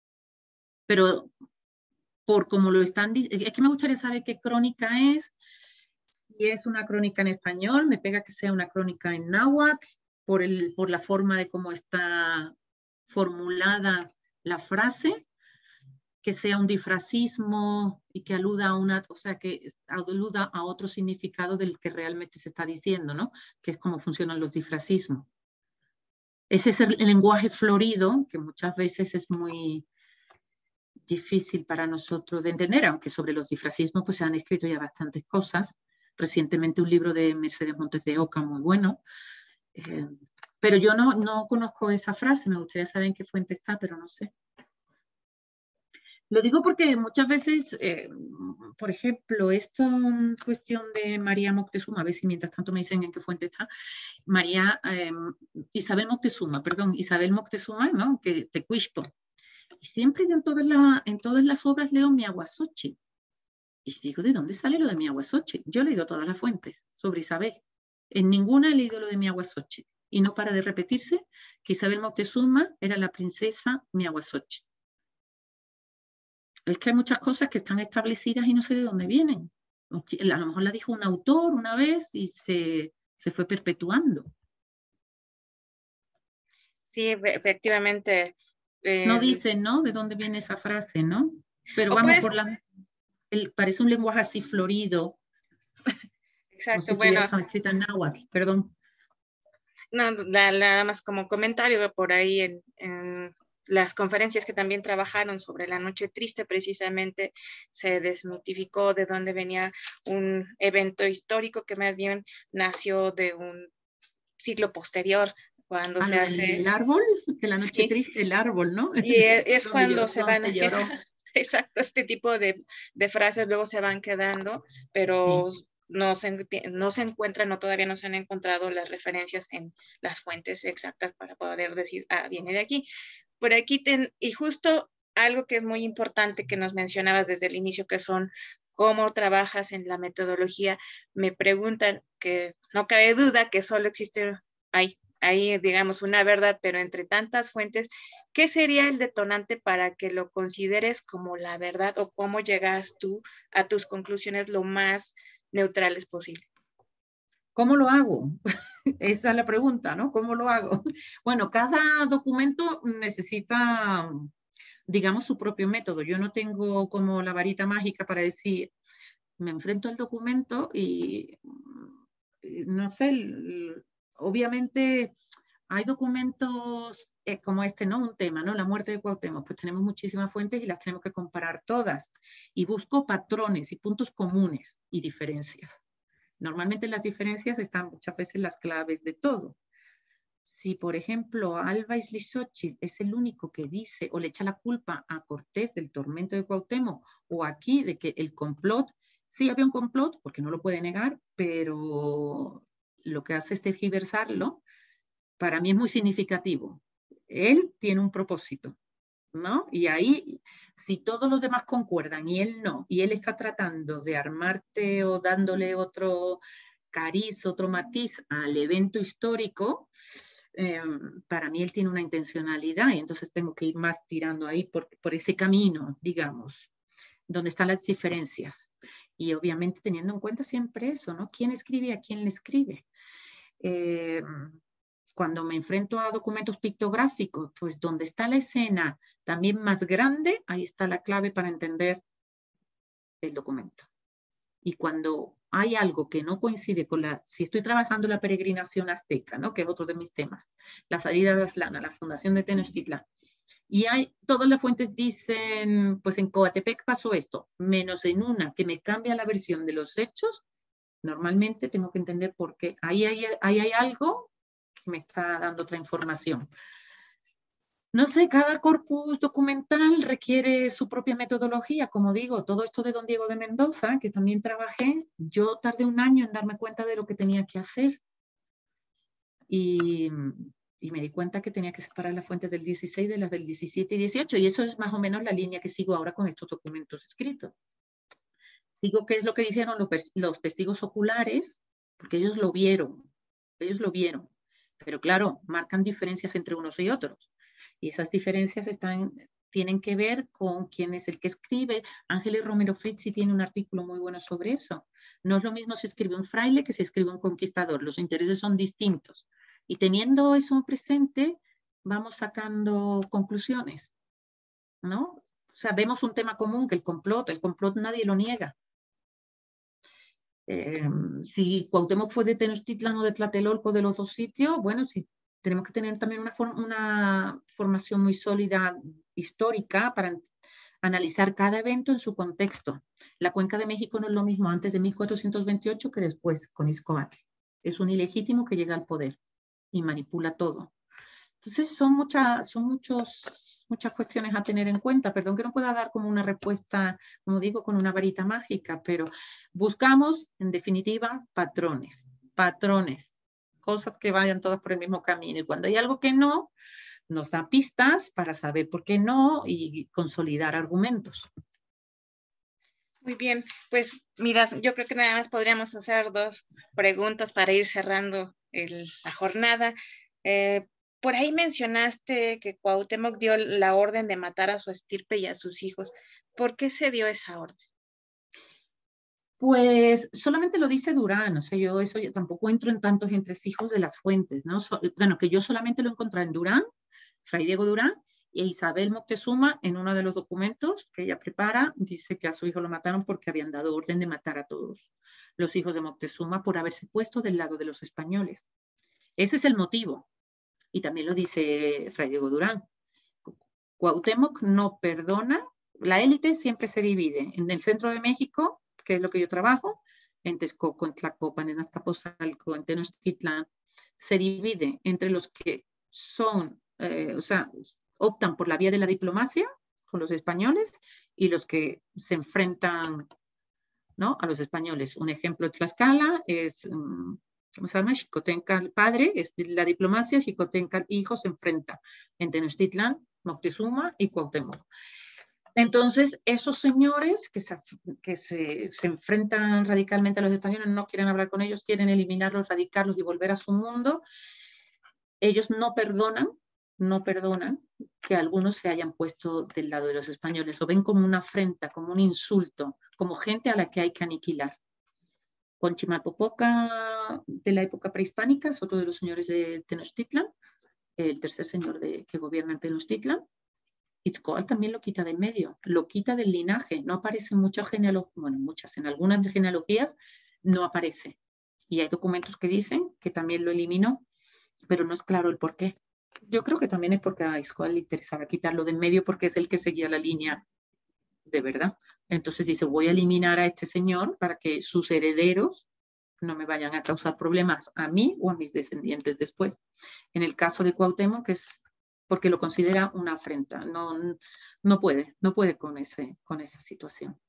S3: Pero por como lo están diciendo, es que me gustaría saber qué crónica es. Si es una crónica en español, me pega que sea una crónica en náhuatl, por, el, por la forma de cómo está formulada la frase, que sea un difracismo y que aluda a una, o sea, que aluda a otro significado del que realmente se está diciendo, ¿no? Que es cómo funcionan los difracismos. Ese es el, el lenguaje florido, que muchas veces es muy difícil para nosotros de entender, aunque sobre los difracismos pues se han escrito ya bastantes cosas. Recientemente un libro de Mercedes Montes de Oca muy bueno. Eh, pero yo no, no conozco esa frase, me gustaría saber en qué fuente está, pero no sé. Lo digo porque muchas veces, eh, por ejemplo, esta cuestión de María Moctezuma, a ver si mientras tanto me dicen en qué fuente está, María, eh, Isabel Moctezuma, perdón, Isabel Moctezuma, ¿no? Que Tecuixpo. Y siempre en todas, la, en todas las obras leo Miahuasochi. Y digo, ¿de dónde sale lo de Miahuasochi? Yo he leído todas las fuentes sobre Isabel. En ninguna he leído lo de Miahuasochi. Y no para de repetirse que Isabel Moctezuma era la princesa Miahuasochi. Es que hay muchas cosas que están establecidas y no sé de dónde vienen. A lo mejor la dijo un autor una vez y se, se fue perpetuando.
S2: Sí, efectivamente.
S3: Eh, no dicen, ¿no? De dónde viene esa frase, ¿no? Pero vamos
S2: pues,
S3: por la... El, parece un lenguaje así florido.
S2: Exacto,
S3: como si
S2: bueno.
S3: Escrita en náhuatl, perdón.
S2: No, nada más como comentario por ahí en, en las conferencias que también trabajaron sobre la Noche Triste, precisamente se desmitificó de dónde venía un evento histórico que más bien nació de un siglo posterior, cuando
S3: ¿A
S2: se
S3: lo
S2: hace...
S3: el árbol? Que la Noche
S2: sí.
S3: Triste, el árbol, ¿no?
S2: Y es, es cuando
S3: lloró,
S2: se van haciendo...
S3: lloró.
S2: Exacto, este tipo de, de frases luego se van quedando, pero... Sí. No se, no se encuentran o todavía no se han encontrado las referencias en las fuentes exactas para poder decir, ah, viene de aquí. Por aquí, ten, y justo algo que es muy importante que nos mencionabas desde el inicio, que son cómo trabajas en la metodología, me preguntan que no cabe duda que solo existe, hay, hay, digamos, una verdad, pero entre tantas fuentes, ¿qué sería el detonante para que lo consideres como la verdad o cómo llegas tú a tus conclusiones lo más neutrales posible?
S3: ¿Cómo lo hago? Esa es la pregunta, ¿no? ¿Cómo lo hago? Bueno, cada documento necesita, digamos, su propio método. Yo no tengo como la varita mágica para decir, me enfrento al documento y, no sé, obviamente hay documentos eh, como este, ¿no? Un tema, ¿no? La muerte de Cuauhtémoc. Pues tenemos muchísimas fuentes y las tenemos que comparar todas. Y busco patrones y puntos comunes y diferencias. Normalmente las diferencias están muchas veces las claves de todo. Si, por ejemplo, Alba Islizochitl es el único que dice o le echa la culpa a Cortés del tormento de Cuauhtémoc, o aquí de que el complot, sí había un complot, porque no lo puede negar, pero lo que hace es tergiversarlo, para mí es muy significativo. Él tiene un propósito, ¿no? Y ahí, si todos los demás concuerdan y él no, y él está tratando de armarte o dándole otro cariz, otro matiz al evento histórico, eh, para mí él tiene una intencionalidad y entonces tengo que ir más tirando ahí por, por ese camino, digamos, donde están las diferencias. Y obviamente teniendo en cuenta siempre eso, ¿no? ¿Quién escribe y a quién le escribe? Eh, cuando me enfrento a documentos pictográficos, pues donde está la escena también más grande, ahí está la clave para entender el documento. Y cuando hay algo que no coincide con la, si estoy trabajando la peregrinación azteca, ¿no? Que es otro de mis temas, la salida de Aztlán, la fundación de Tenochtitlán, y hay, todas las fuentes dicen, pues en Coatepec pasó esto, menos en una que me cambia la versión de los hechos, normalmente tengo que entender por qué. Ahí hay, ahí hay algo que me está dando otra información. No sé, cada corpus documental requiere su propia metodología. Como digo, todo esto de don Diego de Mendoza, que también trabajé, yo tardé un año en darme cuenta de lo que tenía que hacer. Y, y me di cuenta que tenía que separar las fuentes del dieciséis de las del diecisiete y dieciocho. Y eso es más o menos la línea que sigo ahora con estos documentos escritos. Sigo qué es lo que dijeron los, los testigos oculares, porque ellos lo vieron. Ellos lo vieron. Pero claro, marcan diferencias entre unos y otros. Y esas diferencias están, tienen que ver con quién es el que escribe. Ángeles Romero Fritzi tiene un artículo muy bueno sobre eso. No es lo mismo si escribe un fraile que si escribe un conquistador. Los intereses son distintos. Y teniendo eso presente, vamos sacando conclusiones, ¿no? O sea, vemos un tema común, que el complot. El complot nadie lo niega. Eh, si Cuauhtémoc fue de Tenochtitlán o de Tlatelolco, de los dos sitios, bueno, si tenemos que tener también una, form una formación muy sólida histórica para analizar cada evento en su contexto. La Cuenca de México no es lo mismo antes de mil cuatrocientos veintiocho que después con Izcoatl. Es un ilegítimo que llega al poder y manipula todo. Entonces son, muchas, son muchos, muchas cuestiones a tener en cuenta. Perdón que no pueda dar como una respuesta, como digo, con una varita mágica, pero buscamos, en definitiva, patrones, patrones, cosas que vayan todas por el mismo camino. Y cuando hay algo que no, nos da pistas para saber por qué no y consolidar argumentos.
S2: Muy bien, pues mira, yo creo que nada más podríamos hacer dos preguntas para ir cerrando el, la jornada. Eh, por ahí mencionaste que Cuauhtémoc dio la orden de matar a su estirpe y a sus hijos. ¿Por qué se dio esa orden?
S3: Pues solamente lo dice Durán, o sea, yo eso yo tampoco entro en tantos entresijos de las fuentes, ¿no? So, bueno, que yo solamente lo encontré en Durán, Fray Diego Durán, e Isabel Moctezuma, en uno de los documentos que ella prepara, dice que a su hijo lo mataron porque habían dado orden de matar a todos los hijos de Moctezuma por haberse puesto del lado de los españoles. Ese es el motivo, y también lo dice Fray Diego Durán. Cuauhtémoc no perdona, la élite siempre se divide. En el centro de México, que es lo que yo trabajo, en Texcoco, en Tlacopan, en Azcapotzalco, en Tenochtitlán, se divide entre los que son, eh, o sea, optan por la vía de la diplomacia con los españoles y los que se enfrentan, ¿no?, a los españoles. Un ejemplo de Tlaxcala es, um, ¿cómo se llama? Xicotenca padre, es la diplomacia, Xicotenca hijo se enfrenta en Tenochtitlán, Moctezuma y Cuauhtémoc. Entonces, esos señores que, se, que se, se enfrentan radicalmente a los españoles, no quieren hablar con ellos, quieren eliminarlos, erradicarlos y volver a su mundo, ellos no perdonan, no perdonan que algunos se hayan puesto del lado de los españoles. Lo ven como una afrenta, como un insulto, como gente a la que hay que aniquilar. Con Chimalpopoca de la época prehispánica es otro de los señores de Tenochtitlán, el tercer señor de, que gobierna en Tenochtitlán. Izcoatl también lo quita de en medio, lo quita del linaje, no aparece en muchas genealogías, bueno, muchas, en algunas genealogías no aparece. Y hay documentos que dicen que también lo eliminó, pero no es claro el por qué. Yo creo que también es porque a Izcoatl le interesaba quitarlo de en medio porque es el que seguía la línea de verdad. Entonces dice, voy a eliminar a este señor para que sus herederos no me vayan a causar problemas a mí o a mis descendientes después. En el caso de Cuauhtémoc es porque lo considera una afrenta, no, no puede, no puede con, ese, con esa situación.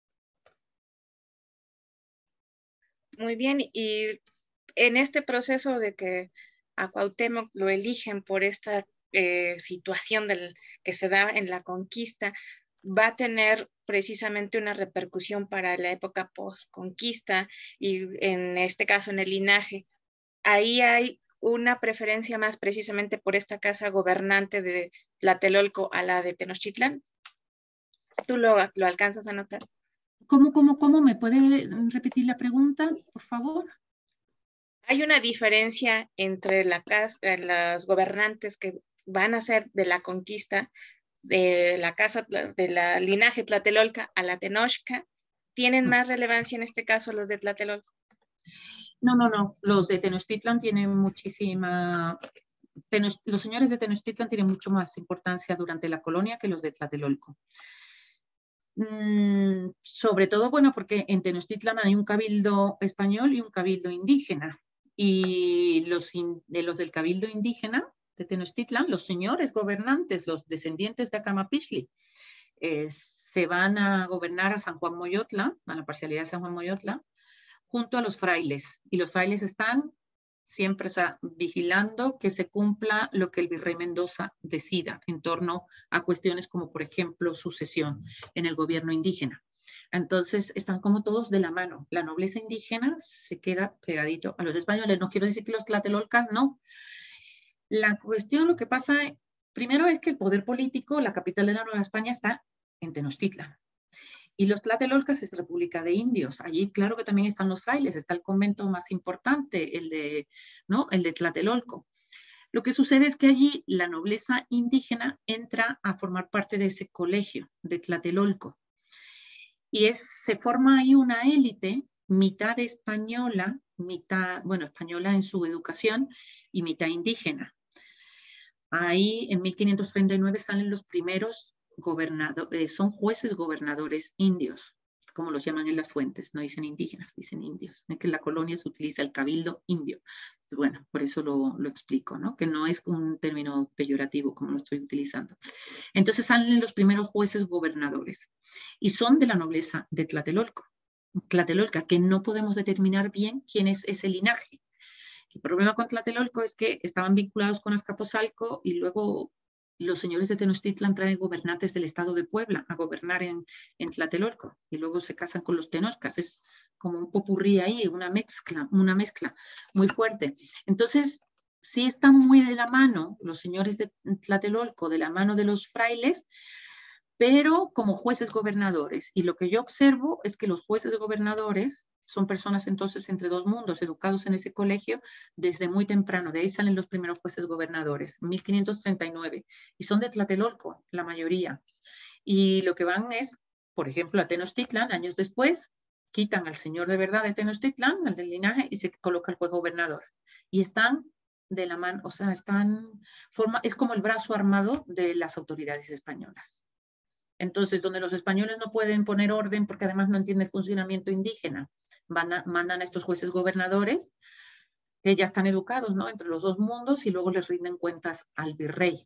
S2: Muy bien, y en este proceso de que a Cuauhtémoc lo eligen por esta eh, situación del, que se da en la conquista, va a tener precisamente una repercusión para la época post-conquista y en este caso en el linaje. Ahí hay una preferencia más precisamente por esta casa gobernante de Tlatelolco a la de Tenochtitlán. ¿Tú lo, lo alcanzas a notar?
S3: ¿Cómo, cómo, cómo? ¿Me puede repetir la pregunta, por favor?
S2: Hay una diferencia entre la casa, los gobernantes que van a ser de la conquista de la casa, de la linaje Tlatelolca a la Tenochca. ¿Tienen más relevancia en este caso los de Tlatelolco?
S3: No, no, no. Los de Tenochtitlan tienen muchísima... Tenoch... Los señores de Tenochtitlan tienen mucho más importancia durante la colonia que los de Tlatelolco. Mm, sobre todo, bueno, porque en Tenochtitlan hay un cabildo español y un cabildo indígena. Y los, in... de los del cabildo indígena de Tenochtitlan, los señores gobernantes, los descendientes de Acamapixtli, eh, se van a gobernar a San Juan Moyotla, a la parcialidad de San Juan Moyotla, junto a los frailes. Y los frailes están siempre, o sea, vigilando que se cumpla lo que el virrey Mendoza decida en torno a cuestiones como, por ejemplo, sucesión en el gobierno indígena. Entonces, están como todos de la mano. La nobleza indígena se queda pegadito a los españoles. No quiero decir que los tlatelolcas no. La cuestión, lo que pasa, primero es que el poder político, la capital de la Nueva España está en Tenochtitlan. Y los tlatelolcas es República de Indios. Allí, claro que también están los frailes, está el convento más importante, el de, ¿no? el de Tlatelolco. Lo que sucede es que allí la nobleza indígena entra a formar parte de ese colegio de Tlatelolco. Y es, se forma ahí una élite, mitad española, mitad, bueno, española en su educación y mitad indígena. Ahí en mil quinientos treinta y nueve salen los primeros gobernadores, son jueces gobernadores indios, como los llaman en las fuentes, no dicen indígenas, dicen indios. Es que en la colonia se utiliza el cabildo indio. Entonces, bueno, por eso lo, lo explico, ¿no? Que no es un término peyorativo como lo estoy utilizando. Entonces salen los primeros jueces gobernadores y son de la nobleza de Tlatelolco, Tlatelolca, que no podemos determinar bien quién es ese linaje. El problema con Tlatelolco es que estaban vinculados con Azcapotzalco y luego los señores de Tenochtitlan traen gobernantes del estado de Puebla a gobernar en, en Tlatelolco y luego se casan con los tenoscas. Es como un popurrí ahí, una mezcla, una mezcla muy fuerte. Entonces, sí están muy de la mano los señores de Tlatelolco, de la mano de los frailes, pero como jueces gobernadores. Y lo que yo observo es que los jueces gobernadores son personas entonces entre dos mundos, educados en ese colegio desde muy temprano. De ahí salen los primeros jueces gobernadores, mil quinientos treinta y nueve, y son de Tlatelolco, la mayoría. Y lo que van es, por ejemplo, a Tenochtitlan, años después, quitan al señor de verdad de Tenochtitlan, al del linaje, y se coloca el juez gobernador. Y están de la mano, o sea, están, forma, es como el brazo armado de las autoridades españolas. Entonces, donde los españoles no pueden poner orden porque además no entienden el funcionamiento indígena, van a, mandan a estos jueces gobernadores que ya están educados, ¿no? Entre los dos mundos y luego les rinden cuentas al virrey.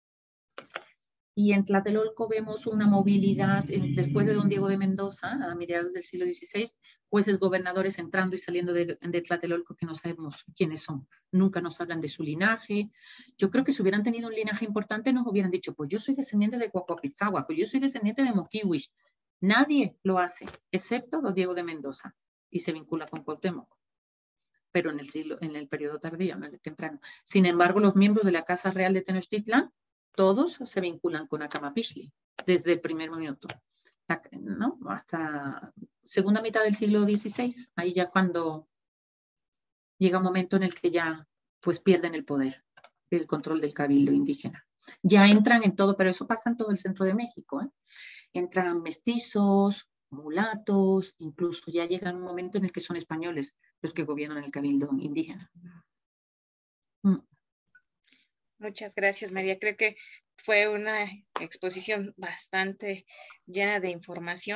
S3: Y en Tlatelolco vemos una movilidad, después de don Diego de Mendoza, a mediados del siglo dieciséis, jueces gobernadores entrando y saliendo de, de Tlatelolco que no sabemos quiénes son. Nunca nos hablan de su linaje. Yo creo que si hubieran tenido un linaje importante nos hubieran dicho, pues yo soy descendiente de Coacopitzáhuac, yo soy descendiente de Moquihuix. Nadie lo hace, excepto don Diego de Mendoza, y se vincula con Cuauhtémoc, pero en el siglo, en el periodo tardío, no en el temprano. Sin embargo, los miembros de la Casa Real de Tenochtitlan, todos se vinculan con Acamapixtli desde el primer minuto, ¿no? Hasta segunda mitad del siglo dieciséis, ahí ya cuando llega un momento en el que ya pues pierden el poder, el control del cabildo indígena. Ya entran en todo, pero eso pasa en todo el centro de México, ¿eh? Entran mestizos, mulatos, incluso ya llega un momento en el que son españoles los que gobiernan el cabildo indígena. Mm.
S2: Muchas gracias, María. Creo que fue una exposición bastante llena de información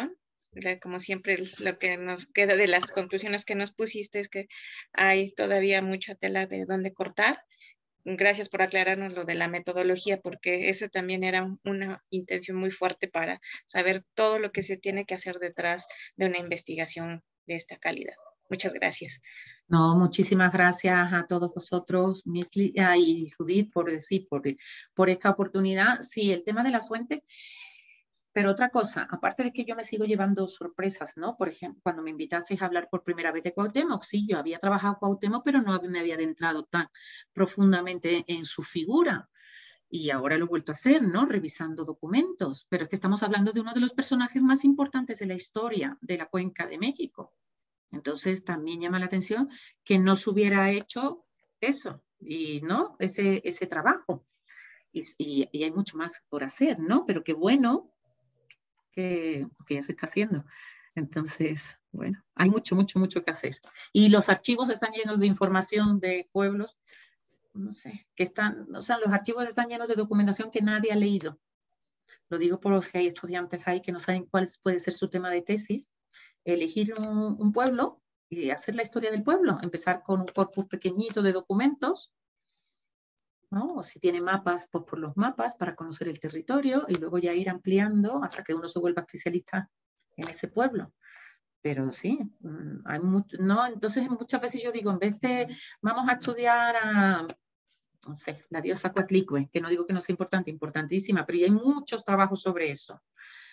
S2: como siempre, lo que nos queda de las conclusiones que nos pusiste es que hay todavía mucha tela de dónde cortar. Gracias por aclararnos lo de la metodología, porque eso también era una intención muy fuerte para saber todo lo que se tiene que hacer detrás de una investigación de esta calidad. Muchas gracias.
S3: No, muchísimas gracias a todos vosotros, Miss Lidia y Judith, por decir, por, por esta oportunidad. Sí, el tema de las fuentes. Pero otra cosa, aparte de que yo me sigo llevando sorpresas, ¿no? Por ejemplo, cuando me invitasteis a hablar por primera vez de Cuauhtémoc, sí, yo había trabajado Cuauhtémoc, pero no me había adentrado tan profundamente en su figura. Y ahora lo he vuelto a hacer, ¿no? Revisando documentos. Pero es que estamos hablando de uno de los personajes más importantes de la historia de la Cuenca de México. Entonces también llama la atención que no se hubiera hecho eso, y, ¿no? Ese, ese trabajo. Y, y, y hay mucho más por hacer, ¿no? Pero qué bueno que, que ya se está haciendo. Entonces, bueno, hay mucho, mucho, mucho que hacer. Y los archivos están llenos de información de pueblos, no sé, que están, o sea, los archivos están llenos de documentación que nadie ha leído. Lo digo por si hay estudiantes ahí que no saben cuál puede ser su tema de tesis. Elegir un, un pueblo y hacer la historia del pueblo. Empezar con un corpus pequeñito de documentos, ¿no? O si tiene mapas, pues por los mapas para conocer el territorio y luego ya ir ampliando hasta que uno se vuelva especialista en ese pueblo. Pero sí, hay mucho, no, entonces muchas veces yo digo, en vez de vamos a estudiar a, no sé, la diosa Coatlicue, que no digo que no sea importante, importantísima, pero hay muchos trabajos sobre eso.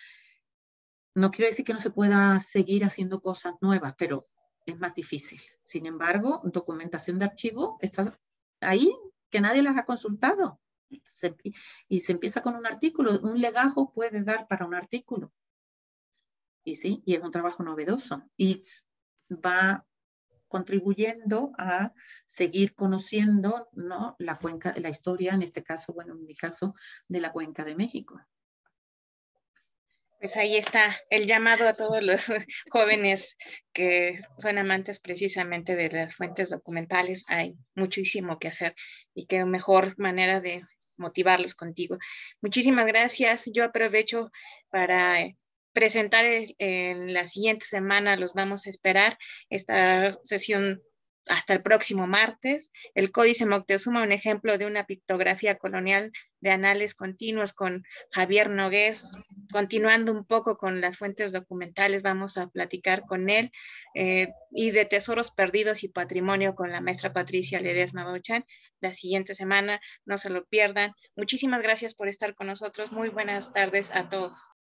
S3: No quiero decir que no se pueda seguir haciendo cosas nuevas, pero es más difícil. Sin embargo, documentación de archivo está ahí, que nadie las ha consultado. Se, y se empieza con un artículo. Un legajo puede dar para un artículo. Y sí, y es un trabajo novedoso. Y va contribuyendo a seguir conociendo, ¿no? La cuenca, la historia, en este caso, bueno, en mi caso, de la Cuenca de México.
S2: Pues ahí está el llamado a todos los jóvenes que son amantes precisamente de las fuentes documentales. Hay muchísimo que hacer y qué mejor manera de motivarlos contigo. Muchísimas gracias. Yo aprovecho para presentar el, en la siguiente semana, los vamos a esperar, esta sesión hasta el próximo martes. El Códice Moctezuma, un ejemplo de una pictografía colonial de anales continuos con Javier Nogués. Continuando un poco con las fuentes documentales, vamos a platicar con él eh, y de tesoros perdidos y patrimonio con la maestra Patricia Ledesma Bauchan. La siguiente semana, no se lo pierdan. Muchísimas gracias por estar con nosotros. Muy buenas tardes a todos.